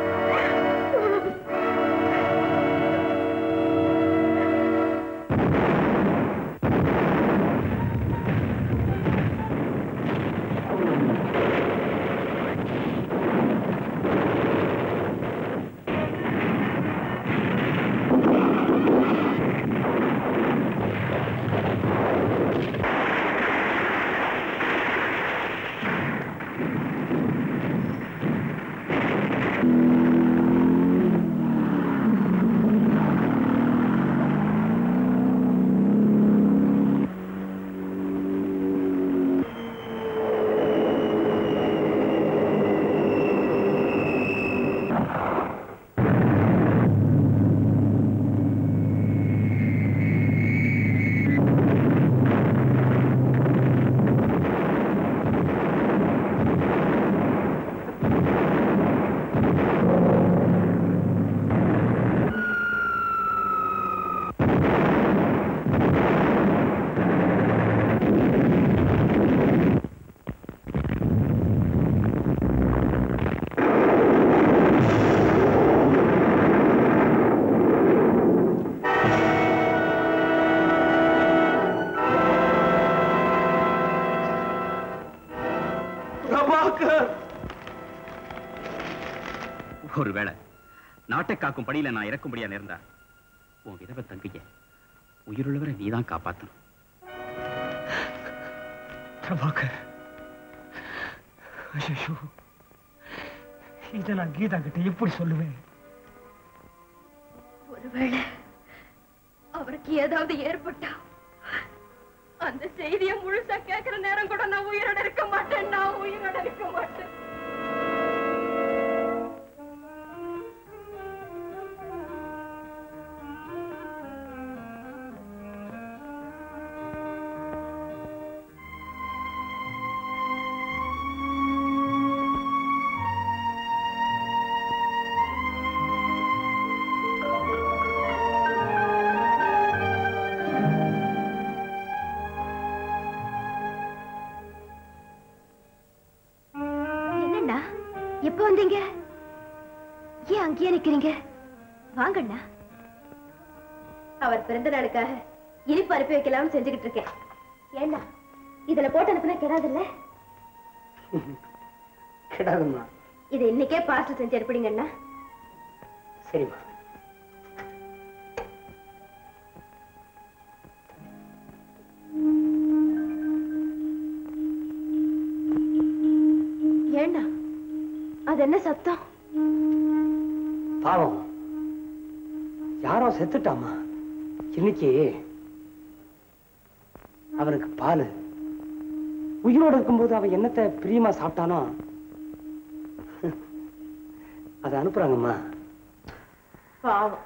ஒருவேளை நாட்டை காக்கும் படியில நான் இறக்கும்படியா நேர்ந்தா உன் விதவை தங்கைய உயிருள்ளவரை நீதான் காப்பாத்தணும். பிரபாகர், ஐயோ, இதை நான் கீதா கிட்ட எப்படி சொல்லுவேன்? ஒருவேளை அவருக்கு ஏதாவது ஏற்பட்டா அந்த செய்தியை முழுசா கேட்கிற நேரம் கூட நான் உயிரோட இருக்க மாட்டேன். நான் உயிரோட இருக்க மாட்டேன். எப்ப வந்தீங்க? ஏன் அங்கேயே நிக்கிறீங்க? வாங்கண்ணா. அவர் பிறந்த நாளுக்காக இனிப்பு அனுப்பி வைக்கலாம்னு செஞ்சுக்கிட்டு இருக்கேன். ஏண்ணா இதுல போட்டு அனுப்புனா கெடாதுல்ல? கெடாதும்மா. இதை இன்னைக்கே பார்சல் செஞ்சு அனுப்பிடுங்கண்ணா. சரிம்மா. ஏண்ணா அது என்ன சத்தம்? பாவம் யாரோ செத்துட்டாமா. இன்னைக்கு அவனுக்கு பால் உயிரோடு இருக்கும்போது அவன் என்னத்தை பிரியமா சாப்பிட்டானோ அதை அனுப்புறாங்கம்மா. பாவம்.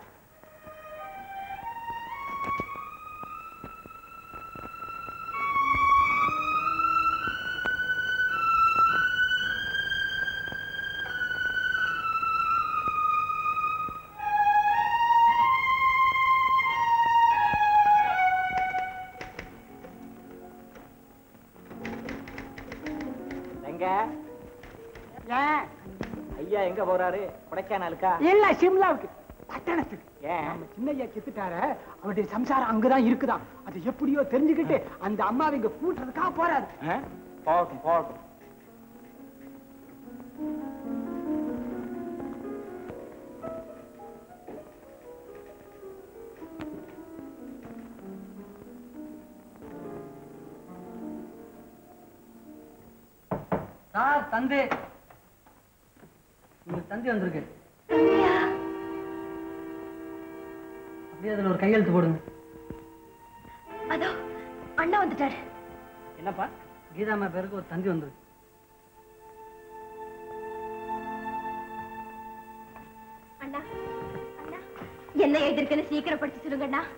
ஐயா எங்க போறாரு? கொடைக்கானலுக்கா? இல்ல சிம்லாவுக்கு, பட்டணத்துக்கு. ஏன் சின்னையா செத்துட்டாரு, அவருடைய சம்சாரம் அங்கதான் இருக்குதான். அது எப்படியோ தெரிஞ்சுக்கிட்டு அந்த அம்மாவை இங்க கூட்டுறதுக்காக போறாரு. போகட்டும் போகட்டும். சார் தந்தை உங்க தந்தை வந்திருக்கு. அப்படியே அதுல ஒரு கையெழுத்து போடுங்க. அதோ அண்ணா வந்துட்டாரு. என்னப்பா? கீதாமா பேருக்கு ஒரு தந்தி வந்திருக்கு. அண்ணா அண்ணா என்ன எழுதிருக்குன்னு சீக்கிரம் படிச்சு சொல்லுங்க அண்ணா.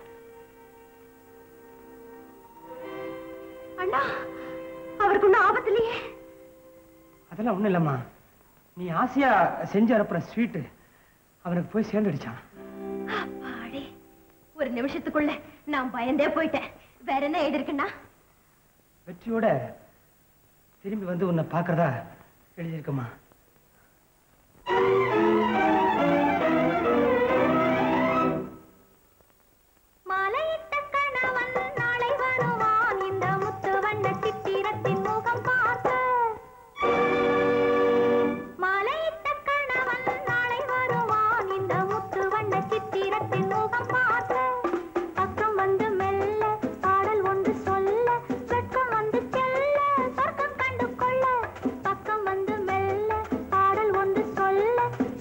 அண்ணா அவருக்கு ஒன்னும் ஆபத்து இல்லையே? அதெல்லாம் ஒண்ணும் இல்லம்மா. நீ ஆசையா செஞ்சு அனுப்புற ஸ்வீட்டு அவனுக்கு போய் சேர்ந்துடுச்சான். அப்பாடி, ஒரு நிமிஷத்துக்குள்ள நான் பயந்தே போயிட்டேன். வேற என்ன எழுதிருக்குன்னா? வெற்றியோட திரும்பி வந்து உன்னை பாக்குறதா எழுதியிருக்கம்மா. மாலையிட்ட கணவன் நாளை வருவான் இந்த முத்து வண்ண சித்திரத்தின் முகம் பார்த்து. மாலையிட்ட கணவன் நாளை வருவான் இந்த முத்து வண்ண சித்திரத்தின் முகம் பார்த்து. பக்கம் வந்து மெல்ல பாடல் ஒன்று சொல்ல, வெட்கம் வந்து செல்ல சொர்க்கம் கண்டு கொள்ள. பக்கம் வந்து மெல்ல பாடல் ஒன்று சொல்ல,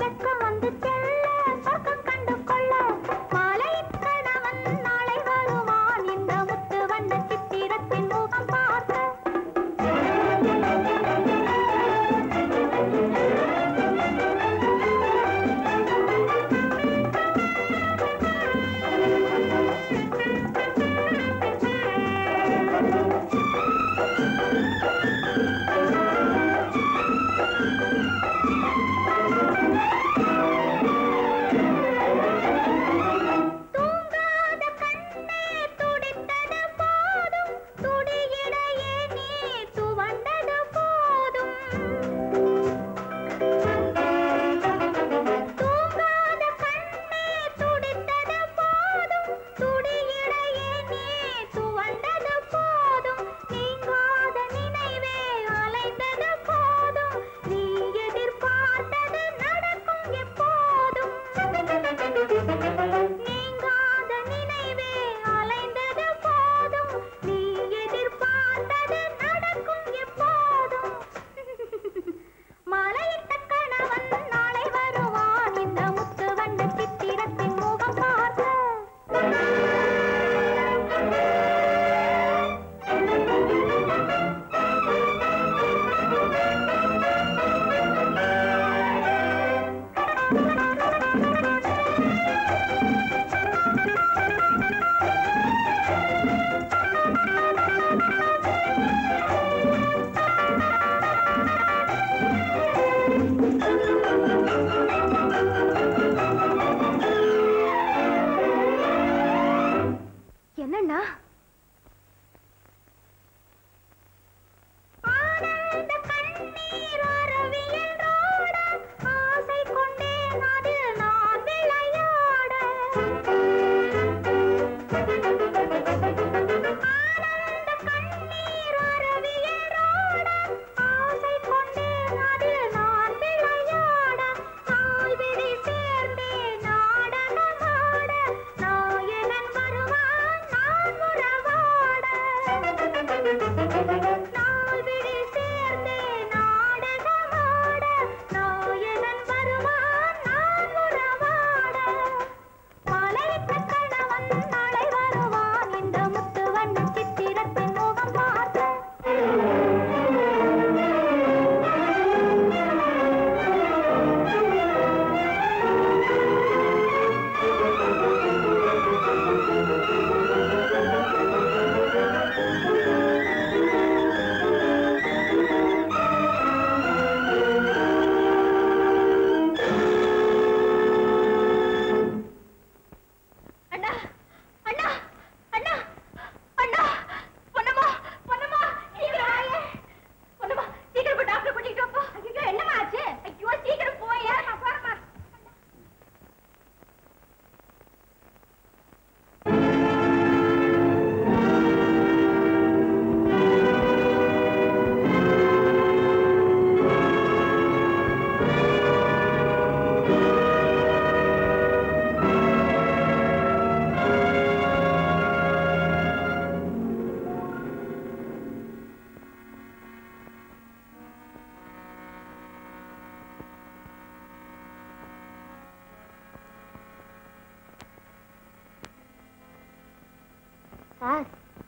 சார்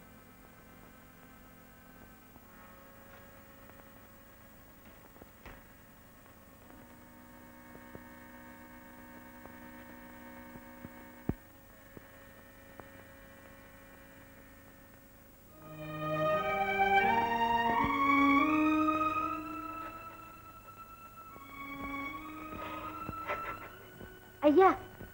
ஐயா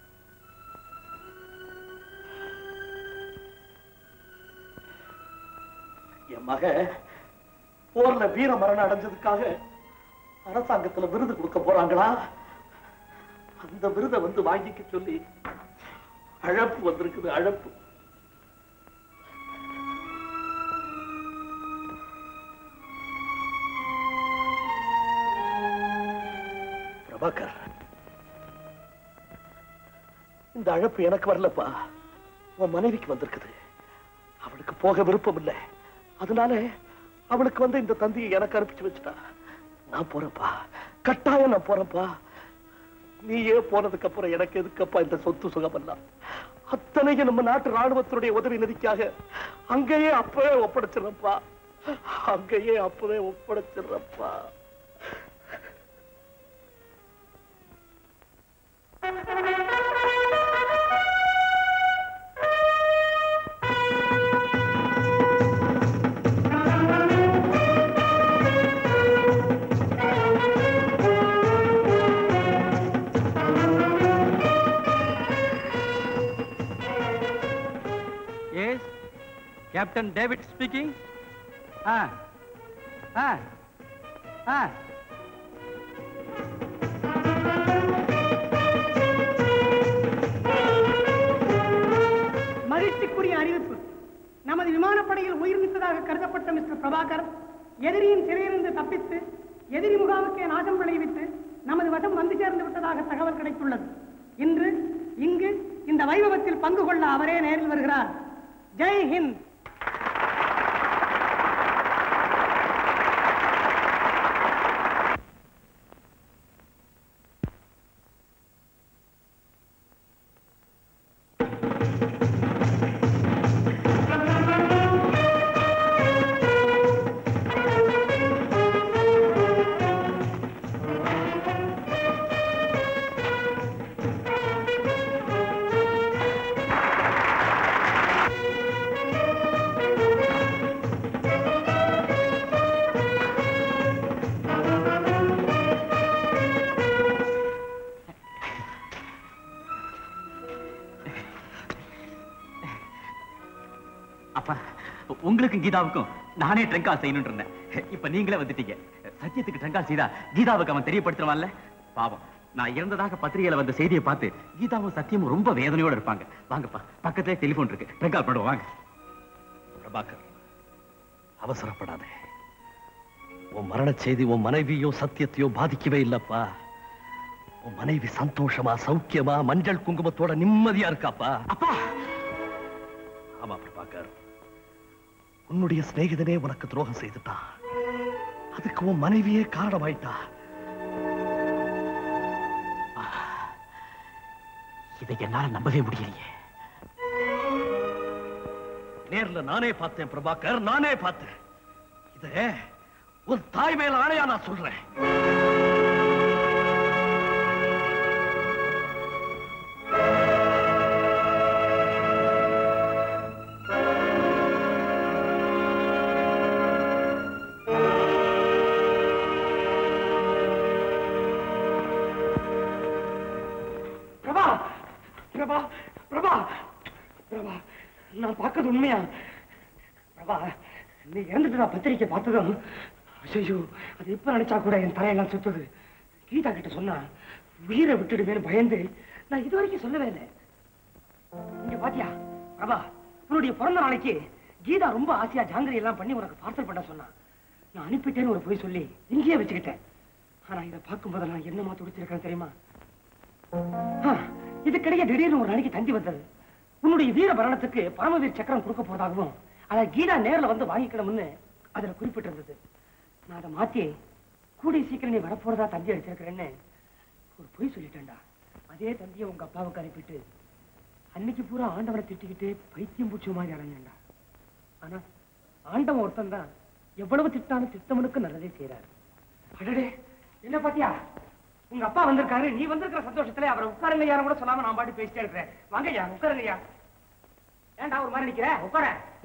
என் மக போர்ல வீர மரணம் அடைஞ்சதுக்காக அரசாங்கத்துல விருது கொடுக்க போறாங்களா? அந்த விருதை வந்து வாங்கிக்க சொல்லி அழப்பு வந்திருக்குது, அழப்பு. பிரபாகர், இந்த அழப்பு எனக்கு வரலப்பா, உன் மனைவிக்கு வந்திருக்குது. அவளுக்கு போக விருப்பம் இல்லை, அதனால அவளுக்கு வந்து இந்த தந்தியை எனக்கு அனுப்பிச்சு வச்சுட்டா. நான் போறேன்ப்பா, கட்டாயம் நான் போறேன்ப்பா. நீயே போனதுக்கு அப்புறம் எனக்கு எதுக்கப்பா இந்த சொத்து சுகமெல்லாம்? அத்தனையும் நம்ம நாட்டு ராணுவத்தினுடைய உதவி நிதிக்காக அங்கேயே அப்பவே ஒப்படைச்சிடறப்பா, அங்கேயே அப்பவே ஒப்படைச்சிடறப்பா. Yes, Captain David speaking. Ah, ah, ah. மகிழ்ச்சிக்குரிய அறிவிப்பு. நமது விமானப்படையில் உயிர் நீத்ததாக கருதப்பட்ட மிஸ்டர் பிரபாகர் எதிரியின் சிறையிலிருந்து தப்பித்து எதிரி முகாமுக்கே நாசம் விளைவித்து நமது வசம் வந்து சேர்ந்து விட்டதாக தகவல் கிடைத்துள்ளது. இன்று இங்கு இந்த வைபவத்தில் பங்கு கொள்ள அவரே நேரில் வருகிறார். ஜெய் ஹிந்த். உங்களுக்கு கீதாவுக்கும் நானே ட்ரங்கா செய்யணும் இருந்தேன். இப்ப நீங்களே வந்துட்டீங்க. சத்தியத்துக்கு ட்ரங்கா செய்தா கீதாவுக்கு அவன் தெரியப்படுத்துவான்ல. பாவம், நான் இறந்ததாக பத்திரிகையில வந்த செய்தியை பார்த்து கீதாவும் சத்தியமும் ரொம்ப வேதனையோட இருப்பாங்க. வாங்கப்பா, பக்கத்திலே டெலிபோன் இருக்கு, ட்ரங்கா பண்ணுவோம் வாங்க. பிரபாகர், அவசரப்படாதே. உன் மரண செய்தி உன் மனைவியோ சத்தியத்தையோ பாதிக்கவே இல்லப்பா. உன் மனைவி சந்தோஷமா சௌக்கியமா மஞ்சள் குங்குமத்தோட நிம்மதியா இருக்காப்பா. அப்பா. ஆமா பிரபாகர், உன்னுடைய சிநேகிதனே உனக்கு துரோகம் செய்துட்டான். அதுக்கு உன் மனைவியே காரணமாயிட்டா. இதை என்னால நம்பவே முடியலையே. நேர்ல நானே பார்த்தேன் பிரபாகர், நானே பார்த்தேன். இத ஒரு தாய் மேல ஆணையா நான் சொல்றேன். பிரபா, பிரபா, பிரபா, நான் பார்க்கறது உண்மையா? பிரபா, நீ இறந்துட்டு நான் பத்திரிக்கை பார்த்ததும் ஐயோ, அது எப்ப நினைச்சா கூட என் தலையெல்லாம் சுத்துது. கீதா கிட்ட சொன்னா உயிரை விட்டுடுவேன்னு பயந்து நான் இது வரைக்கும் சொல்லவே இல்லை. இங்க பாத்தியா பிரபா, உன்னுடைய பிறந்த நாளைக்கு கீதா ரொம்ப ஆசையா ஜாங்கிரி எல்லாம் பண்ணி உனக்கு பார்சல் பண்ண சொன்னா. நான் அனுப்பிட்டேன்னு ஒரு போய் சொல்லி இங்கேயே வச்சுக்கிட்டேன். ஆனா இதை பார்க்கும் போது நான் என்னமா துடிச்சிருக்கேன் தெரியுமா? இதுக்கிடையே திடீர்னு ஒரு நாளைக்கு தந்தி வந்தது. உன்னுடைய வீர மரணத்துக்கு பரமவீர் சக்கரம் கொடுக்க போறதாகவும் அதை கீதா நேரில் வந்து வாங்கிக்கணும்னு அதுல குறிப்பிட்டிருந்தது. நான் அதை மாத்தி கூடிய சீக்கிரம் நீ வரப்போறதா தந்தி அடிச்சிருக்கிறேன்னு ஒரு பொய் சொல்லிட்டேன்டா. அதே தந்தியை உங்க அப்பாவுக்கு அனுப்பிட்டு அன்னைக்கு பூரா ஆண்டவரை திட்டிக்கிட்டு பைத்தியம் பூச்சி மாதிரி அடைஞ்சேன்டா. ஆனா ஆண்டவன் ஒருத்தன் தான் எவ்வளவு திட்டாலும் திட்டமனுக்கு நல்லதே செய்யறாரு. அடடே, என்ன பாத்தியா, உங்க அப்பா வந்திருக்காரு. நீ வந்திருக்கிற சந்தோஷத்துல அவரை உட்காருங்க யாரும் கூட சொல்லாம நான் பாட்டு பேசிட்டே இருக்கிறேன். வாங்கய்யா, உட்காருங்கய்யா. ஏன்டா ஒரு மாதிரி நிக்கிற? உட்கார.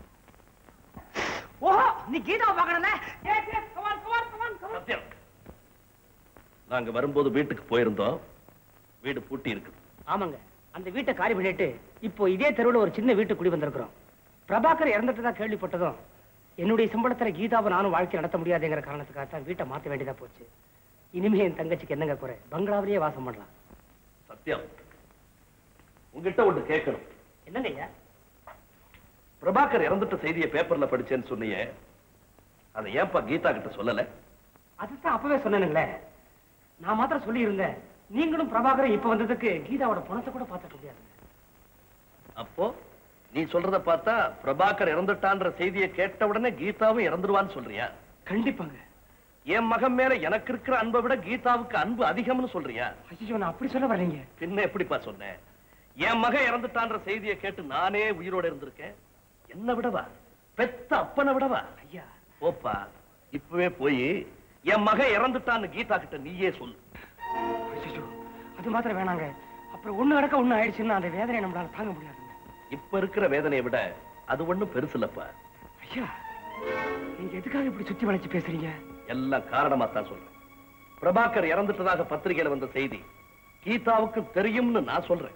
ஓஹோ, நீ கீதாவை பாக்கறல? Yes yes, come on come on come on come on. நாங்க வரும்போது வீட்டுக்கு போயிருந்தோம். வீடு பூட்டி இருக்கு. ஆமாங்க, அந்த வீட்டை காலி பண்ணிட்டு இப்போ இதே தெருவில் ஒரு சின்ன வீட்டு குடி வந்திருக்கிறோம். பிரபாகர் இறந்துட்டு தான் கேள்விப்பட்டதும் என்னுடைய சம்பளத்துல கீதாவை நானும் வாழ்க்கை நடத்த முடியாதுங்கிற காரணத்துக்காக தான் வீட்டை மாற்ற வேண்டியதா போச்சு. இனிமே என் தங்கச்சிக்கு என்னங்க குறை? பங்களாவிலேயே வாசம் பண்ணலாம். சத்யம், உங்ககிட்ட ஒன்று கேட்கணும். என்னங்க ஐயா? பிரபாகர் இறந்துட்ட செய்தியை பேப்பர்ல படிச்சேன்னு சொன்னீங்க, அதை ஏன்பா கீதா கிட்ட சொல்லல? அதுதான் அப்பவே சொன்னேனுங்களே. நான் மாத்திரம் சொல்லி இருந்தேன், நீங்களும் பிரபாகரும் இப்ப வந்ததுக்கு கீதாவோட பணத்தை கூட பார்த்துக்க முடியாது. அப்போ நீ சொல்றத பார்த்தா பிரபாகர் இறந்துட்டான்ற செய்தியை கேட்ட உடனே கீதாவும் இறந்துருவான்னு சொல்றியா? கண்டிப்பாங்க. என் மகன் மேல எனக்கு இருக்கிற அன்பை விட கீதாவுக்கு அன்பு அதிகம்னு சொல்றியா? ஐயோ, நான் அப்படி சொல்ல வரீங்க. பின்ன எப்படிப்பா சொன்னேன்? என் மகன் இறந்துட்டான்ற செய்தியை கேட்டு நானே உயிரோட இருந்திருக்கேன். என்ன விடவா? பெத்த அப்பனை விடவா? ஐயா போப்பா, இப்பவே போய் என் மகன் இறந்துட்டான்னு கீதா கிட்ட நீயே சொல்லு. ஐயோ, அது மாத்திரம் வேணாங்க. அப்புறம் ஒண்ணு நடக்க ஒண்ணு ஆயிடுச்சுன்னா அந்த வேதனை நம்மளால தாங்க முடியாதுங்க. இப்ப இருக்கிற வேதனையை விட அது ஒண்ணும் பெருசு இல்லப்பா. ஐயா, நீங்க எதுக்காக இப்படி சுத்தி வளைச்சு பேசுறீங்க? எல்லாம் காரணமா தான் சொல்றேன். பிரபாகர் இறந்துட்டதாக பத்திரிகையில வந்த செய்தி கீதாவுக்கு தெரியும்னு நான் சொல்றேன்.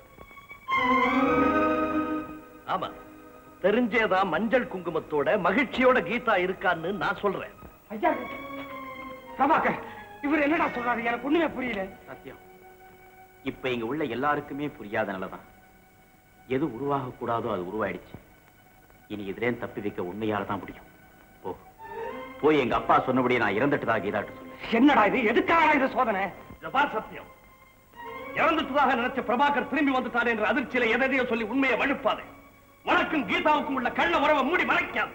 ஆமா, தெரிஞ்சேதான் மஞ்சள் குங்குமத்தோட மகிழ்ச்சியோட கீதா இருக்கான்னு நான் சொல்றேன். ஐயா, பிரபாகர் இவர் என்னடா சொல்றாரு? எனக்கு ஒண்ணுமே புரியல. சத்தியம், இப்ப இங்க உள்ள எல்லாருக்குமே புரியாதனாலதான் எது உருவாக கூடாதோ அது உருவாயிடுச்சு. இனி இதுல தப்பி வைக்க உண்மையால தான் முடியும். போ போய் எங்க அப்பா சொன்னபடியே நான் இறந்துட்டதா கீதாட்டு சொல்லு. என்னடா இது? எதுக்காக இந்த சோதனை? சத்தியம், இறந்துட்டதாக நினைச்ச பிரபாகர் திரும்பி வந்துட்டான் என்ற அதிர்ச்சியில எதையோ சொல்லி உண்மையை வழுப்பாது. உனக்கும் கீதாவுக்கும் உள்ள கள்ள உறவை மூடி மறைக்காது.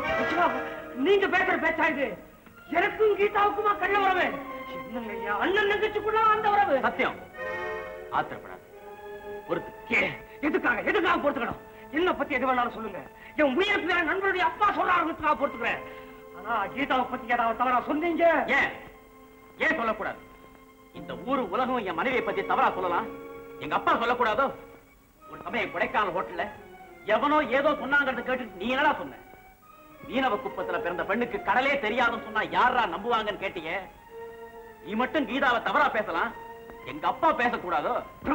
நீங்க பேசுற பேச்சா இது? எனக்கும் கீதாவுக்குமா கள்ள உறவு? என்னங்க ஐயா, அண்ணன் தங்கச்சிக்குள்ள அந்த உறவு? சத்தியம், ஆத்திரப்படாது, பொறுத்து. எதுக்காக எதுக்காக பொறுத்துக்கணும்? என்ன பத்தி எது வேணாலும் சொல்லுங்க. என் உயிருக்கு நண்பருடைய அப்பா சொல்றாருக்காக பொறுத்துக்கிறேன். ஆனா கீதாவை பத்தி ஏதாவது தவறா சொன்னீங்க? ஏன் ஏன் சொல்லக்கூடாது? இந்த ஊரு உலகம் என் மனைவியை பத்தி தவறா சொல்லலாம், எங்க அப்பா சொல்லக்கூடாதோ? ஒரு சமயம் கொடைக்கானல் ஹோட்டல்ல எவனோ ஏதோ சொன்னாங்கிறத கேட்டு நீ என்னடா சொன்ன? மீனவ குப்பத்துல பிறந்த பெண்ணுக்கு கடலே தெரியாதுன்னு சொன்னா யாரா நம்புவாங்கன்னு கேட்டீங்க. நீ மட்டும் கீதாவை தவறா பேசலாம், எங்க அப்பா பேசக்கூடாதோ?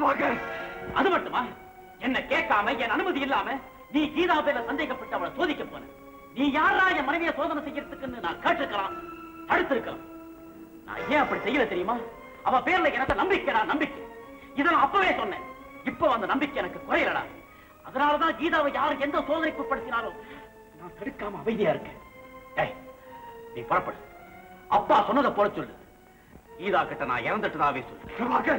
அது மட்டுமா? என்ன கேட்காம என் அனுமதி இல்லாம நீ கீதா பேர்ல சந்தேகப்பட்டு அவளை சோதிக்க போன. நீ யாரா என் மனைவியை சோதனை செய்யறதுக்குன்னு நான் கேட்டிருக்கலாம், தடுத்திருக்கலாம். நான் ஏன் அப்படி செய்யல தெரியுமா? அவ பேர்ல எனக்கு நம்பிக்கைடா, நம்பிக்கை. இதை நான் அப்பவே சொன்னேன். இப்போ அந்த நம்பிக்கை எனக்கு குறையலடா. அதனாலதான் கீதாவை யாரு எந்த சோதனைக்கு உட்படுத்தினாலும் நான் தடுக்காம அமைதியா இருக்கேன். ஏய், நீ புறப்படு. அப்பா சொன்னதை போல சொல்லு. கீதா கிட்ட நான் இறந்துட்டதாவே சொல்லு. பிரபாகர்,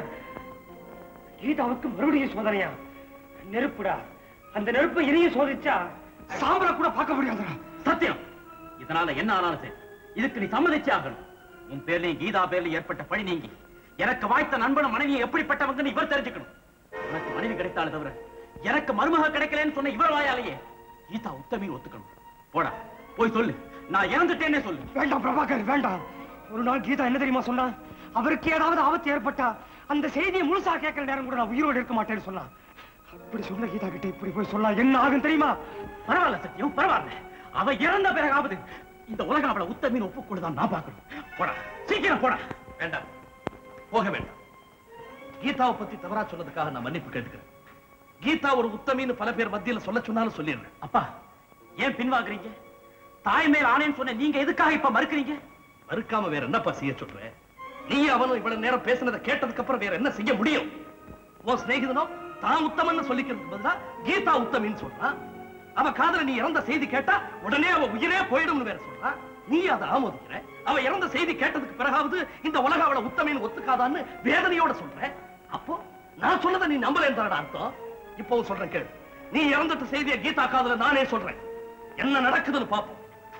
கீதாவுக்கு மறுபடியும் சோதனையா? நெருப்புடா, அந்த நெருப்பை இனியும் சோதிச்சா சாம்பலை கூட பார்க்க முடியாதுடா. சத்தியம், இதனால என்ன ஆனாலும் சரி, இதுக்கு நீ சம்மதிச்சே ஆகணும். உன் பேர்லயும் கீதா பேர்லயும் ஏற்பட்ட பழி நீங்கி எனக்கு வாய்த்த நண்பனும் மனைவியை எப்படிப்பட்டவங்கன்னு இவர் தெரிஞ்சுக்கணும். உனக்கு மனைவி கிடைத்தாலே தவிர எனக்கு மருமக கிடைக்கலன்னு சொன்ன இவர் வாயாலேயே கீதா உத்தமின்னு ஒத்துக்கணும். போடா, போய் சொல்லு, நான் இறந்துட்டேன்னே சொல்லு. வேண்டாம் பிரபாகர், வேண்டாம். ஒரு நாள் கீதா என்ன தெரியுமா சொன்னா? அவருக்கு ஏதாவது ஆபத்து ஏற்பட்டா அந்த செய்தியை முழுசா கேட்கிற நேரம் கூட நான் உயிரோடு இருக்க மாட்டேன்னு சொன்னா. அப்படி சொன்ன கீதா கிட்ட இப்படி போய் சொன்னா என்ன ஆகும் தெரியுமா? பரவாயில்ல சத்தியம், பரவாயில்ல. அவ இறந்த பிறகாவது இந்த உலகம் அவளை உத்தமின்னு ஒப்புக்கொண்டுதான் நான் பார்க்கணும். போடா, சீக்கிரம் போடா. வேண்டாம், போக வேண்டாம். கீதாவை பத்தி தவறா சொன்னதுக்காக நான் மன்னிப்பு கேட்டுக்கிறேன். கீதா ஒரு உத்தமின்னு பல பேர் மத்தியில சொல்ல சொன்னாலும் சொல்லிடுறேன். அப்பா, ஏன் பின்வாங்குறீங்க? தாய் மேல் ஆணைன்னு சொன்ன நீங்க எதுக்காக இப்ப மறுக்கிறீங்க? மறுக்காம வேற என்னப்பா செய்ய சொல்றேன்? நீ அவனும் இவ்வளவு நேரம் பேசினதை கேட்டதுக்கு அப்புறம் வேற என்ன செய்ய முடியும்? உன் சிநேகிதனோ தான் உத்தமன்னு சொல்லிக்கிறதுக்கு பதிலா கீதா உத்தமின்னு சொல்றான். அவ காதல நீ இறந்த செய்தி கேட்டா உடனே அவ உயிரே போயிடும்னு வேற சொல்றா. நீ அதை ஆமோதிக்கிற. அவ இறந்த செய்தி கேட்டதுக்கு பிறகாவது இந்த உலக அவளை உத்தமின்னு ஒத்துக்காதான்னு வேதனையோட சொல்ற. அப்போ நான் சொன்னதை நீ நம்பலன்னு தானடா அர்த்தம். இப்போ சொல்றேன் கேளு. நீ இறந்துட்ட செய்தியை கீதா காதல நானே சொல்றேன். என்ன நடக்குதுன்னு பாப்போம்.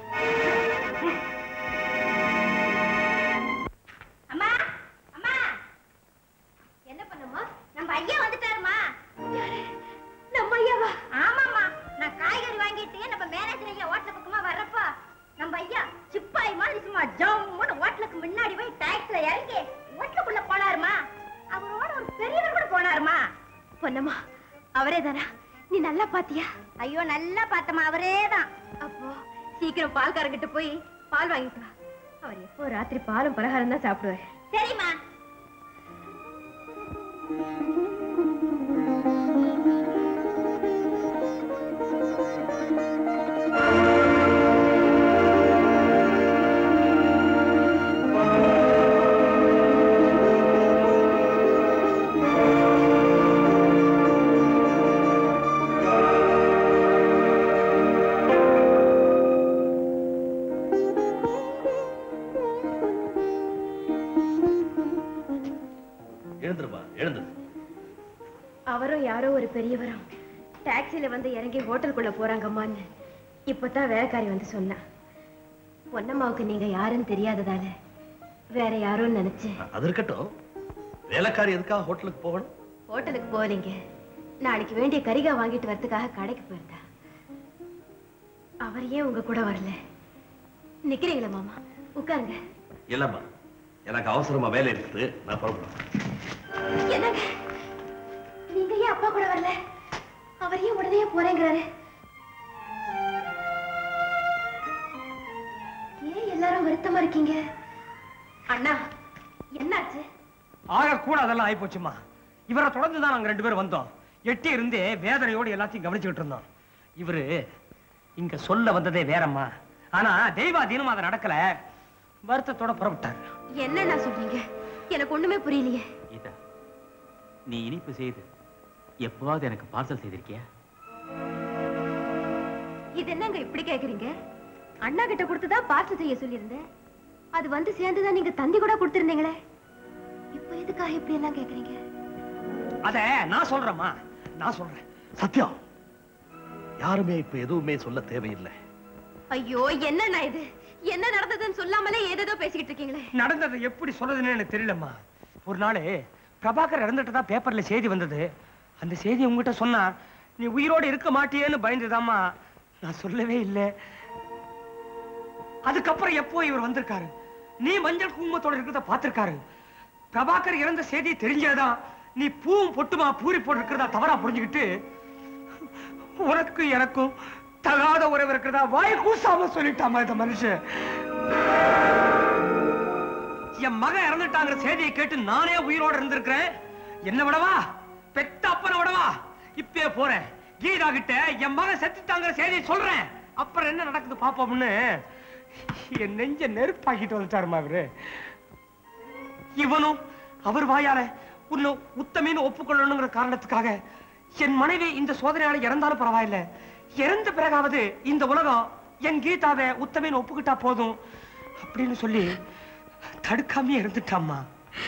அம்மா, அம்மா, என்ன பண்ணுமா? நம்ம ஐயா வந்துட்டாருமா. நம்ம ஐயாவா? ஆமாமா, நான் காய்கறி வாங்கிட்டு நம்ம மேனேஜர் ஐயா ஹோட்டலுக்கு பஸ்ல இறங்கி வீட்டுக்குள்ள போனாருமா. அவரோட ஒரு பெரியவர் கூட போனாருமா. பொன்னம்மா அவரே தானா? நீ நல்லா பாத்தியா? ஐயோ நல்லா பார்த்தமா, அவரே தான். அப்போ சீக்கிரம் பால்காரங்கிட்ட போய் பால் வாங்கிட்டு வா. அவர் எப்போ ராத்திரி பாலும் பலகாரம் தான் சாப்பிடுவாரு. சரிம்மா. அவரும் யாரோ ஒரு பெரியவரும் டாக்ஸில வந்து இறங்கி ஹோட்டலுக்குள்ள போறாங்கம்மான்னு இப்பதான் வேலைக்காரி வந்து சொன்னா. பொன்னம்மாவுக்கு நீங்க யாருன்னு தெரியாததால வேற யாரோன்னு நினைச்சு. அது இருக்கட்டும், வேலைக்காரி எதுக்காக ஹோட்டலுக்கு போகணும்? ஹோட்டலுக்கு போறீங்க, நாளைக்கு வேண்டிய கரிகா வாங்கிட்டு வரதுக்காக கடைக்கு போயிருந்தா. அவர் ஏன் உங்க கூட வரல? நிக்கிறீங்களா மாமா? உட்காருங்க. இல்லம்மா, எனக்கு அவசரமா வேலை இருக்குது, நான் புறப்படுறேன். என்னங்க நீங்க ஏன் அப்பா கூட வரல? அவர் ஏன் உடனே போறேங்கிறாரு? ஏன் எல்லாரும் வருத்தமா இருக்கீங்க? அண்ணா என்னாச்சு? ஆக கூட அதெல்லாம் ஆயி போச்சுமா. இவரை தொடர்ந்து தான் நாங்க ரெண்டு பேரும் வந்தோம். எட்டி இருந்து வேதனையோடு எல்லாத்தையும் கவனிச்சுக்கிட்டு இருந்தோம். இவரு இங்க சொல்ல வந்ததே வேறம்மா. ஆனா தெய்வாதீனமா அதை நடக்கல, வருத்தத்தோட புறப்பட்டார். என்ன சொல்றீங்க? எனக்கு ஒண்ணுமே புரியலையே. கீதா, நீ இனிப்பு செய்து எப்பவாவது எனக்கு பார்சல் செய்திருக்கியா? இது என்னங்க இப்படி கேக்குறீங்க? அண்ணா கிட்ட கொடுத்துதான் பார்சல் செய்ய சொல்லியிருந்தேன். அது வந்து சேர்ந்துதான் நீங்க தந்தி கூட கொடுத்திருந்தீங்களே. இப்ப எதுக்காக இப்படி எல்லாம் கேக்குறீங்க? அத நான் சொல்றேம்மா, நான் சொல்றேன். சத்யா, யாருமே இப்ப எதுவுமே சொல்ல தேவையில்லை. ஐயோ என்னண்ணா இது? என்ன நடந்ததுன்னு சொல்லாமலே ஏதேதோ பேசிக்கிட்டு இருக்கீங்களே. நடந்ததை எப்படி சொல்றதுன்னு எனக்கு தெரியலம்மா. ஒரு நாள் பிரபாகர் இறந்துட்டதா பேப்பர்ல செய்தி வந்தது. அந்த செய்தி உங்ககிட்ட சொன்னா நீ உயிரோடு இருக்க மாட்டியேன்னு பயந்துதாம்மா நான் சொல்லவே இல்லை. அதுக்கப்புறம் எப்போ இவர் வந்திருக்காரு, நீ மஞ்சள் குங்குமத்தோட இருக்கிறத பார்த்திருக்காரு. பிரபாகர் இறந்த செய்தி தெரிஞ்சதான் நீ பூவும் பொட்டுமா பூரி போட்டு இருக்கிறதா தவறா புரிஞ்சுக்கிட்டு உனக்கு எனக்கும் தகாத உறவு இருக்கிறதா வாய் கூசாம சொல்லிட்டாமா இந்த மனுஷன். என் மகன் இறந்துட்டாங்கிற செய்தியை கேட்டு நானே உயிரோட இருந்திருக்கிறேன். என்ன விடவா? பெத்த அப்பனை விடவா? இப்பே போறேன் கீதா கிட்ட என் மகன் செத்துட்டாங்கிற செய்தியை சொல்றேன். அப்புறம் என்ன நடக்குது பாப்போம்னு என் நெஞ்ச நெருப்பாக்கிட்டு வந்துட்டாருமா அவரு. இவனும் அவர் வாயால உன்னை உத்தமின்னு ஒப்புக்கொள்ளணுங்கிற காரணத்துக்காக என் மனைவி இந்த சோதனையால இறந்தாலும் பரவாயில்ல, இறந்த பிறகாவது இந்த உலகம் என் கீதாவை உத்தமின்னு ஒப்புக்கிட்டா போதும் அப்படின்னு சொல்லி தடுக்காம இருந்துட்டாம்மா.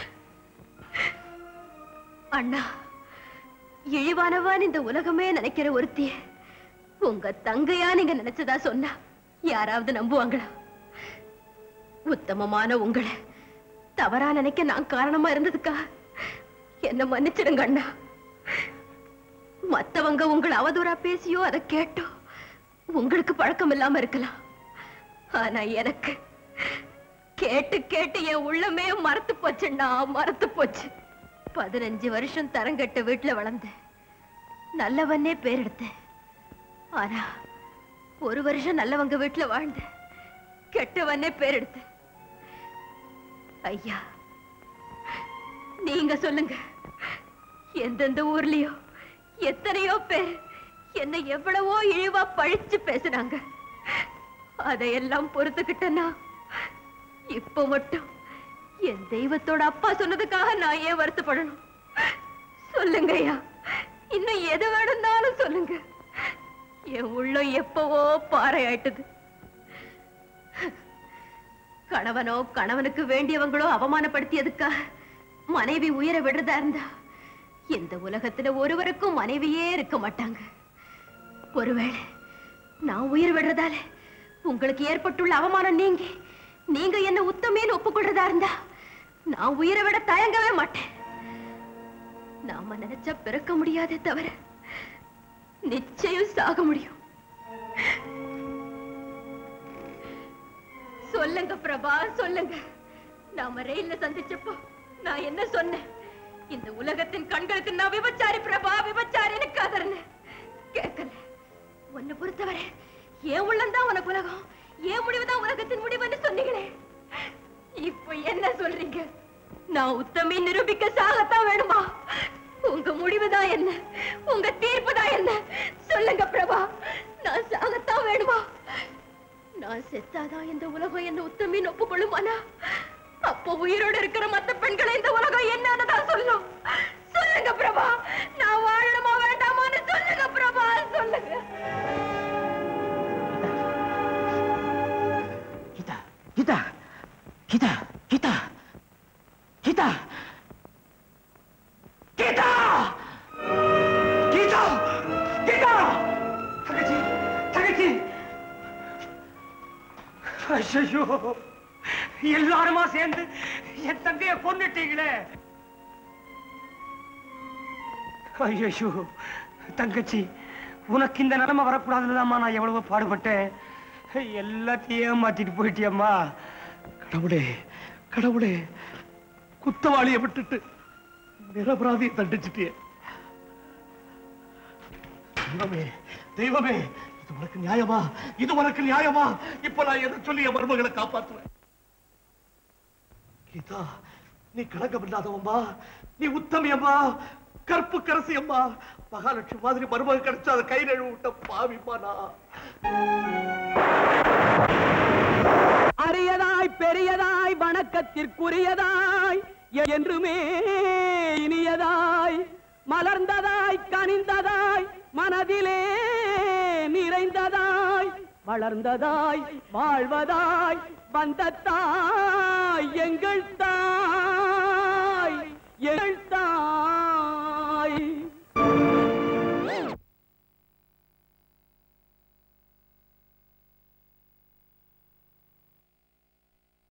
அண்ணா, இழிவானவான் இந்த உலகமே நினைக்கிற ஒருத்திய உங்க தங்கையா நீங்க நினைச்சதா சொன்னா யாராவது நம்புவாங்களா? உத்தமமான உங்களை தவறா நினைக்க நான் காரணமா இருந்ததுக்கா என்ன மன்னிச்சிடுங்க அண்ணா. மத்தவங்க உங்களை அவதூறா பேசியோ அதை கேட்டோ உங்களுக்கு பழக்கம் இல்லாம இருக்கலாம். ஆனா எனக்கு கேட்டு கேட்டு என் உள்ளமே மறத்து போச்சுன்னா மறத்து போச்சு. பதினஞ்சு வருஷம் தரங்கட்ட வீட்டுல வளர்ந்தேன், நல்லவன்னே பேர் எடுத்தேன். ஆனா ஒரு வருஷம் நல்லவங்க வீட்டுல வாழ்ந்த கெட்டவன்னே பேர் எடுத்தேன். ஐயா நீங்க சொல்லுங்க, எந்தெந்த ஊர்லயோ எத்தனையோ பேர் என்னை எவ்வளவோ இழிவா பழிச்சு பேசினாங்க. அதையெல்லாம் பொறுத்துக்கிட்டேன்னா இப்ப மட்டும் என் தெய்வத்தோட அப்பா சொன்னதுக்காக நான் ஏன் வருத்தப்படணும்? சொல்லுங்க ஐயா, இன்னும் எது வேணும்னாலும் சொல்லுங்க. என் உள்ளம் எப்பவோ பாறை ஆயிட்டது. கணவனோ கணவனுக்கு வேண்டியவங்களோ அவமானப்படுத்தியதுக்காக மனைவி உயிரை விடுறதா இருந்தா இந்த உலகத்துல ஒருவருக்கும் மனைவியே இருக்க மாட்டாங்க. ஒருவேளை நான் உயிர் விடுறதால உங்களுக்கு ஏற்பட்டுள்ள அவமானம் நீங்கி நீங்க என்ன உத்தமேன்னு ஒப்புக்கொள்றதா இருந்தா நான் உயிரை விட தயங்கவே மாட்டேன். நாம நினைச்சா பிறக்க முடியாதே தவிர நிச்சயம் சாக முடியும். சொல்லுங்க பிரபா, சொல்லுங்க. நாம ரயில்ல சந்திச்சப்போ நான் என்ன சொன்னேன்? இந்த உலகத்தின் கண்களுக்கு நான் விபச்சாரி பிரபா, விபச்சாரின்னு கதறேன். கேட்கல. உன்னை பொறுத்தவரை ஏன் உள்ளந்தான் உனக்கு உலகம், ஏன் முடிவுதான் உலகத்தின் முடிவுன்னு சொன்னீங்களே. இப்ப என்ன சொல்றீங்க? நான் உத்தமி நிரூபிக்க சாகத்தான் வேணுமா? உங்க முடிவுதான் என்ன, உங்க தீர்ப்பு தான் என்ன? சொல்லுங்க பிரபா, நான் சாகத்தான் வேணுமா? நான் செத்தாதான் இந்த உலகம் என்ன உத்தமின்னு ஒப்புக்கொள்ளுமானா? அப்போ உயிரோடு இருக்கிற மத்த பெண்களை இந்த உலகம் என்னதான் சொல்லும்? சொல்லுங்க பிரபா, நான் வாழணுமா வேண்டாமான்னு சொல்லுங்க பிரபா, சொல்லுங்க. கீதா கீதா கீதா கீதா கீதா கீதா கீதா கீதா தங்கச்சி தங்கச்சி. ஐயோ, எல்லாருமா சேர்ந்து என் தங்கைய கொன்னுட்டீங்களே. ஐயோ தங்கச்சி, உனக்கு இந்த நிலைமை வரக்கூடாதுன்னுதாம்மா நான் எவ்வளவு பாடுபட்டேன். எல்லாத்தையும் ஏமாத்திட்டு போயிட்டியம்மா. கடவுளே கடவுளே, குத்தவாளியை விட்டுட்டு நிரபராதியை தண்டிச்சிட்டியே. தெய்வமே தெய்வமே, இது உனக்கு நியாயமா? இது உனக்கு நியாயமா? இப்ப நான் எதை சொல்லி என் மருமகளை காப்பாற்றுவேன்? கீதா, நீ கலங்கம் இல்லாதவம்மா, நீ உத்தமியம்மா, கற்பு கரசியம்மா. மகாலட்சுமி மாதிரி மருமக கிடைச்சா அதை கை நழுவு விட்ட பாவிம்மா நான். அரியதாய் பெரியதாய் வணக்கத்திற்குரியதாய் என்றுமே இனியதாய் மலர்ந்ததாய் கனிந்ததாய் மனதிலே நிறைந்ததாய் வளர்ந்ததாய் வாழ்வதாய் வந்த தாய் எங்கள் தாய் எங்கள் தாய்.